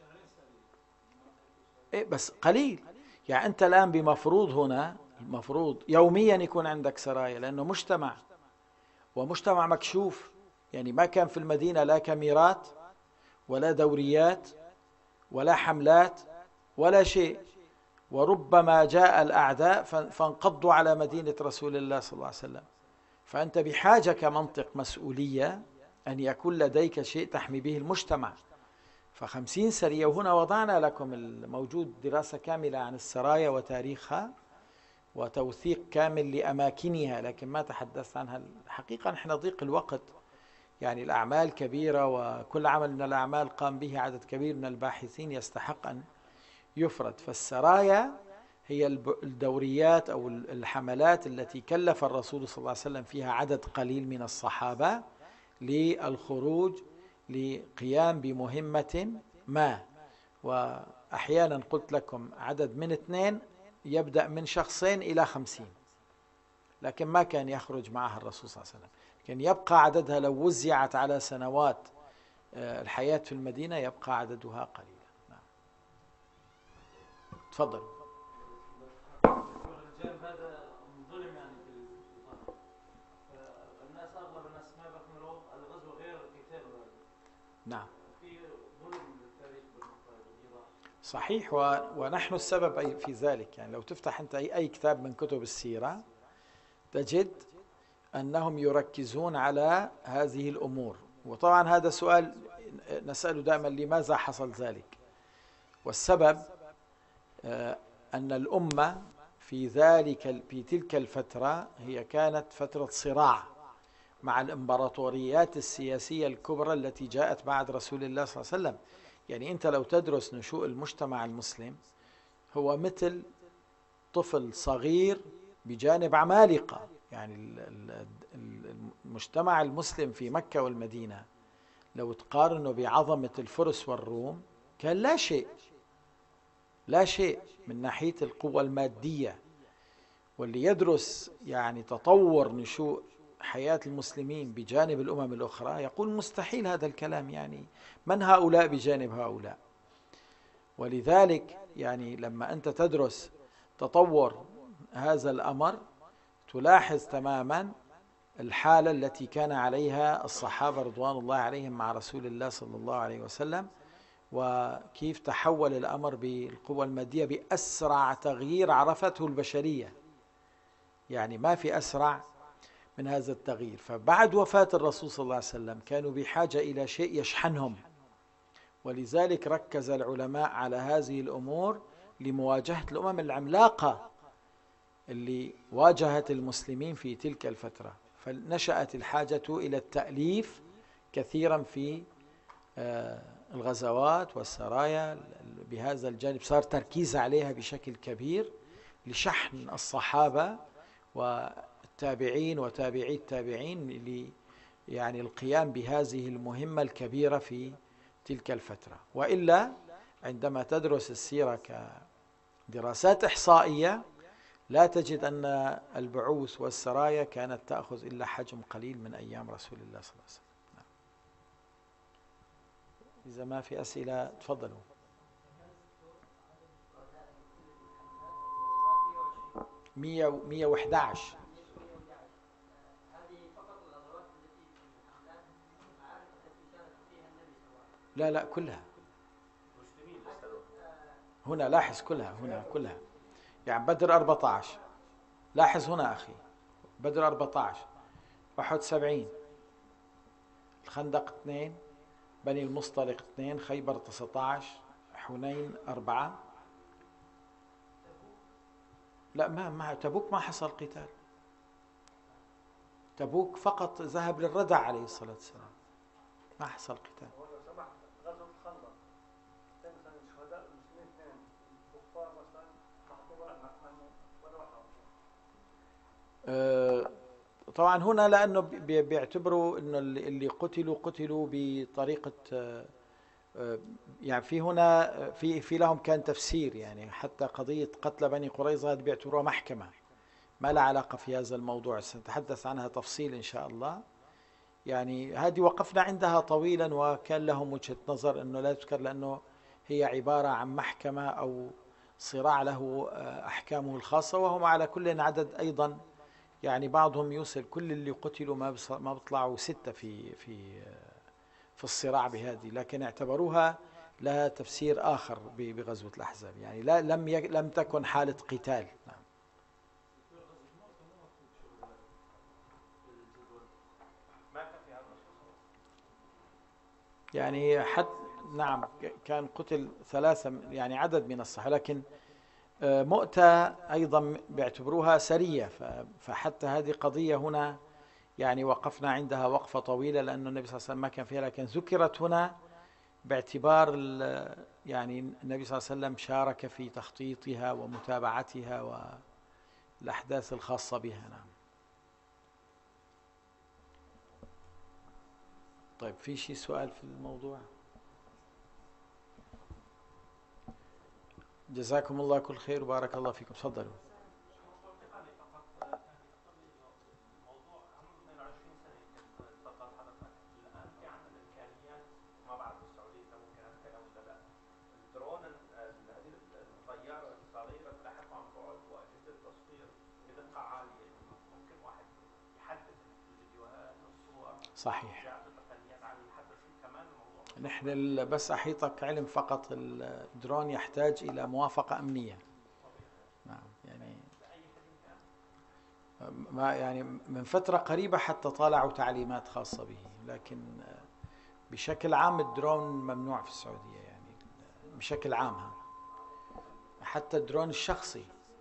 إيه بس قليل. يعني أنت الآن بمفروض هنا المفروض يوميا يكون عندك سرايا، لأنه مجتمع، ومجتمع مكشوف. يعني ما كان في المدينة لا كاميرات ولا دوريات ولا حملات ولا شيء، وربما جاء الأعداء فانقضوا على مدينة رسول الله صلى الله عليه وسلم. فأنت بحاجة كمنطق مسؤولية أن يكون لديك شيء تحمي به المجتمع. ف50 سرية. وهنا وضعنا لكم الموجود دراسة كاملة عن السرايا وتاريخها وتوثيق كامل لأماكنها، لكن ما تحدثت عنها. الحقيقة نحن ضيق الوقت، يعني الأعمال كبيرة، وكل عمل من الأعمال قام به عدد كبير من الباحثين يستحق أن يفرد. فالسرايا هي الدوريات أو الحملات التي كلف الرسول صلى الله عليه وسلم فيها عدد قليل من الصحابة للخروج لقيام بمهمة ما. وأحيانا قلت لكم عدد من 2 يبدأ من 2 إلى 50، لكن ما كان يخرج معها الرسول صلى الله عليه وسلم. كان يبقى عددها لو وزعت على سنوات الحياة في المدينة يبقى عددها قليلا. نعم. تفضل. الرجال هذا ظلم يعني الناس، اغلب الناس ما بيكملوا الغزو غير القتال. نعم في ظلم للتاريخ بالإيضاح. صحيح، ونحن السبب في ذلك. يعني لو تفتح أنت أي كتاب من كتب السيرة تجد أنهم يركزون على هذه الأمور. وطبعا هذا سؤال نسأله دائما: لماذا حصل ذلك؟ والسبب أن الأمة في تلك الفترة هي كانت فترة صراع مع الإمبراطوريات السياسية الكبرى التي جاءت بعد رسول الله صلى الله عليه وسلم. يعني أنت لو تدرس نشوء المجتمع المسلم هو مثل طفل صغير بجانب عمالقة. يعني المجتمع المسلم في مكة والمدينة لو تقارنه بعظمة الفرس والروم كان لا شيء، لا شيء من ناحية القوة المادية. واللي يدرس يعني تطور نشوء حياة المسلمين بجانب الأمم الأخرى يقول مستحيل هذا الكلام، يعني من هؤلاء بجانب هؤلاء؟ ولذلك يعني لما أنت تدرس تطور هذا الأمر تلاحظ تماما الحالة التي كان عليها الصحابة رضوان الله عليهم مع رسول الله صلى الله عليه وسلم، وكيف تحول الأمر بالقوة المادية بأسرع تغيير عرفته البشرية. يعني ما في أسرع من هذا التغيير. فبعد وفاة الرسول صلى الله عليه وسلم كانوا بحاجة إلى شيء يشحنهم، ولذلك ركز العلماء على هذه الأمور لمواجهة الأمم العملاقة اللي واجهت المسلمين في تلك الفترة. فنشأت الحاجة إلى التأليف كثيرا في الغزوات والسرايا بهذا الجانب، صار تركيز عليها بشكل كبير لشحن الصحابة والتابعين وتابعي التابعين يعني القيام بهذه المهمة الكبيرة في تلك الفترة. وإلا عندما تدرس السيرة كدراسات إحصائية لا تجد أن البعوث والسرايا كانت تأخذ إلا حجم قليل من أيام رسول الله صلى الله عليه وسلم. إذا ما في أسئلة تفضلوا. 111. لا كلها. هنا لاحظ كلها، هنا كلها. يعني بدر 14، لاحظ هنا أخي، بدر 14، أحد 70، الخندق 2، بني المصطلق 2، خيبر 19، حنين 4. لا ما تبوك ما حصل قتال. تبوك فقط ذهب للردع عليه الصلاة والسلام، ما حصل قتال. غزوة الخندق مثلا شهداء المسلمين 2 الكفار مثلا ولا طبعا هنا لأنه بيعتبروا أنه اللي قتلوا بطريقة يعني في هنا في لهم كان تفسير. يعني حتى قضية قتل بني قريظة بيعتبروها محكمة ما لها علاقة في هذا الموضوع، سنتحدث عنها تفصيل إن شاء الله. يعني هذه وقفنا عندها طويلا وكان لهم وجهة نظر أنه لا تذكر لأنه هي عبارة عن محكمة أو صراع له أحكامه الخاصة، وهم على كل عدد أيضا. يعني بعضهم يوصل كل اللي قتلوا ما بيطلعوا 6 في الصراع بهذه، لكن اعتبروها لها تفسير آخر بغزوة الأحزاب. يعني لم تكن حالة قتال. نعم. يعني حتى نعم كان قتل 3 يعني عدد من الصحابة، لكن مؤتة أيضا بيعتبروها سرية. فحتى هذه قضية هنا يعني وقفنا عندها وقفة طويلة لأن النبي صلى الله عليه وسلم ما كان فيها، لكن ذكرت هنا باعتبار يعني النبي صلى الله عليه وسلم شارك في تخطيطها ومتابعتها والأحداث الخاصة بها. نعم. طيب في شيء سؤال في الموضوع؟ جزاكم الله كل خير وبارك الله فيكم. تفضلوا. صحيح. نحن بس أحيطك علم فقط الدرون يحتاج إلى موافقة أمنية. نعم. يعني ما يعني من فترة قريبة حتى طالعوا تعليمات خاصة به، لكن بشكل عام الدرون ممنوع في السعودية يعني بشكل عام، حتى الدرون الشخصي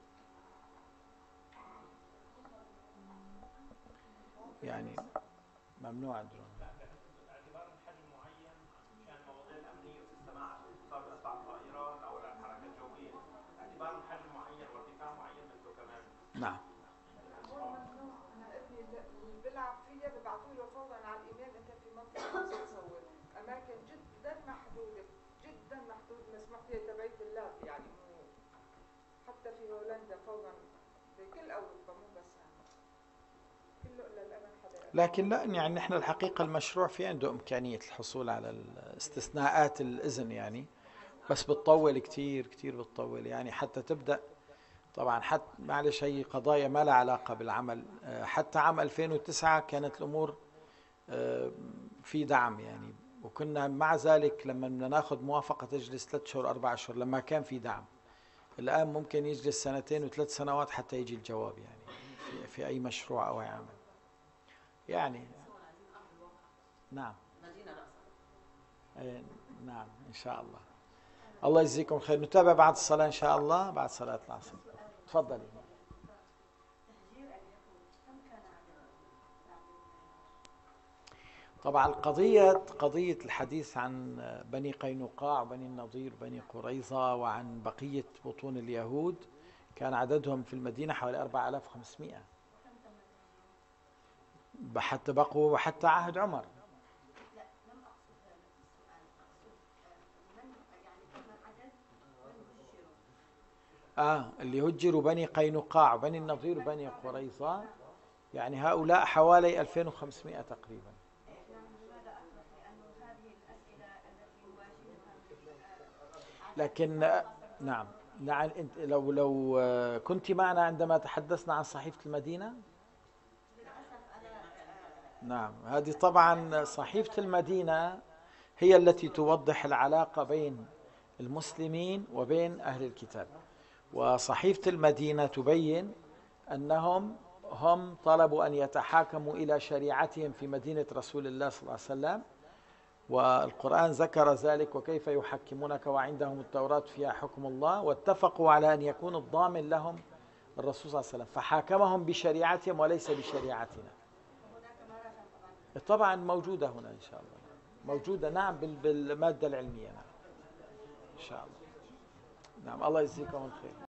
يعني ممنوع الدرون. اعتبار حجم معين عشان المواضيع الامنيه في السماء عشان تصاب اسرع الطائرات او الحركه الجويه، اعتبار حجم معين وارتفاع معين بده كمان. نعم. هون ممنوع. انا ابني اللي بيلعب فيها ببعثوا له فورا على الايميل انت في منطقه ممنوع تصور. اماكن جدا محدوده، جدا محدود مسموح فيها تبعيه اللاب يعني حتى في هولندا فورا بكل اوروبا مو بس هون كله الا الامن حدا. لكن لا يعني نحن الحقيقة المشروع في عنده إمكانية الحصول على استثناءات الإذن يعني، بس بتطول كتير كتير بتطول يعني حتى تبدأ. طبعا حتى معلش هي قضايا ما لها علاقة بالعمل. حتى عام 2009 كانت الأمور في دعم يعني، وكنا مع ذلك لما بدنا ناخذ موافقة تجلس 3 شهور 4 أشهر لما كان في دعم. الآن ممكن يجلس 2 و3 سنوات حتى يجي الجواب يعني في أي مشروع أو أي عمل يعني. نعم. مدينة رأسا. نعم إن شاء الله. الله يجزيكم خير. نتابع بعد الصلاة إن شاء الله بعد صلاة العصر. تفضلي. تهجير اليهود كم كان عددهم؟ طبعا قضية الحديث عن بني قينقاع وبني النضير وبني قريظة وعن بقية بطون اليهود كان عددهم في المدينة حوالي 4500 حتى بقوا حتى عهد عمر. لا لم أقصد هذا السؤال، أقصد من يعني كم عدد من هجروا؟ اللي هجروا بني قينقاع وبني النضير وبني قريظة يعني هؤلاء حوالي 2500 تقريبا. لماذا أطرح؟ لأن هذه الأسئلة التي نواجهها لكن نعم انت لو كنت معنا عندما تحدثنا عن صحيفة المدينة. نعم هذه طبعا صحيفة المدينة هي التي توضح العلاقة بين المسلمين وبين أهل الكتاب، وصحيفة المدينة تبين أنهم طلبوا أن يتحاكموا إلى شريعتهم في مدينة رسول الله صلى الله عليه وسلم، والقرآن ذكر ذلك وكيف يحكمونك وعندهم التوراة فيها حكم الله، واتفقوا على أن يكون الضامن لهم الرسول صلى الله عليه وسلم فحاكمهم بشريعتهم وليس بشريعتنا. طبعا موجودة هنا إن شاء الله، موجودة نعم بالمادة العلمية. نعم إن شاء الله. نعم الله يجزيكم الخير.